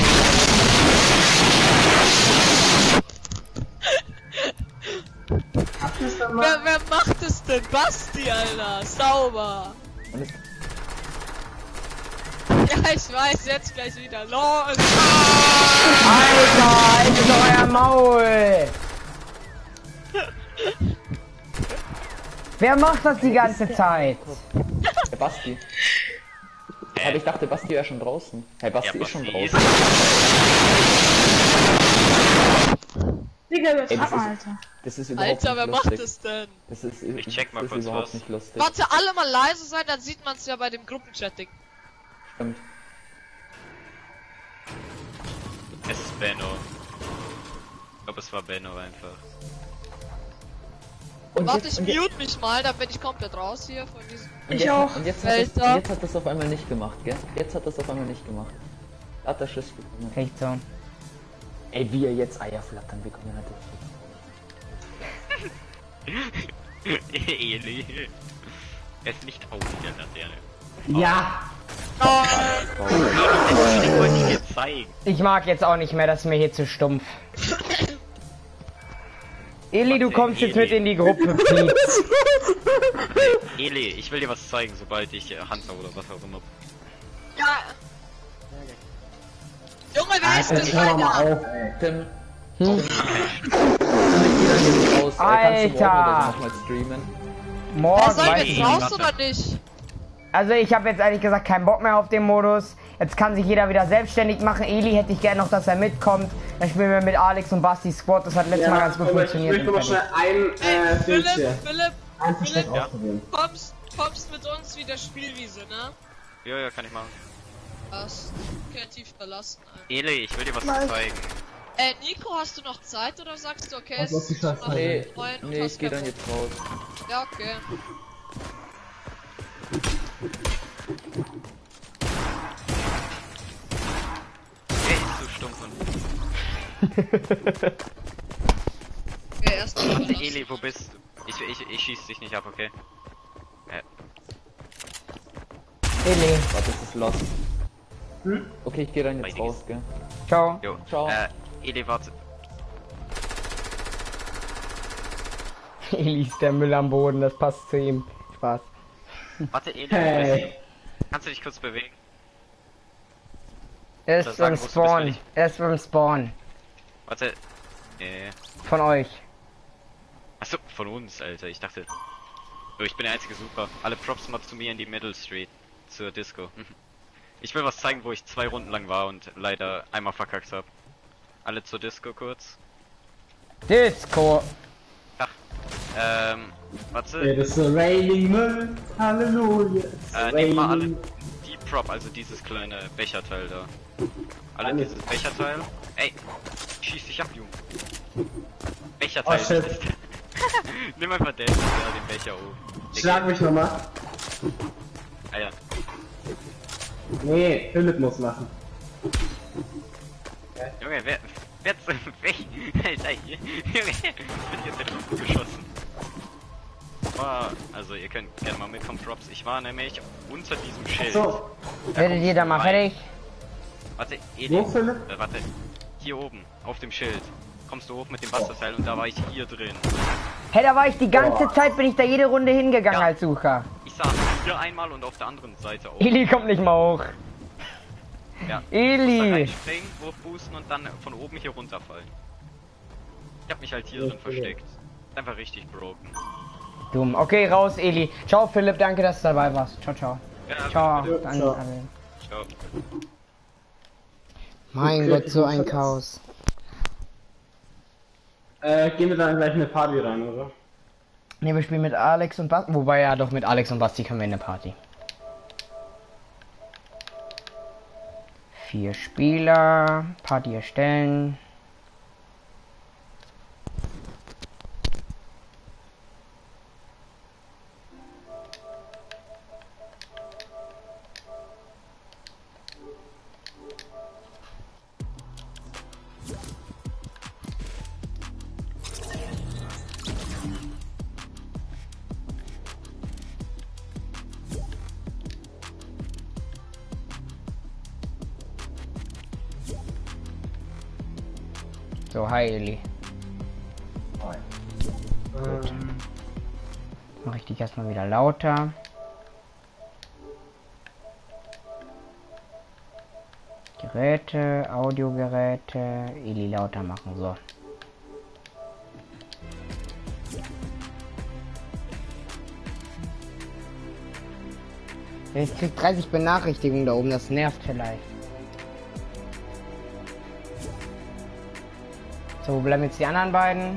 S3: Wer macht es denn? Basti, Alter! Sauber! Ja, ich weiß, jetzt gleich wieder. Los!
S1: Alter, halt doch euer Maul! Wer macht das die ganze Zeit?
S4: Der Basti. Aber ich dachte, Basti wäre schon draußen. Hey, Basti ist schon draußen.
S6: Digga,
S4: Ey,
S6: Alter.
S4: Das ist überhaupt
S3: Alter, wer
S4: nicht
S3: macht
S4: lustig.
S3: es denn?
S4: Das ist,
S2: Ich check mal
S4: das
S2: kurz
S4: ist überhaupt
S2: was.
S4: nicht lustig.
S3: Warte, alle mal leise sein, dann sieht man es ja bei dem Gruppenchatting.
S4: Stimmt.
S2: Es ist Benno. Ich glaube, es war Benno einfach.
S4: Und
S3: Warte,
S4: jetzt-
S3: ich
S4: und
S3: mute mich mal, da bin ich komplett raus hier von diesem...
S4: Und jetzt hat das auf einmal nicht gemacht, gell? Jetzt hat das auf einmal nicht gemacht. Da hat der Schiss bekommen.
S1: Echt so.
S4: Ey, wie er jetzt Eier flattern bekommen hat.
S2: Eli. Er ist nicht auf der Laterne.
S10: Ja!
S2: Ich wollte dir zeigen.
S1: Ich mag jetzt auch nicht mehr, das ist mir hier zu stumpf. Eli, du kommst jetzt mit in die Gruppe, please.
S2: Eli, ich will dir was zeigen, sobald ich Hunter oder was auch immer.
S3: Ja! Junge, wer ist das,
S10: Hör mal
S3: Alter?
S10: auf, ey.
S4: Tim.
S1: Alter!
S4: Nochmal streamen.
S1: Morgen,
S3: Soll
S1: weiß
S3: ich
S1: ich
S3: jetzt
S1: nicht.
S3: raus oder nicht?
S1: Also ich habe jetzt ehrlich gesagt keinen Bock mehr auf den Modus. Jetzt kann sich jeder wieder selbstständig machen. Eli hätte ich gerne noch, dass er mitkommt. Dann spielen wir mit Alex und Basti Squad. Das hat letztes Mal ganz gut
S10: aber
S1: funktioniert.
S10: Ich möchte mal schnell ein
S3: Philipp,
S10: Dings hier.
S3: Philipp,
S10: Ein Versteck
S3: Philipp,
S10: ausprobieren.
S3: kommst mit uns wieder Spielwiese, ne?
S2: Ja, kann ich machen.
S3: Was? Kreativ verlassen, Alter.
S2: Eli, ich will dir was zeigen.
S3: Nico, hast du noch Zeit oder sagst du, okay,
S10: Was auf die Scheiße?
S4: Nee,
S3: Freuen und
S4: nee,
S3: hast
S4: ich geh
S3: keinen
S4: dann
S3: Bock?
S4: jetzt raus.
S3: Ja, okay.
S2: Ey, ist so stumpf und...
S3: Okay, erstmal
S2: Warte,
S3: verlassen.
S2: Eli, wo bist du? Ich schieß dich nicht ab, okay?
S1: Eli,
S4: Warte, das ist lost. Okay, ich geh dann jetzt raus, gell?
S1: ciao.
S2: Jo,
S4: Ciao.
S2: Eli, warte.
S1: Eli ist der Müll am Boden, das passt zu ihm. Spaß.
S2: Warte, Eli,
S10: Hey.
S2: kannst du dich kurz bewegen?
S1: Er
S2: Das
S1: ist
S2: sagen,
S1: beim
S2: wo du bist,
S1: Spawn.
S2: will ich.
S1: Er ist beim Spawn.
S2: Warte.
S1: Von euch.
S2: Achso, von uns, Alter. Ich dachte... So, ich bin der einzige Super. Alle Props mal zu mir in die Middle Street. Zur Disco. Ich will was zeigen, wo ich 2 Runden lang war und leider einmal verkackt habe. Alle zur Disco kurz.
S1: Disco.
S2: Ach, warte.
S10: It is raining Müll, Halleluja.
S2: Nehmt mal alle die Prop, also dieses kleine Becherteil da. Alle dieses Becherteil. Ey, schieß dich ab, Junge. Becherteil.
S10: Oh, shit.
S2: Nimm einfach den Becher oben.
S10: Schlag mich nochmal.
S2: Ah ja.
S10: Nee, Philipp muss machen.
S2: Junge, wer zum weg? Alter, Junge, ich bin jetzt in den Rücken geschossen. Also ihr könnt gerne mal mitkommen, Props. Ich war nämlich unter diesem Schild.
S10: So.
S1: Werdet ihr da mal fertig?
S2: Warte,
S10: Wo, Philipp?
S2: warte. Hier oben, auf dem Schild. Kommst du hoch mit dem Wasserteil und da war ich hier drin.
S1: Hey, da war ich die ganze Zeit, bin ich da jede Runde hingegangen
S2: Ja.
S1: als Sucher.
S2: Ich saß hier einmal und auf der anderen Seite auch.
S1: Eli kommt nicht mal hoch.
S2: Ja.
S1: Eli.
S2: Reinspringen, hochboosten und dann von oben hier runterfallen. Ich hab mich halt hier drin versteckt. Einfach richtig broken.
S1: Dumm. Okay, raus, Eli. Ciao, Philipp, danke, dass du dabei warst. Ciao, ciao.
S2: Ja,
S1: Ciao.
S2: bitte.
S1: Danke.
S10: Ciao.
S2: Ciao.
S1: Mein
S10: Okay,
S1: Gott, so ein
S10: jetzt.
S1: Chaos.
S10: Gehen wir dann gleich in eine Party rein, oder?
S1: Ne, wir spielen mit Alex und Basti. Wobei ja doch mit Alex und Basti können wir in eine Party. 4 Spieler. Party erstellen. So, hi Eli. Gut. Mache ich dich erstmal wieder lauter. Geräte, Audiogeräte, Eli lauter machen, so. Jetzt kriegt 30 Benachrichtigungen da oben, das nervt vielleicht. So, wo bleiben jetzt die anderen beiden?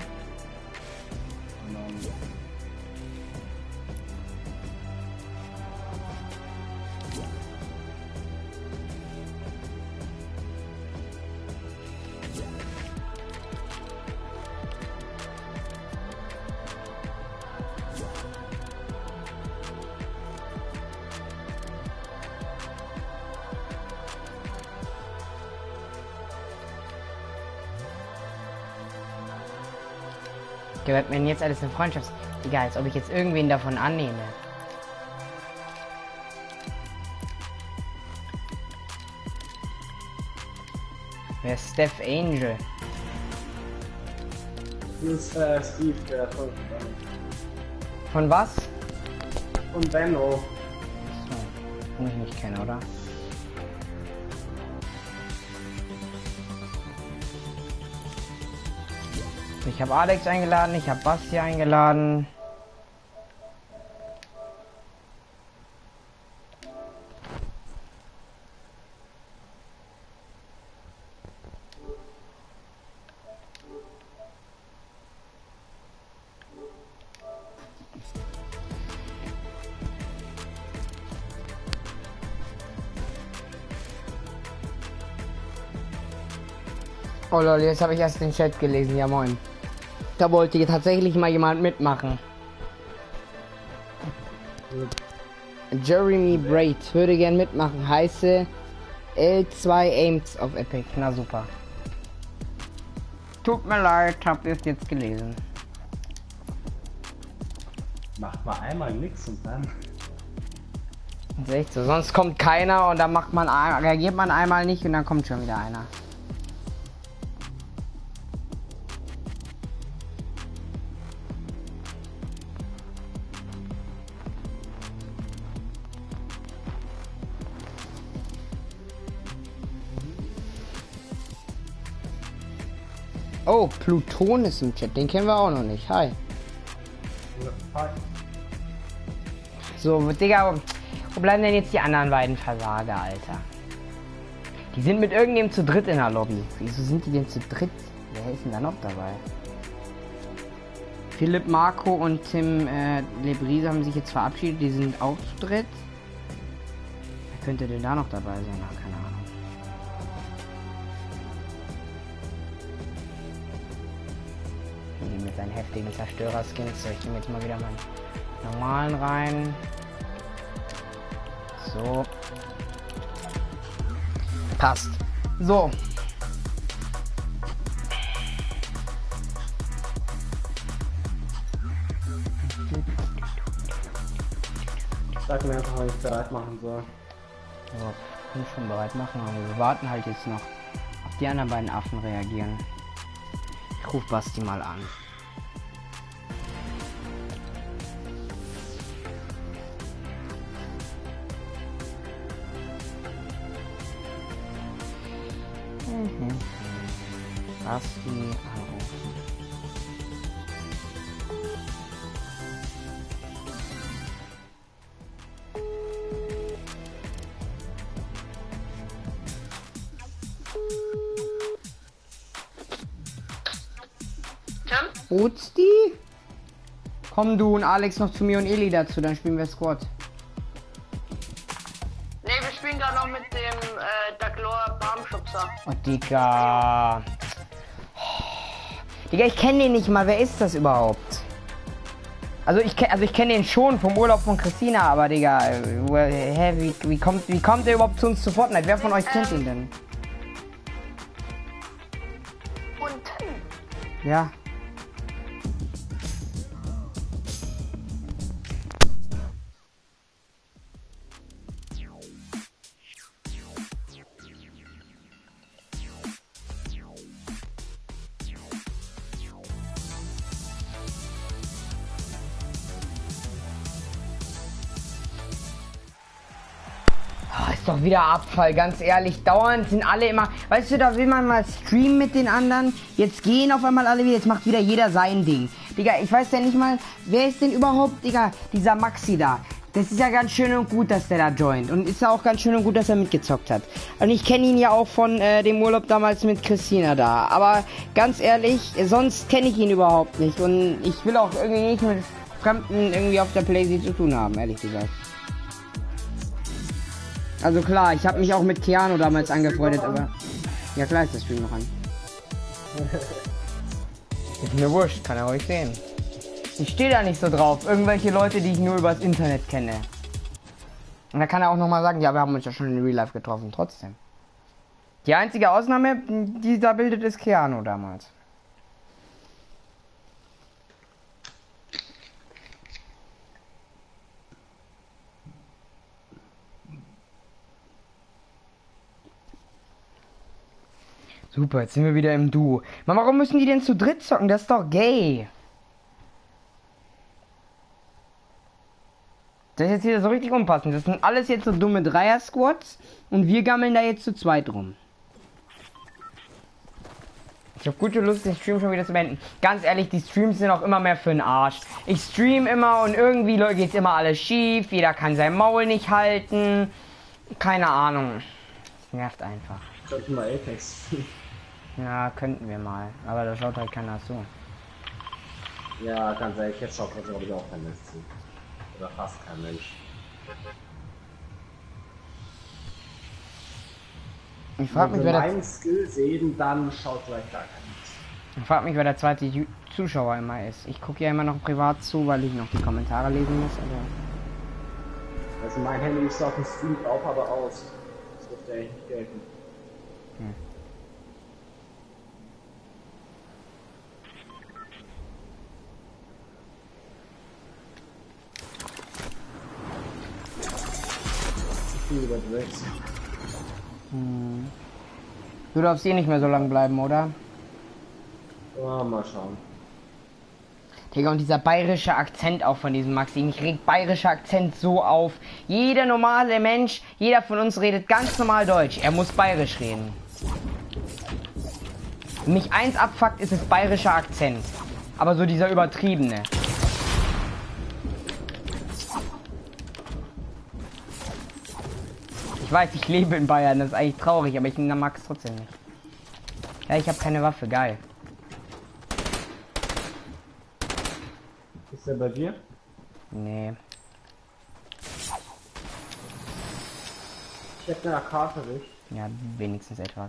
S1: Gehört mir denn jetzt alles eine Freundschaft? Egal, als ob ich jetzt irgendwen davon annehme. Wer ist Steph Angel?
S10: Das ist Steve, der von Benno.
S1: Von was?
S10: Von Benno.
S1: So, muss ich nicht kennen, oder? Ich habe Alex eingeladen, ich habe Basti eingeladen. Oh lol, jetzt habe ich erst den Chat gelesen, ja moin. Da wollte hier tatsächlich mal jemand mitmachen. Jeremy Braid würde gern mitmachen, heiße L2 Aims auf Epic. Na super. Tut mir leid, hab es jetzt gelesen.
S10: Macht mal einmal nix und dann.
S1: Das ist echt so, sonst kommt keiner und dann macht man, reagiert man einmal nicht und dann kommt schon wieder einer. Oh, Pluton ist im Chat, den kennen wir auch noch nicht. Hi.
S10: Hi.
S1: So, Digga, wo bleiben denn jetzt die anderen beiden Versager, Alter? Die sind mit irgendjemandem zu dritt in der Lobby. Wieso sind die denn zu dritt? Wer ist denn da noch dabei? Philipp, Marco und Tim Lebrise haben sich jetzt verabschiedet. Die sind auch zu dritt. Wer könnte denn da noch dabei sein? Na, keine Ahnung. Mit seinen heftigen Zerstörer-Skins. So, ich nehme jetzt mal wieder meinen normalen rein. So. Passt. So.
S10: Sag mir einfach, wann ich bereit machen soll.
S1: So, bin schon bereit machen, aber wir warten halt jetzt noch auf die anderen beiden Affen reagieren. Ich ruf Basti mal an. Basti anrufen. Rutsti? Komm du und Alex noch zu mir und Eli dazu, dann spielen wir Squad.
S5: Ne, wir spielen gerade noch mit dem Daglor Barmschubser.
S1: Oh, Digga. Digga, ich kenne den nicht mal. Wer ist das überhaupt? Also ich kenne den schon vom Urlaub von Christina, aber Digga, hä, wie kommt der überhaupt zu uns zu Fortnite? Wer von euch kennt ihn denn?
S5: Und
S1: Ja. Ist doch wieder Abfall, ganz ehrlich. Dauernd sind alle immer. Weißt du, da will man mal streamen mit den anderen. Jetzt gehen auf einmal alle wieder. Jetzt macht wieder jeder sein Ding. Digga, ich weiß ja nicht mal, wer ist denn überhaupt, Digga, dieser Maxi da. Das ist ja ganz schön und gut, dass der da joint. Und ist ja auch ganz schön und gut, dass er mitgezockt hat. Und ich kenne ihn ja auch von dem Urlaub damals mit Christina da. Aber ganz ehrlich, sonst kenne ich ihn überhaupt nicht. Und ich will auch irgendwie nicht mit Fremden irgendwie auf der Playsee zu tun haben, ehrlich gesagt. Also klar, ich habe mich auch mit Keanu damals angefreundet, aber... Ja klar ist das Stream noch an. Ist mir wurscht, kann er ruhig sehen. Ich stehe da nicht so drauf. Irgendwelche Leute, die ich nur übers Internet kenne. Und da kann er auch nochmal sagen, ja, wir haben uns ja schon in Real Life getroffen, trotzdem. Die einzige Ausnahme, die da bildet, ist Keanu damals. Super, jetzt sind wir wieder im Duo. Mann, warum müssen die denn zu dritt zocken? Das ist doch gay. Das ist jetzt wieder so richtig unpassend. Das sind alles jetzt so dumme Dreier-Squads und wir gammeln da jetzt zu zweit rum. Ich habe gute Lust, den Stream schon wieder zu beenden. Ganz ehrlich, die Streams sind auch immer mehr für den Arsch. Ich stream immer und irgendwie geht's immer alles schief. Jeder kann sein Maul nicht halten. Keine Ahnung. Das nervt einfach.
S10: Sollten wir Apex.
S1: Ja, könnten wir mal. Aber da schaut halt keiner zu.
S10: Ja, ganz ehrlich, jetzt schaut das glaube ich auch kein Mensch zu. Oder fast kein Mensch.
S1: Ich frag mich, wer
S10: meinen Skill sehen, dann schaut vielleicht gar kein Mensch.
S1: Ich frag mich, wer der zweite Zuschauer immer ist. Ich gucke ja immer noch privat zu, weil ich noch die Kommentare lesen muss.
S10: Also mein Handy ist auf dem Stream drauf, aber aus. Das dürfte eigentlich nicht gelten. Über 6.
S1: Du darfst eh nicht mehr so lang bleiben, oder?
S10: Ja, mal schauen.
S1: Digga, und dieser bayerische Akzent auch von diesem Maxi. Mich regt bayerischer Akzent so auf. Jeder normale Mensch, jeder von uns redet ganz normal Deutsch. Er muss bayerisch reden. Wenn mich eins abfuckt, ist es bayerischer Akzent. Aber so dieser übertriebene. Ich weiß, ich lebe in Bayern, das ist eigentlich traurig, aber ich mag es trotzdem nicht. Ja, ich habe keine Waffe, geil.
S10: Ist der bei dir?
S1: Nee.
S10: Ich hab eine AK für dich.
S1: Ja, wenigstens etwas.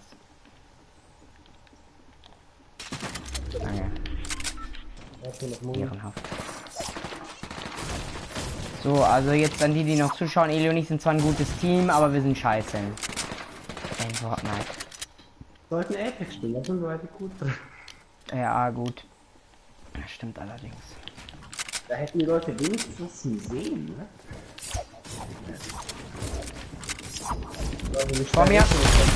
S1: Danke. Ehrenhaft. So, also jetzt an die, die noch zuschauen. Eli und ich sind zwar ein gutes Team, aber wir sind scheiße. In Fortnite.
S10: Sollten Apex spielen, da sind wir heute gut drin.
S1: Ja, gut. Das stimmt allerdings.
S10: Da hätten die Leute wenigstens was zum Sehen, ne? Also
S1: Vor mir.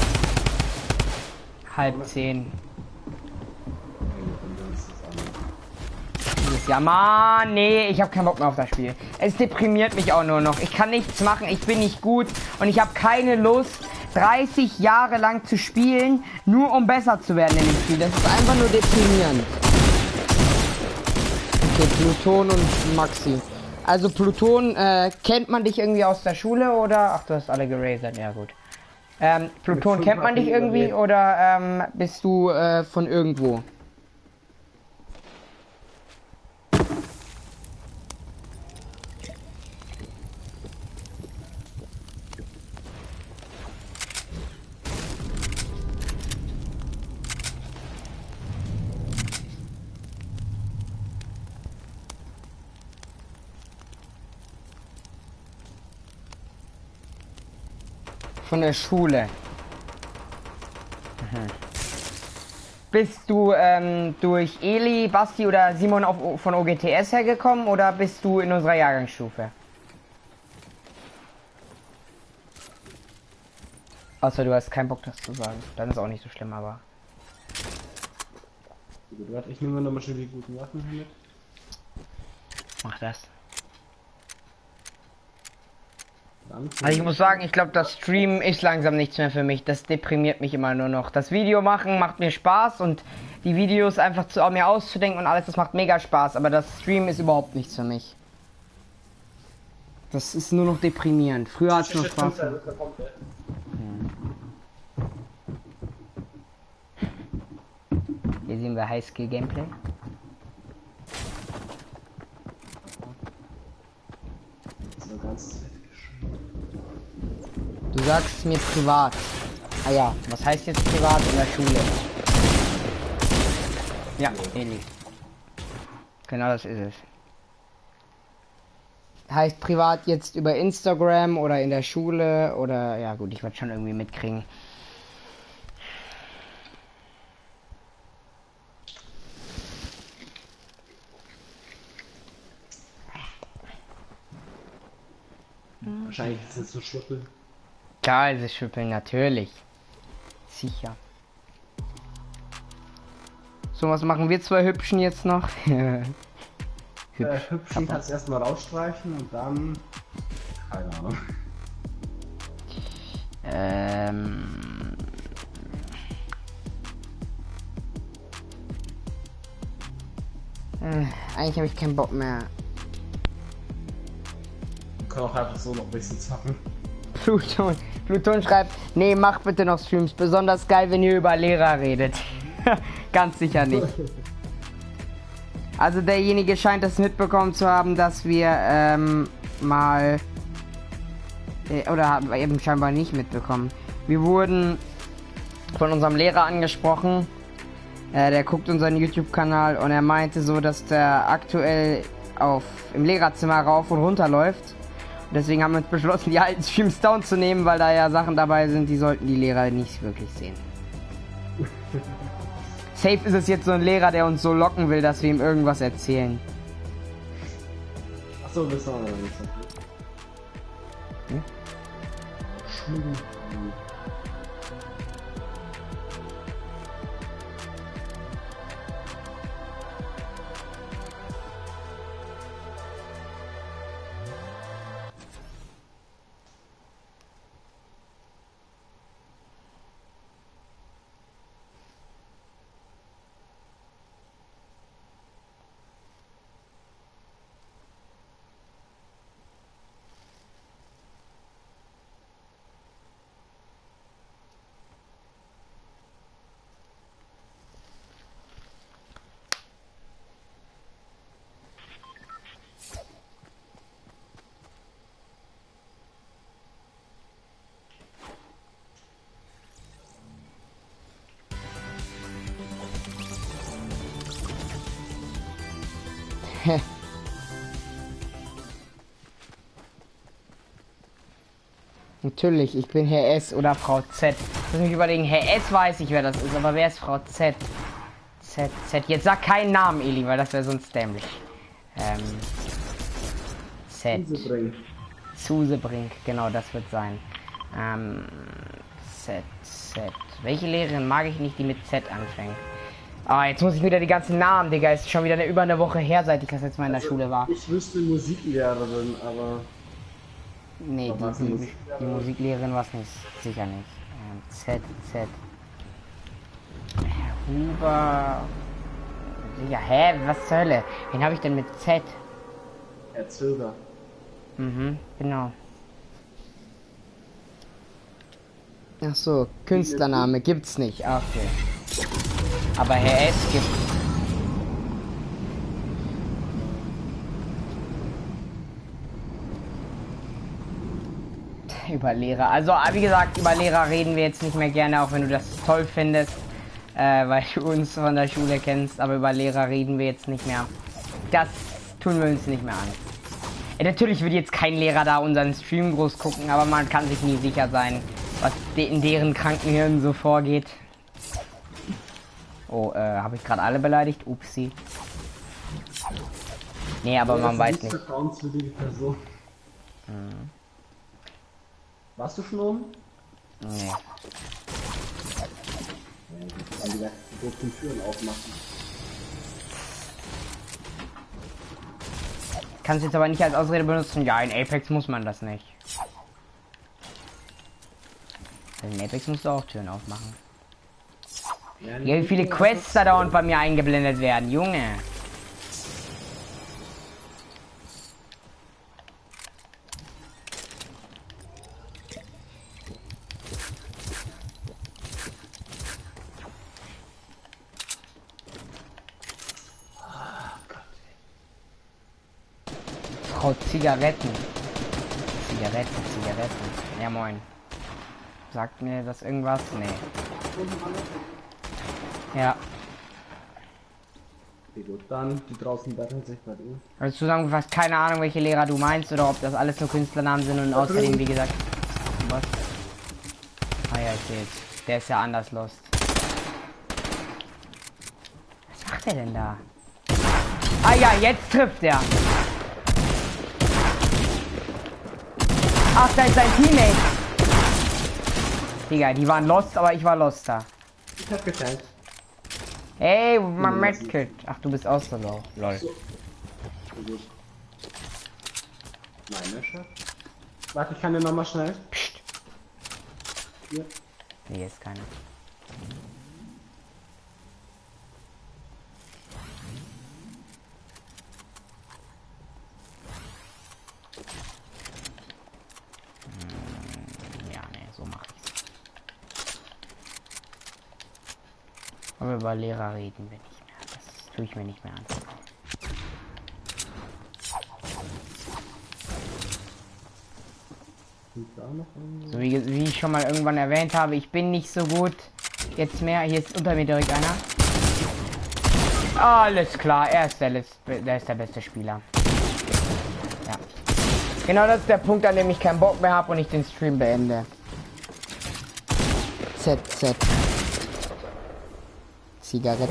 S1: 9:30. Ja, Mann, nee, ich habe keinen Bock mehr auf das Spiel. Es deprimiert mich auch nur noch. Ich kann nichts machen, ich bin nicht gut und ich habe keine Lust, 30 Jahre lang zu spielen, nur um besser zu werden in dem Spiel. Das ist einfach nur deprimierend. Okay, Pluton und Maxi. Also Pluton, kennt man dich irgendwie aus der Schule oder? Ach, du hast alle gerasert, ja gut. Pluton, kennt man dich irgendwie oder bist du von irgendwo? Von der Schule. Mhm. Bist du durch Eli, Basti oder Simon von OGTS hergekommen oder bist du in unserer Jahrgangsstufe? Außer du hast keinen Bock, das zu sagen. Dann ist auch nicht so schlimm, aber...
S10: Warte, ich nehme nochmal schon die guten Waffen hier mit.
S1: Mach das. Also ich muss sagen, ich glaube, das Stream ist langsam nichts mehr für mich. Das deprimiert mich immer nur noch. Das Video machen macht mir Spaß und die Videos einfach mir auszudenken und alles, das macht mega Spaß. Aber das Stream ist überhaupt nichts für mich. Das ist nur noch deprimierend. Früher hat es noch Spaß gemacht. Hier sehen wir Highskill Gameplay. Du sagst mir privat. Ah ja, was heißt jetzt privat in der Schule? Ja, ähnlich. Genau das ist es. Heißt privat jetzt über Instagram oder in der Schule oder ja gut, ich werde schon irgendwie mitkriegen.
S10: Wahrscheinlich ist es so schütteln.
S1: Klar ist es schütteln, natürlich. Sicher. So, was machen wir zwei Hübschen jetzt noch?
S10: Hübschen kannst du erstmal rausstreichen und dann... Keine Ahnung.
S1: Eigentlich habe ich keinen Bock mehr.
S10: Wir können auch einfach so noch ein bisschen zocken.
S1: Pluton schreibt, nee, mach bitte noch Streams. Besonders geil, wenn ihr über Lehrer redet. Ganz sicher nicht. Also derjenige scheint es mitbekommen zu haben, dass wir mal... oder haben wir eben scheinbar nicht mitbekommen. Wir wurden von unserem Lehrer angesprochen. Der guckt unseren YouTube-Kanal und er meinte so, dass der aktuell im Lehrerzimmer rauf und runter läuft. Deswegen haben wir uns beschlossen, die alten Streams down zu nehmen, weil da ja Sachen dabei sind, die sollten die Lehrer nicht wirklich sehen. Safe ist es jetzt so ein Lehrer, der uns so locken will, dass wir ihm irgendwas erzählen.
S10: Achso, wissen wir noch nicht. Hm?
S1: Natürlich, ich bin Herr S oder Frau Z. Ich muss mich überlegen, Herr S weiß ich, wer das ist, aber wer ist Frau Z? Z. Jetzt sag keinen Namen, Eli, weil das wäre sonst dämlich. Z. Susebrink, genau, das wird sein. Z. Welche Lehrerin mag ich nicht, die mit Z anfängt? Ah, jetzt muss ich wieder die ganzen Namen, Digga. Ist schon wieder über eine Woche her, seit ich das letzte Mal in der Schule war.
S10: Ich wüsste Musiklehrerin, aber...
S1: Nee, die Musiklehrerin war es nicht. Sicher nicht. Z. Huber... Ja, hä? Was zur Hölle? Wen habe ich denn mit Z?
S10: Herr Zöger.
S1: Mhm, genau. Ach so, Künstlername gibt's nicht. Okay. Aber Herr S gibt's. Über Lehrer. Also, wie gesagt, über Lehrer reden wir jetzt nicht mehr gerne, auch wenn du das toll findest, weil du uns von der Schule kennst. Aber über Lehrer reden wir jetzt nicht mehr. Das tun wir uns nicht mehr an. Natürlich wird jetzt kein Lehrer da unseren Stream groß gucken, aber man kann sich nie sicher sein, was in deren kranken Hirnen so vorgeht. Oh, habe ich gerade alle beleidigt? Upsi. Nee, aber man weiß nicht.
S10: Person. Warst du schon oben?
S1: Nee.
S10: Die durften Türen aufmachen.
S1: Kannst jetzt aber nicht als Ausrede benutzen. Ja, in Apex muss man das nicht. In Apex musst du auch Türen aufmachen. Ja, wie viele Quests da dauernd bei mir eingeblendet werden, Junge. Frau Zigaretten. Zigaretten. Ja, moin. Sagt mir das irgendwas? Nee. Ja.
S10: Okay, gut, dann die draußen betteln sich bei dir.
S1: Also zusammengefasst, keine Ahnung, welche Lehrer du meinst oder ob das alles nur Künstlernamen sind und außerdem, wie gesagt. Was? Ah ja, ich sehe jetzt. Der ist ja anders lost. Was macht er denn da? Ah ja, jetzt trifft er. Ach, da ist sein Teammate. Digga, die waren lost, aber ich war loster.
S10: Ich hab geteilt.
S1: Hey, mein Medkit. Ach, du bist auch so low. Lol.
S10: So. Meine Chef. Warte, ich kann dir nochmal schnell.
S1: Psst.
S10: Hier.
S1: Nee, ist keine. Ja, nee, so mach ich's. Aber über Lehrer reden wir nicht mehr. Das tue ich mir nicht mehr an. So wie ich schon mal irgendwann erwähnt habe, ich bin nicht so gut. Jetzt mehr. Hier ist unter mir direkt einer. Alles klar, der ist der beste Spieler. Ja. Genau, das ist der Punkt, an dem ich keinen Bock mehr habe und ich den Stream beende. Z. Zigaretten.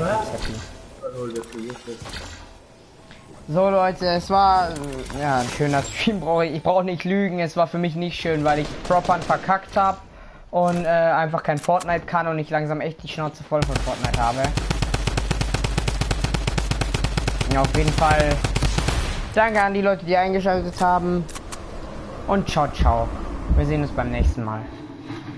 S1: So Leute, es war ja ein schöner Stream. Ich brauche nicht lügen, es war für mich nicht schön, weil ich Propern verkackt habe und einfach kein Fortnite kann und ich langsam echt die Schnauze voll von Fortnite habe. Ja, auf jeden Fall danke an die Leute, die eingeschaltet haben und ciao. Wir sehen uns beim nächsten Mal.